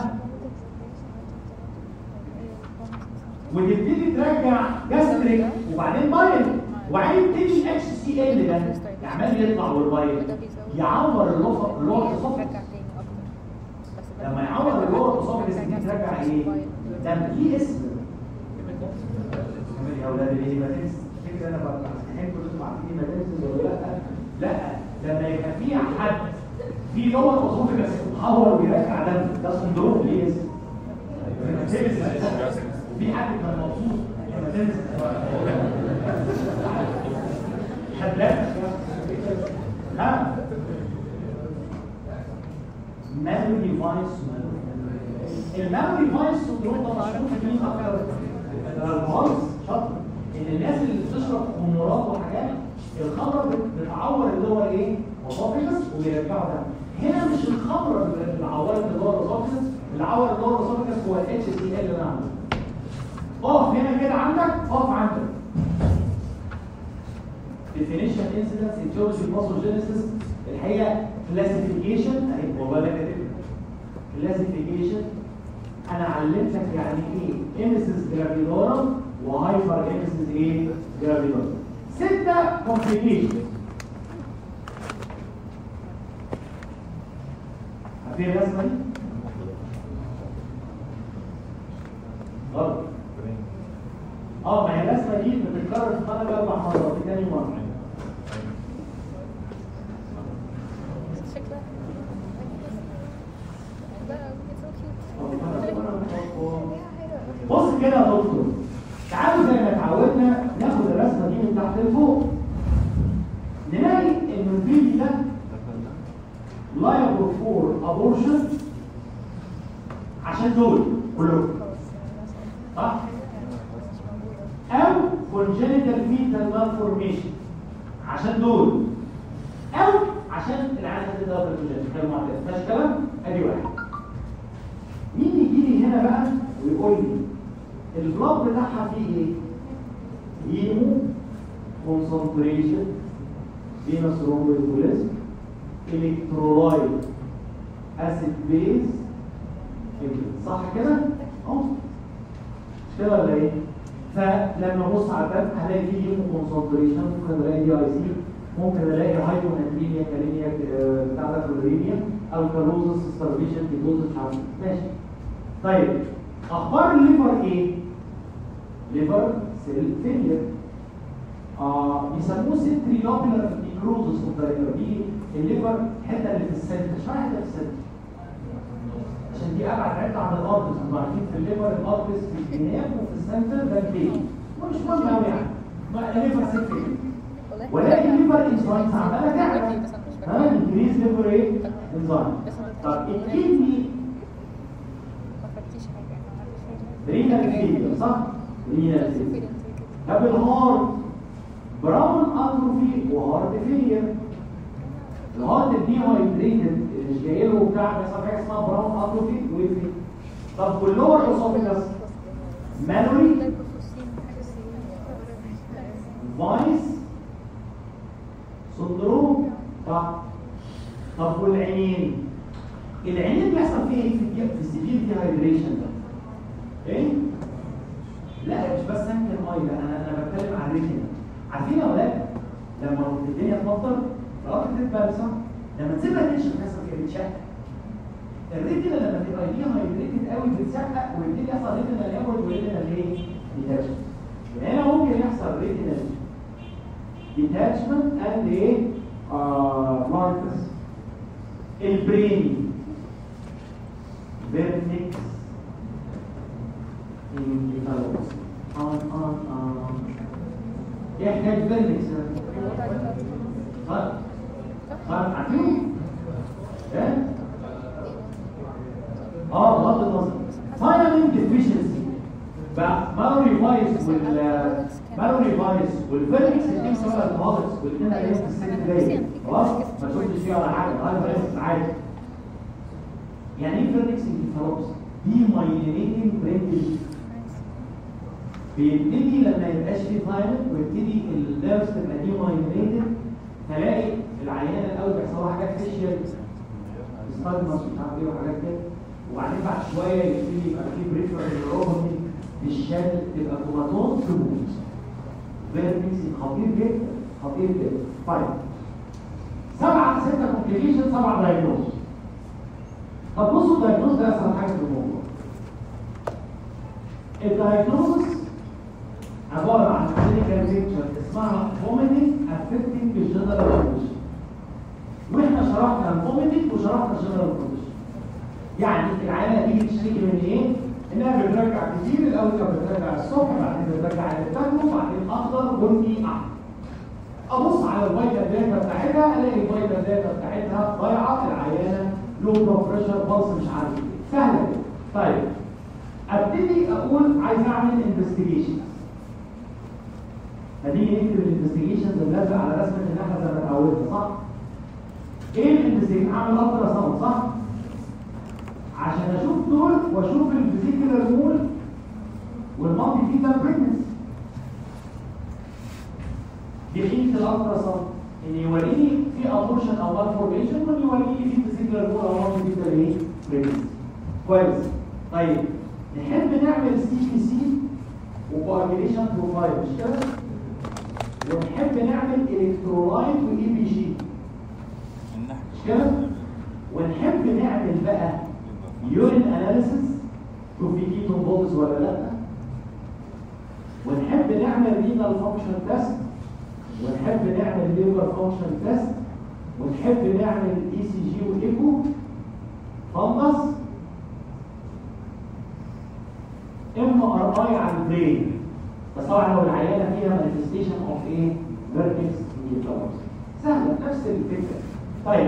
وتبتدي ترجع جاستريك وبعدين بايل وبعدين يبتدي الاتش سي ال ده عمال يطلع والبايل يعور اللور اللور اسوفيكس. رجع تاني اكتر. بس لما يعور اللور اسوفيكس دي ترجع ايه؟ ده ليه اسم. يا اولاد اللي ما تنسى فكره انا بحب كلكم عارفين مدارس ولا لا؟ لا لما يبقى في حد في لور اسوفيكس يتحول ويرجع دم ده سندروم ليه اسم. في حد كان مبسوط لما تنسى حدات ها memory device الميموري ديفايس سندروم ده مشهور في مين اكتر؟ الالفاظ شاطر ان الناس اللي بتشرب خمورات وحاجات الخمره بتعور اللي هو ايه؟ اسوفيجس وبيرجعوا ده. هنا مش الخمره اللي عورت اللي هو الاسوفيجس، اللي عور اللي هو الاسوفيجس هو الاتش سي ال اللي انا عامله. اقف هنا كده عندك، اقف عندك. definition incidence etiology pathogenesis الحقيقه classification اهي والله انا كاتب classification انا علمتك يعني ايه emesis gravidarum وهايبر emesis ايه gravidarum. ستة complications. عارفين الرسمه دي؟ غلط. اه ما هي الرسمه دي بتتكرر في الطلبه اربع مرات في تاني مره. بص كده يا دكتور، تعالوا زي ما اتعودنا ناخد الرسمه دي من تحت لفوق، نلاقي ان البيبي ده liable for abortion عشان دول كلهم صح؟ او congenital fetal malformation عشان دول، او عشان العيان ده بروتوجين كلام معتاد. ماشي كلام؟ ادي واحد. مين يجي لي هنا بقى ويقول لي البلاد بتاعها فيه ايه؟ هيمو كونسنتريشن فينوس رومبوليزم الكترولايت اسيد بيز صح كده؟ اه مش كده ولا ايه؟ فلما ابص على الدم هلاقي فيه هيمو كونسنتريشن، ممكن الاقي دي اي سي، ممكن الاقي هايبوناتريميا كاليميا بتاع ده كلوريميا او كالوزس ستارفيشن كيتوزس مش عارف. ماشي. طيب اخبار الليفر ايه؟ ليفر سيل فيلير. اه بيسموه سنتريلوبولار نيكروزس اوف ذا ليفر. دي الليفر الحته اللي في السنتر. اشمعنى حته في السنتر؟ عشان دي ابعد حته عن الارتس. انتوا عارفين في الليفر الارتس في الجناب وفي السنتر ده البيت. مش مهم قوي يعني. الليفر سيل فيلير. ولكن الليفر انزايمز عماله تعمل ها انكريز ليفر ايه؟ انزايم. طب الكدني رينال فيلير صح؟ رينال فيلير. طب الهارت براون اتروفي وهارت فيلير. الهارت الدي هايدريتد مش جاي له بتاع بيحصل حاجه اسمها براون اتروفي ويفي. طب واللور اسوفيجاس مالوري فايس سندروم صح. طب والعينين العينين بيحصل فيها ايه في السيفير دي هايدريشن ده؟ ايه؟ لا مش بس انت الماي، لا انا انا بتكلم عن الريتنا. عارفين يا ولاد لما الدنيا تمطر الارض تتبل صح؟ لما تسيبها تنشف بيحصل فيها بتشقق. الريتنا لما تبقى دي هايدريتد قوي بتشقق ويبتدي يحصل ريتنا الهيموريج وريتنا الايه؟ ديتاتشمنت. هنا ممكن يحصل ريتنا ديتاتشمنت اند ايه؟ آه ماركس. البرين فيرنكس انكفالوس ان ان ان ايه حكايه فيرنكس؟ صح صح عارفين؟ ايه؟ اه بغض النظر فاينل ديفيشنسي بقى مالوري فايس وال مالوري فايس والفيرنكس الاثنين سواء الهالكس والاثنين عليهم في السن جاي خلاص ما تقولش فيها ولا حاجه هاي عادي. يعني ايه فيرنكس انكفالوس؟ دي مايلينيتنج برين بيبتدي لما يبقاش فيه فاينل ويبتدي النيرفز تبقى دي مايلينيتد تلاقي العيانه الاول بيحصل لها حاجات فيشيال ستاجمس مش عارف ايه وحاجات كده، وبعدين بعد شويه يبتدي يبقى فيه بريفرال نيوروباثي في الشال تبقى كوماتون تبوظ. فيرنكس خطير جدا خطير جدا. طيب سبعه سته كومبليكيشن، سبعه دايجنوز. طب بصوا الدايجنوز ده اسهل حاجه في الموضوع. الدايجنوز عباره عن كلينيكال بيكتشر اسمها فوميتنج افكتنج الجنرال كونديشن. واحنا شرحنا الفوميتنج وشرحنا الجنرال كونديشن. يعني العيانه دي بتشتكي من ايه؟ انها بترجع كتير، الاول كانت بترجع الصبح، بعدين بترجع اللي بتاكله، بعدين اخضر بني احمر. ابص على الفيتال داتا بتاعتها الاقي الفيتال داتا بتاعتها ضايعه، العيانه لو بلاد بريشر، بلس مش عارف ايه. سهله كده. طيب ابتدي اقول عايز اعمل انفستيجيشن. فدي نكتب الانفستيجيشنز بنلزق على رسمه النحله زي ما اتعودنا، صح؟ ايه الانفستيجيشن؟ اعمل الترا ساوند، صح؟ عشان اشوف دول واشوف الفيزيكال مول والمالتي فيتال بريجنسي. دي قيمه الالترا ساوند، ان يوريني في ابورشن او مالفورميشن، وان يوريني في فيزيكال مول او مالتي فيتال ايه؟ بريجنسي. كويس. طيب نحب نعمل سي بي سي وكواجيليشن بروفايل، مش كده؟ ونحب نعمل الكترولايت واي بي جي، مش كده؟ ونحب نعمل بقى يورين اناليسيس، شوف في كيتون بودز ولا لا، ونحب نعمل رينال فانكشن تيست، ونحب نعمل ليفر فانكشن تيست، ونحب نعمل اي سي جي وايكو فانجس، ام ار اي على البرين. بس طبعا لو العيانه فيها مانيفستيشن اوف ايه؟ فيرتكس نيوكلاس. سهله نفس الفكره. طيب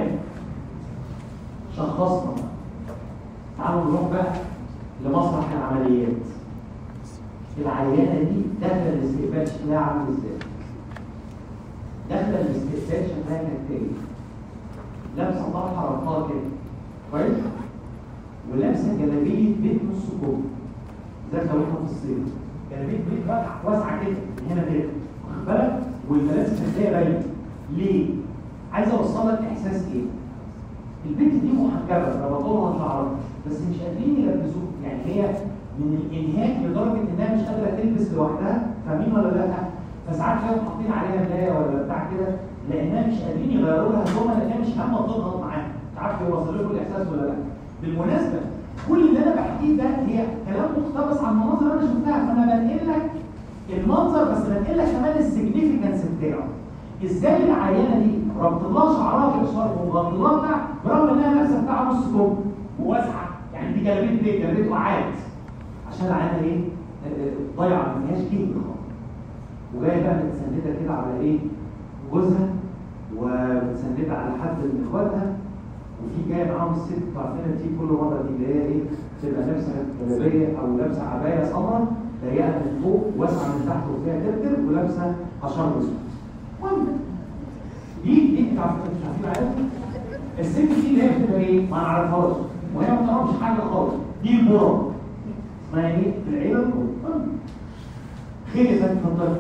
شخصنا. تعالوا نروح بقى لمسرح العمليات. العيانه دي داخله الاستقبال شكلها عامل ازاي؟ داخله الاستقبال شكلها كالتالي. لابسه طرحه رفاعه كده. كويس؟ ولابسه جلابيه بيت نص كوب. زي لو احنا في الصيف. جلابيه بيت واسعه كده من هنا كده. واخد بالك؟ والملابس هتلاقيها باينه. ليه؟ عايز اوصل لك احساس ايه؟ البنت دي محجبه، ربطوها شعرها، بس مش قادرين يلبسوها، يعني هي من الانهاك لدرجه انها مش قادره تلبس لوحدها، فاهمين ولا لا؟ فساعات كانوا حاطين عليها ملايه ولا بتاع كده، لانها مش قادرين يغيروا لها هدومها، لانها مش عارفه تضغط معاها، مش عارف يوصل لكم الاحساس ولا لا. بالمناسبه كل اللي انا بحكيه ده هي كلام مقتبس عن المناظر اللي انا شفتها، فانا بنقل لك المنظر بس بنقل لك كمان السيجنيفيكانس بتاعه. ازاي العيانه دي ربط لها شعرها باشاره ومغطى لها بتاع، برغم انها لابسه بتاع نص كوب وواسعه، يعني دي جلابيه بيت، جلابيه وعاد، عشان العيانه ايه؟ ضايعه ما فيهاش كيك خالص. وجايه بقى متسنده كده على ايه؟ جوزها، ومتسنده على حد من اخواتها، وفي جايه معاهم الست عارفين دي كل مره دي اللي هي ايه؟ تبقى لابسه جلابيه او لابسه عبايه سمراء ضيقه من فوق واسعه من تحت وفيها ترتر، ولابسه قشار اسود. المهم دي دي انت عارفين عليها؟ الست دي اللي هي بتبقى ايه؟ ما نعرفهاش، وهي ما تعرفش حاجه خالص. دي البرم اسمها ايه؟ في العيله البرم. خير يا ست اتفضلي.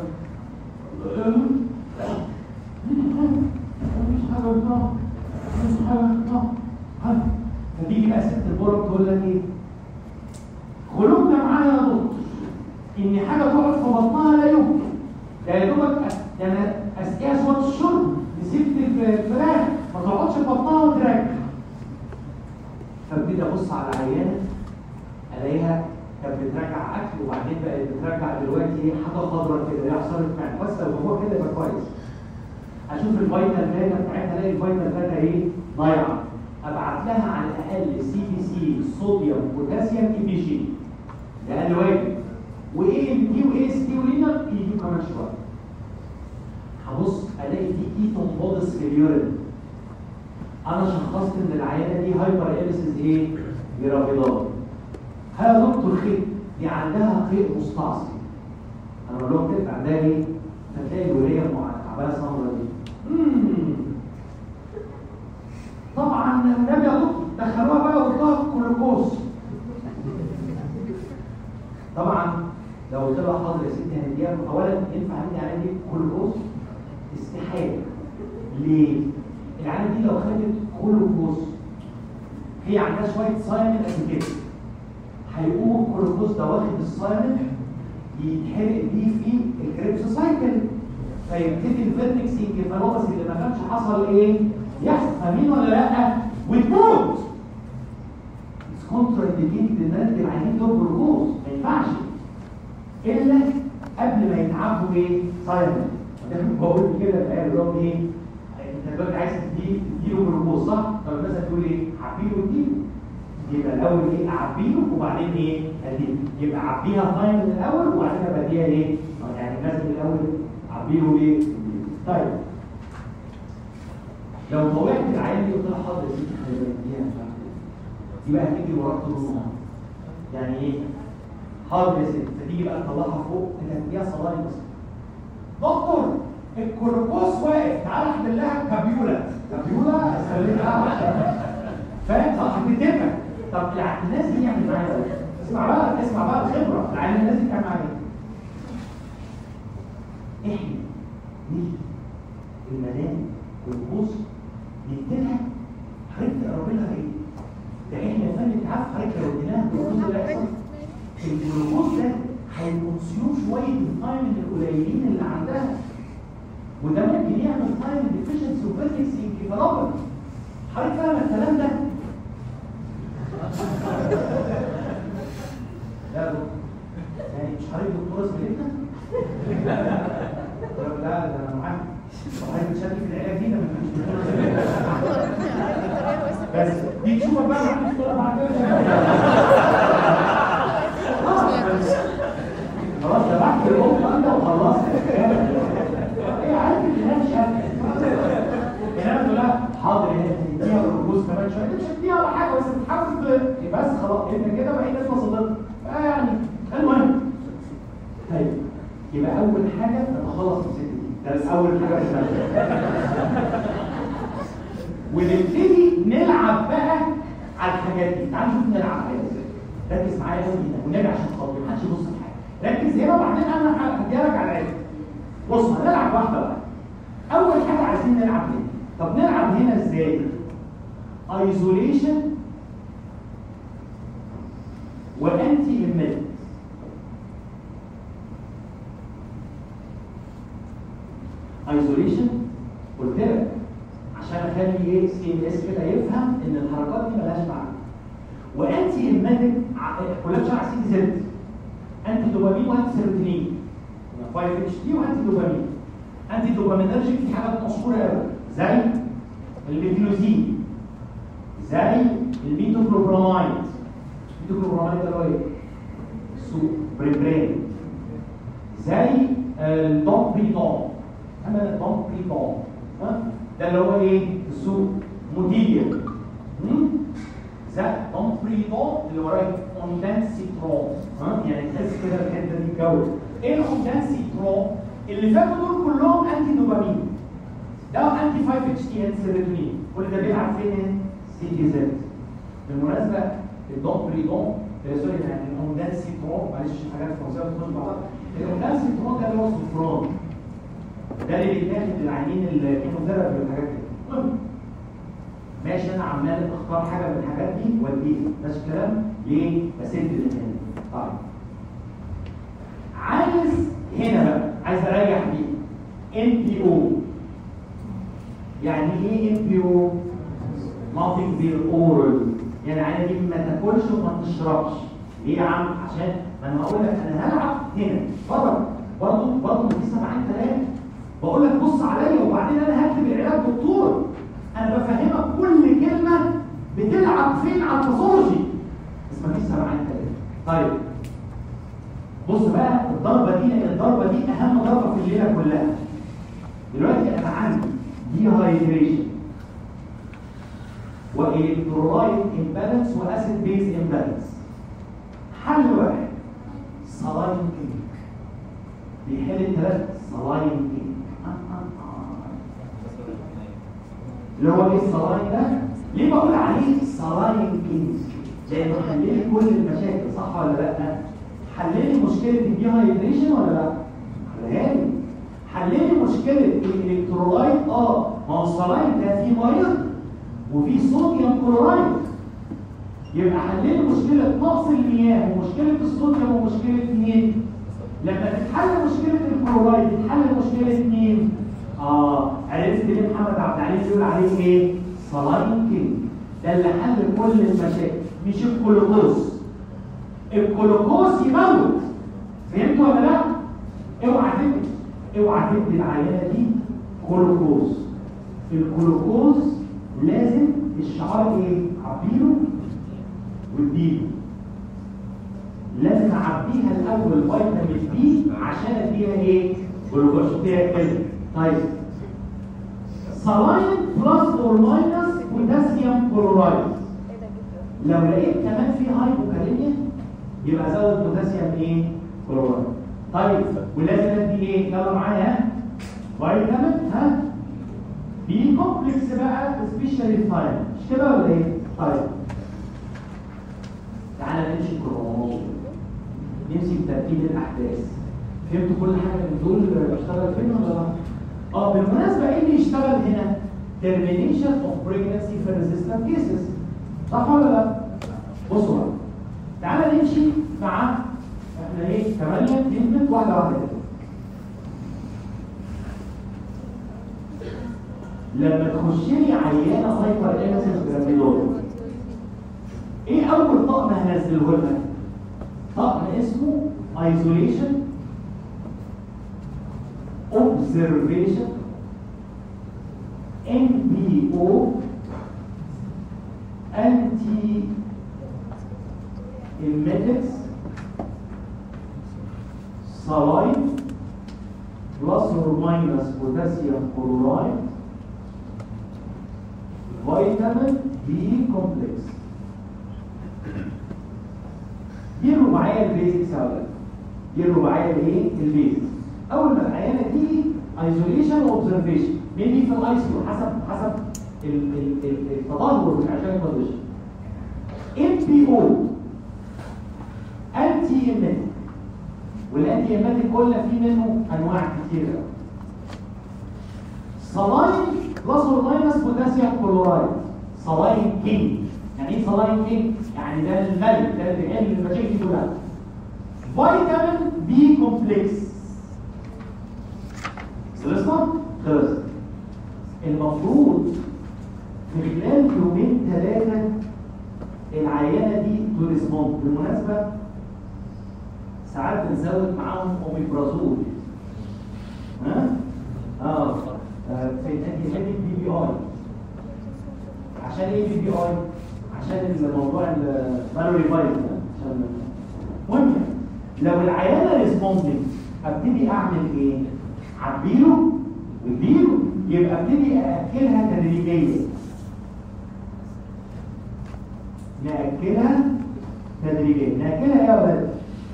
مفيش حاجه بتاع مفيش حاجه بتاع. فتيجي بقى ست البرم تقول لك ايه؟ خلونا معايا يا دكتور ان حاجه تقعد في بطنها لا يمكن. ده يا دوبك يعني اسقيها شويه الشرب، نسيت الفراخ ما تقعدش في بطنها وترجع. فابتدي ابص على العيانه الاقيها كانت بترجع اكل، وبعدين بقت بترجع دلوقتي ايه؟ حاجه خضراء كده، هي عصاره معده، بس لو هو كده يبقى كويس. اشوف الفيتال داتا بتاعتها الاقي الفيتال داتا ايه؟ ضايعه. ابعت لها على الاقل سي بي سي، صوديوم، بوتاسيوم، اي بي جي. ده اقل واجب. وايه ام دي واي اس دي ورينال يجوا كمان شويه. هبص الاقي دي كيتون بودز في اليورين. انا شخصت ان العيانه دي هايبر اليسيس ايه؟ جرافيدال. ها يا دكتور خير، دي عندها قيء مستعصي. انا بقول لهم كده عندها ايه؟ فتلاقي الوليه تعبانه سمراء دي. امم طبعا النبي يا دكتور دخلوها بقى وقلتها جلوكوز. طبعا لو قلت لها حاضر يا ستي هنديها، اولا ينفع ندي عليها دي جلوكوز؟ استحاله. ليه؟ العيانه دي لو خدت جلوكوز هي عندها شويه ساينين اسيتيك، هيقوم الجلوكوز ده واخد الساينين يتحرق بيه في الكريبس سايكل، فيبتدي الفيرنكس انكفالوباثي اللي ما كانش حصل ايه؟ يحصل، فاهمين ولا لا؟ وتموت. كونترا انديكيتد ان ندي العيانين دول جلوكوز، ما ينفعش الا قبل ما يتعبوا ايه؟ سايلنت. بقول كده العيال اللي هو ايه؟ انت دلوقتي عايز تديه تديله جلوكوز صح؟ طب مثلا تقول ايه؟ عبيله واديله. يبقى الاول ايه؟ اعبيله وبعدين ايه؟ اديله. يبقى عبيها سايلنت الاول وبعدين بديها ايه؟ يعني لازم الاول عبيله ايه؟ طيب لو طوعت العيال دي قلت لها حاضر يا سيدي هيبقى يبقى هتيجي وراك طول النهار. يعني ايه؟ حاضر يا سيدي، فتيجي بقى تطلعها فوق انت هتديها صلاين بس. دكتور الجلوكوز واقف، تعالى اعمل لها كابيولا. كابيولا استخدمها فاهم صح؟ هتتفق. طب الناس دي يعمل معايا ايه؟ اسمع بقى اسمع بقى الخبره، العيال الناس دي بتعمل معايا ايه؟ احنا نيجي المدام والجلوكوز نديلها حضرتك تقرب لها ايه؟ ده احنا يا فندم انت عارف حضرتك لو اديناها الجلوكوز اللي هيحصل؟ الجلوكوز ده هيكونسيوم شويه الفيتامين القليلين اللي عندها، وده ممكن يعمل فيتامين ديفيشنسي وفيتكس انكفالوباثي. حضرتك فاهم الكلام ده؟ لا يا دكتور يعني مش حضرتك دكتوره زميلتنا؟ لا ده انا معاك. حضرتك بتشارك في العلاج دي ده ما بس دي تشوفها بقى معاك دكتوره بعد خلاص ده بعد الام انت وخلاص. ايه عارف ان مش يعني لا حاضر هي تديها الجلوكوز كمان شويه مش هتديها ولا حاجه بس بتحاول بس خلاص انت كده بقيت ناس صدقت آه يعني المهم. طيب يبقى اول حاجه نتخلص من الست دي، ده اول حاجه ونبتدي نلعب بقى على الحاجات دي. تعالوا نشوف نلعب عليها ازاي. ركز معايا قوي هنا والنبي عشان خاطر ما حدش يبص لحاجه. ركز هنا وبعدين انا هديلك على العين. بص هنلعب واحده واحده. اول حاجه عايزين نلعب هنا. طب نلعب هنا ازاي؟ ايزوليشن وانتي ايميت. ايزوليشن قلت لك عشان اخلي ايه سي ام اس كده يفهم ان الحركات دي مالهاش معنى. وانتي ايميتك كلها بتشتغل على سي زد. انتي دوبامين وانتي سيروتونين. فايف اتش دي وانتي دوبامين. انتي دوبامينرجيك في حاجات مشهوره قوي زي الميثيلوزين، زي الميتوكلوبراميد. الميتوكلوبراميد ده ايه؟ السوق بريبرين. زي الدومبريدون. اما الدومبريدون ها ده اللي هو ايه؟ السوق موديليا. زي دومبريدون اللي وراه اوندانسيترون. ها يعني تحس كده الحته دي الجو. ايه الاوندانسيترون؟ اللي فاتوا دول كلهم انتي دوبامين. ده انتي فايف اتش تي انتي سيروتونين. كل ده بيلعب فين؟ سي تي زد. بالمناسبه الدومبريدون سوري يعني الاوندانسيترون معلش حاجات فرنسيه بتخش بعضها. الاوندانسيترون ده اللي هو الصفران. ده اللي بيتاخد للعيانين الكيموثيرابي والحاجات دي. المهم ماشي انا عمال اختار حاجه من الحاجات دي واديها نفس الكلام ليه؟ بسد الاثنين. طيب عايز هنا بقى عايز اريح دي ام بي او. يعني ايه ام بي او؟ nothing zero oral. يعني عايز دي ما تاكلش وما تشربش. ليه يا عم؟ عشان ما انا هقول لك انا هلعب هنا برضه برضه برضه في سبعين ثلاثه بقول لك بص عليا وبعدين انا هكتب العلاج دكتور. انا بفهمك كل كلمه بتلعب فين على الباثولوجي بس ما فيش سبعين ثلاثه. طيب بص بقى الضربه دي لان الضربه دي اهم ضربه في الليله كلها. دلوقتي انا عندي دي هايدريشن والكترولايت امبالانس واسيد بيز امبالانس. حل واحد صلاين كيك بيحل الثلاث صلاين كيك. اللي هو ايه الصلاين ده؟ ليه بقول عليه صلاين كيك؟ لانه حل لي كل المشاكل صح ولا لا؟ حل لي مشكله الديهايدريشن ولا لا؟ حلها لي. حل لي مشكله الالكترولايت اه ما هو الصلاين ده فيه ميه وفيه صوديوم كلورايد. يبقى حل لي مشكله نقص المياه ومشكله الصوديوم ومشكله مين؟ لما تتحل مشكله الكلورايد تتحل مشكله مين؟ اه عرفت ليه محمد عبد العليم بيقول عليه ايه؟ صلاين كينج. ده اللي حل كل المشاكل، مش الجلوكوز. الجلوكوز يموت، فهمتوا ولا لا؟ اوعى تدي اوعى تدي العينه دي جلوكوز. الجلوكوز لازم الشعار ايه؟ عبيله واديله. لازم اعبيها الاول فيتامين بي عشان اديها ايه؟ جلوكوز. اديها كده. طيب صلاين بلس اور ماينس بوتاسيوم كلورايد. لو لقيت كمان في هايبوكاليميا يبقى زود بوتاسيوم ايه؟ كلورايد. طيب ولازم ادي ايه؟ يلا معايا فيتامين ها؟ بي كومبلكس بقى سبيشالي فاين، مش كده ولا ايه؟ طيب تعالى نمشي كرونولوجي، نمشي بترتيب الاحداث. فهمتوا كل حاجه من دول بشتغل فين ولا لا؟ اه بالمناسبه ايه اللي يشتغل هنا؟ termination of pregnancy for resistant cases. صح ولا لا؟ بصوا بقى تعالى نمشي مع احنا ايه؟ ثمانية تنبت واحده واحده كده. لما تخش لي عيانه هايبر انسنس جراميدول، ايه اول طقم هنزله لها؟ طقم اسمه isolation observation M B O anti emetics saline plus or minus potassium chloride vitamin B complex. دي الرباعيه البيزكس يا ولاد. دي الرباعيه الايه؟ البيزكس. اول ما العيانه تيجي ايزوليشن واوبزرفيشن، مين دي في الاي سي يو حسب حسب التدهور عشان الكونديشن. ام بي او انتي ايميتيك، والانتي ايميتيك قلنا في منه انواع كتير قوي. صلاين بلس اور ماينس بوتاسيوم كلورايد، صلاين كينج. يعني ايه صلاين كينج؟ يعني ده الملك، ده اللي بيحل المشاكل دي كلها. فيتامين بي كومبلكس. خلصنا؟ خلص. المفروض في خلال يومين ثلاثة العيانة دي توريسمونت. بالمناسبة ساعات بنزود معاهم اوميبرازول. ها؟ اه في الانتي بي بي اي. عشان ايه بي بي اي؟ عشان الموضوع الفالوري فايل ده. عشان المهم لو العيانة ريسبوندنج ابتدي اعمل ايه؟ عبيله واديله، يبقى ابتدي ااكلها تدريجيا. ناكلها تدريجيا. ناكلها ايه يا ولاد؟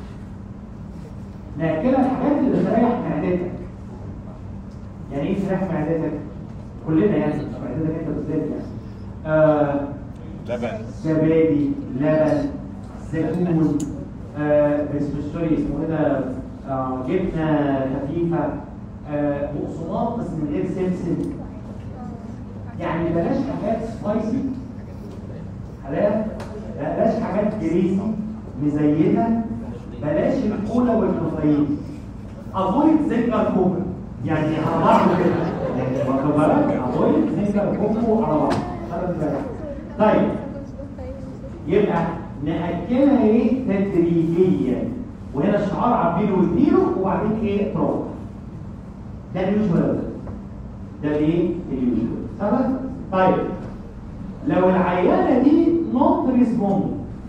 ناكلها الحاجات اللي تريح معدتك. يعني ايه تريح معدتك؟ كلنا يعني معدتك انت بالذات يعني. آه لبن، زبادي، لبن، زيتون، آه اسمه سوري اسمه ايه ده؟ آه جبنه خفيفه، آه بقسماط بس من غير سمسم. يعني بلاش حاجات سبايسي، حلال، بلاش حاجات جريسي مزيته، بلاش الكولا والكافيين. افويد زنجر كوكا، يعني على بعض كده، يعني واخد بالك؟ افويد زنجر كوكا على بعض. طيب يبقى ناكلها ايه؟ تدريجيا. وهنا الشعار عبيله واديله وبعدين ايه؟ تروح. ده اليوجوال، ده ايه؟ اليوجوال. تمام؟ طيب لو العيانه دي نوت ريسبوند،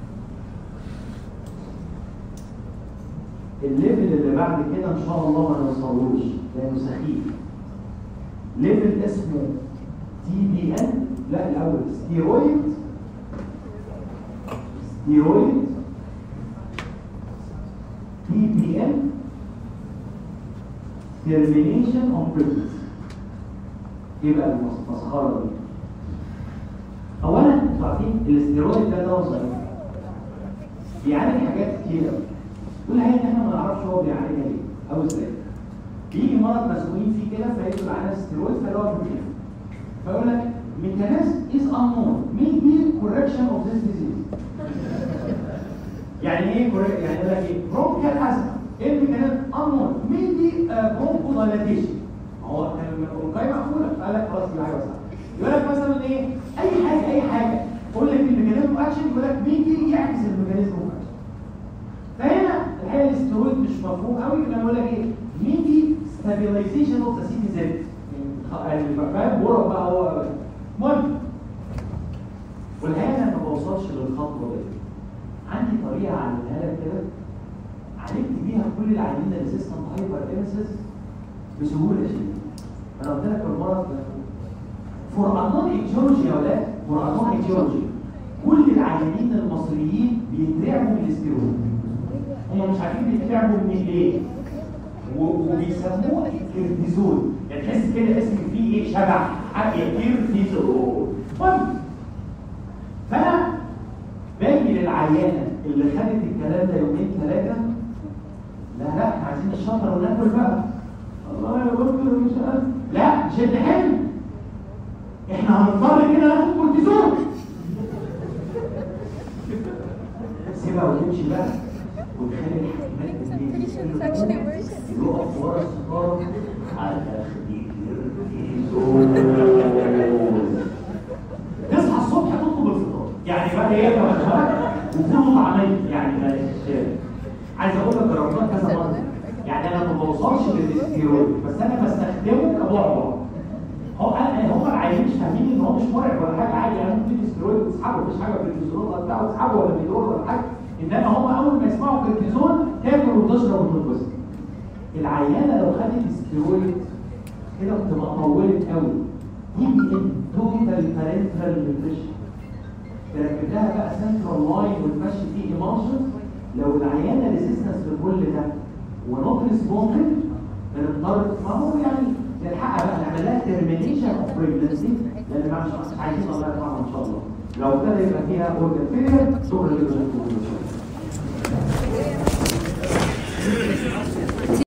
الليفل اللي بعد كده ان شاء الله ما نوصلوش لانه سخيف. ليفل اسمه تي بي ان، لا الاول ستيرويد ستيرويد تي بي ان termination of pregnancy. ايه بقى المسخره دي؟ اولا انتوا عارفين الاستيرويد ده دواء صحي بيعالج حاجات كتير قوي. كل حاجه احنا ما نعرفش هو بيعالجها ليه او ازاي. بيجي مرض مسؤولين فيه كده فيدوا على الاستيرويد فاللي هو بيجي فيقول لك mechanism is unknown maybe correction of this disease. يعني ايه يعني يقول لك ايه؟ bronchial asthma. ايه الميكانيزم؟ unknown maybe bronchodilation. هو كانوا والقايمه مقفوله، قال لك خلاص دي حاجه واسعه. يقول لك مثلا ايه؟ اي حاجه اي حاجه تقول لك الميكانيزم اكشن، يقول لك مين دي يعكس الميكانيزم اكشن. فهنا الحقيقه الاسترويد مش مفهوم قوي، لما يقول لك ايه؟ مين دي ستابيلايزيشن اوف ذا سي تي زد، يعني فاهم ورا بقى هو المهم. والحقيقه انا ما بوصلش للخطوه دي. عندي طريقه اعملها لك كده عالجت بيها كل العيانين ريزيستنت هايبر امسس بسهوله شديده. انا قلت لك المرض ده فور انون ايتيولوجي يا ولاد، فور انون ايتيولوجي كل العيانين المصريين بيترعبوا من الاستيرويد. هم مش عارفين بيترعبوا من ليه؟ وبيسموه الكيرتيزون، يعني تحس كده اسم فيه ايه؟ شبح حق كيرتيزون. المهم فانا باجي للعيانه اللي خدت الكلام ده يومين ثلاثه، لا لا احنا عايزين الشطر وناكل بقى. الله يا دكتور مش قادر. لا شد حلو، احنا هنضطر كده ناخد كورتيزون. سيبها وتمشي بقى وتخلي الحكيمات يقف ورا الستاره على كورتيزون. تصحى الصبح تطلب الفطار، يعني بقى ايه بقى وفول طعميه، يعني مش عايز اقول لك جربناه كذا مره. يعني انا ما بوصلش للاستيرويد بس انا بستخدمه كبعبع. هو هم العيانين مش فاهمين ان هو مش مرعب ولا حاجه، عادي يعني ممكن الاستيرويد وتسحبه، مفيش حاجه في الكورتيزون بتاعه تسحبه ولا بيدور ولا حاجه، انما هم اول ما يسمعوا كورتيزون تاكل وتشرب وتنبسط. العيانه لو خدت استيرويد كده بتبقى طولت قوي، دي توتال بارنترال نيوتريشن، تركب لها بقى سنترال لاين وتمشي فيه ايمالشن. لو العيانه ريزيستنس لكل ده ونوت ريسبوندنج بنضطر، ما هو يعني نلحقها بقى نعمل لها ترمينيشن اوف بريجنسي، لان ما مش عايزين الله يرحمها ان شاء الله. لو ابتدى يبقى فيها اورجن فيلير شكرا جدا.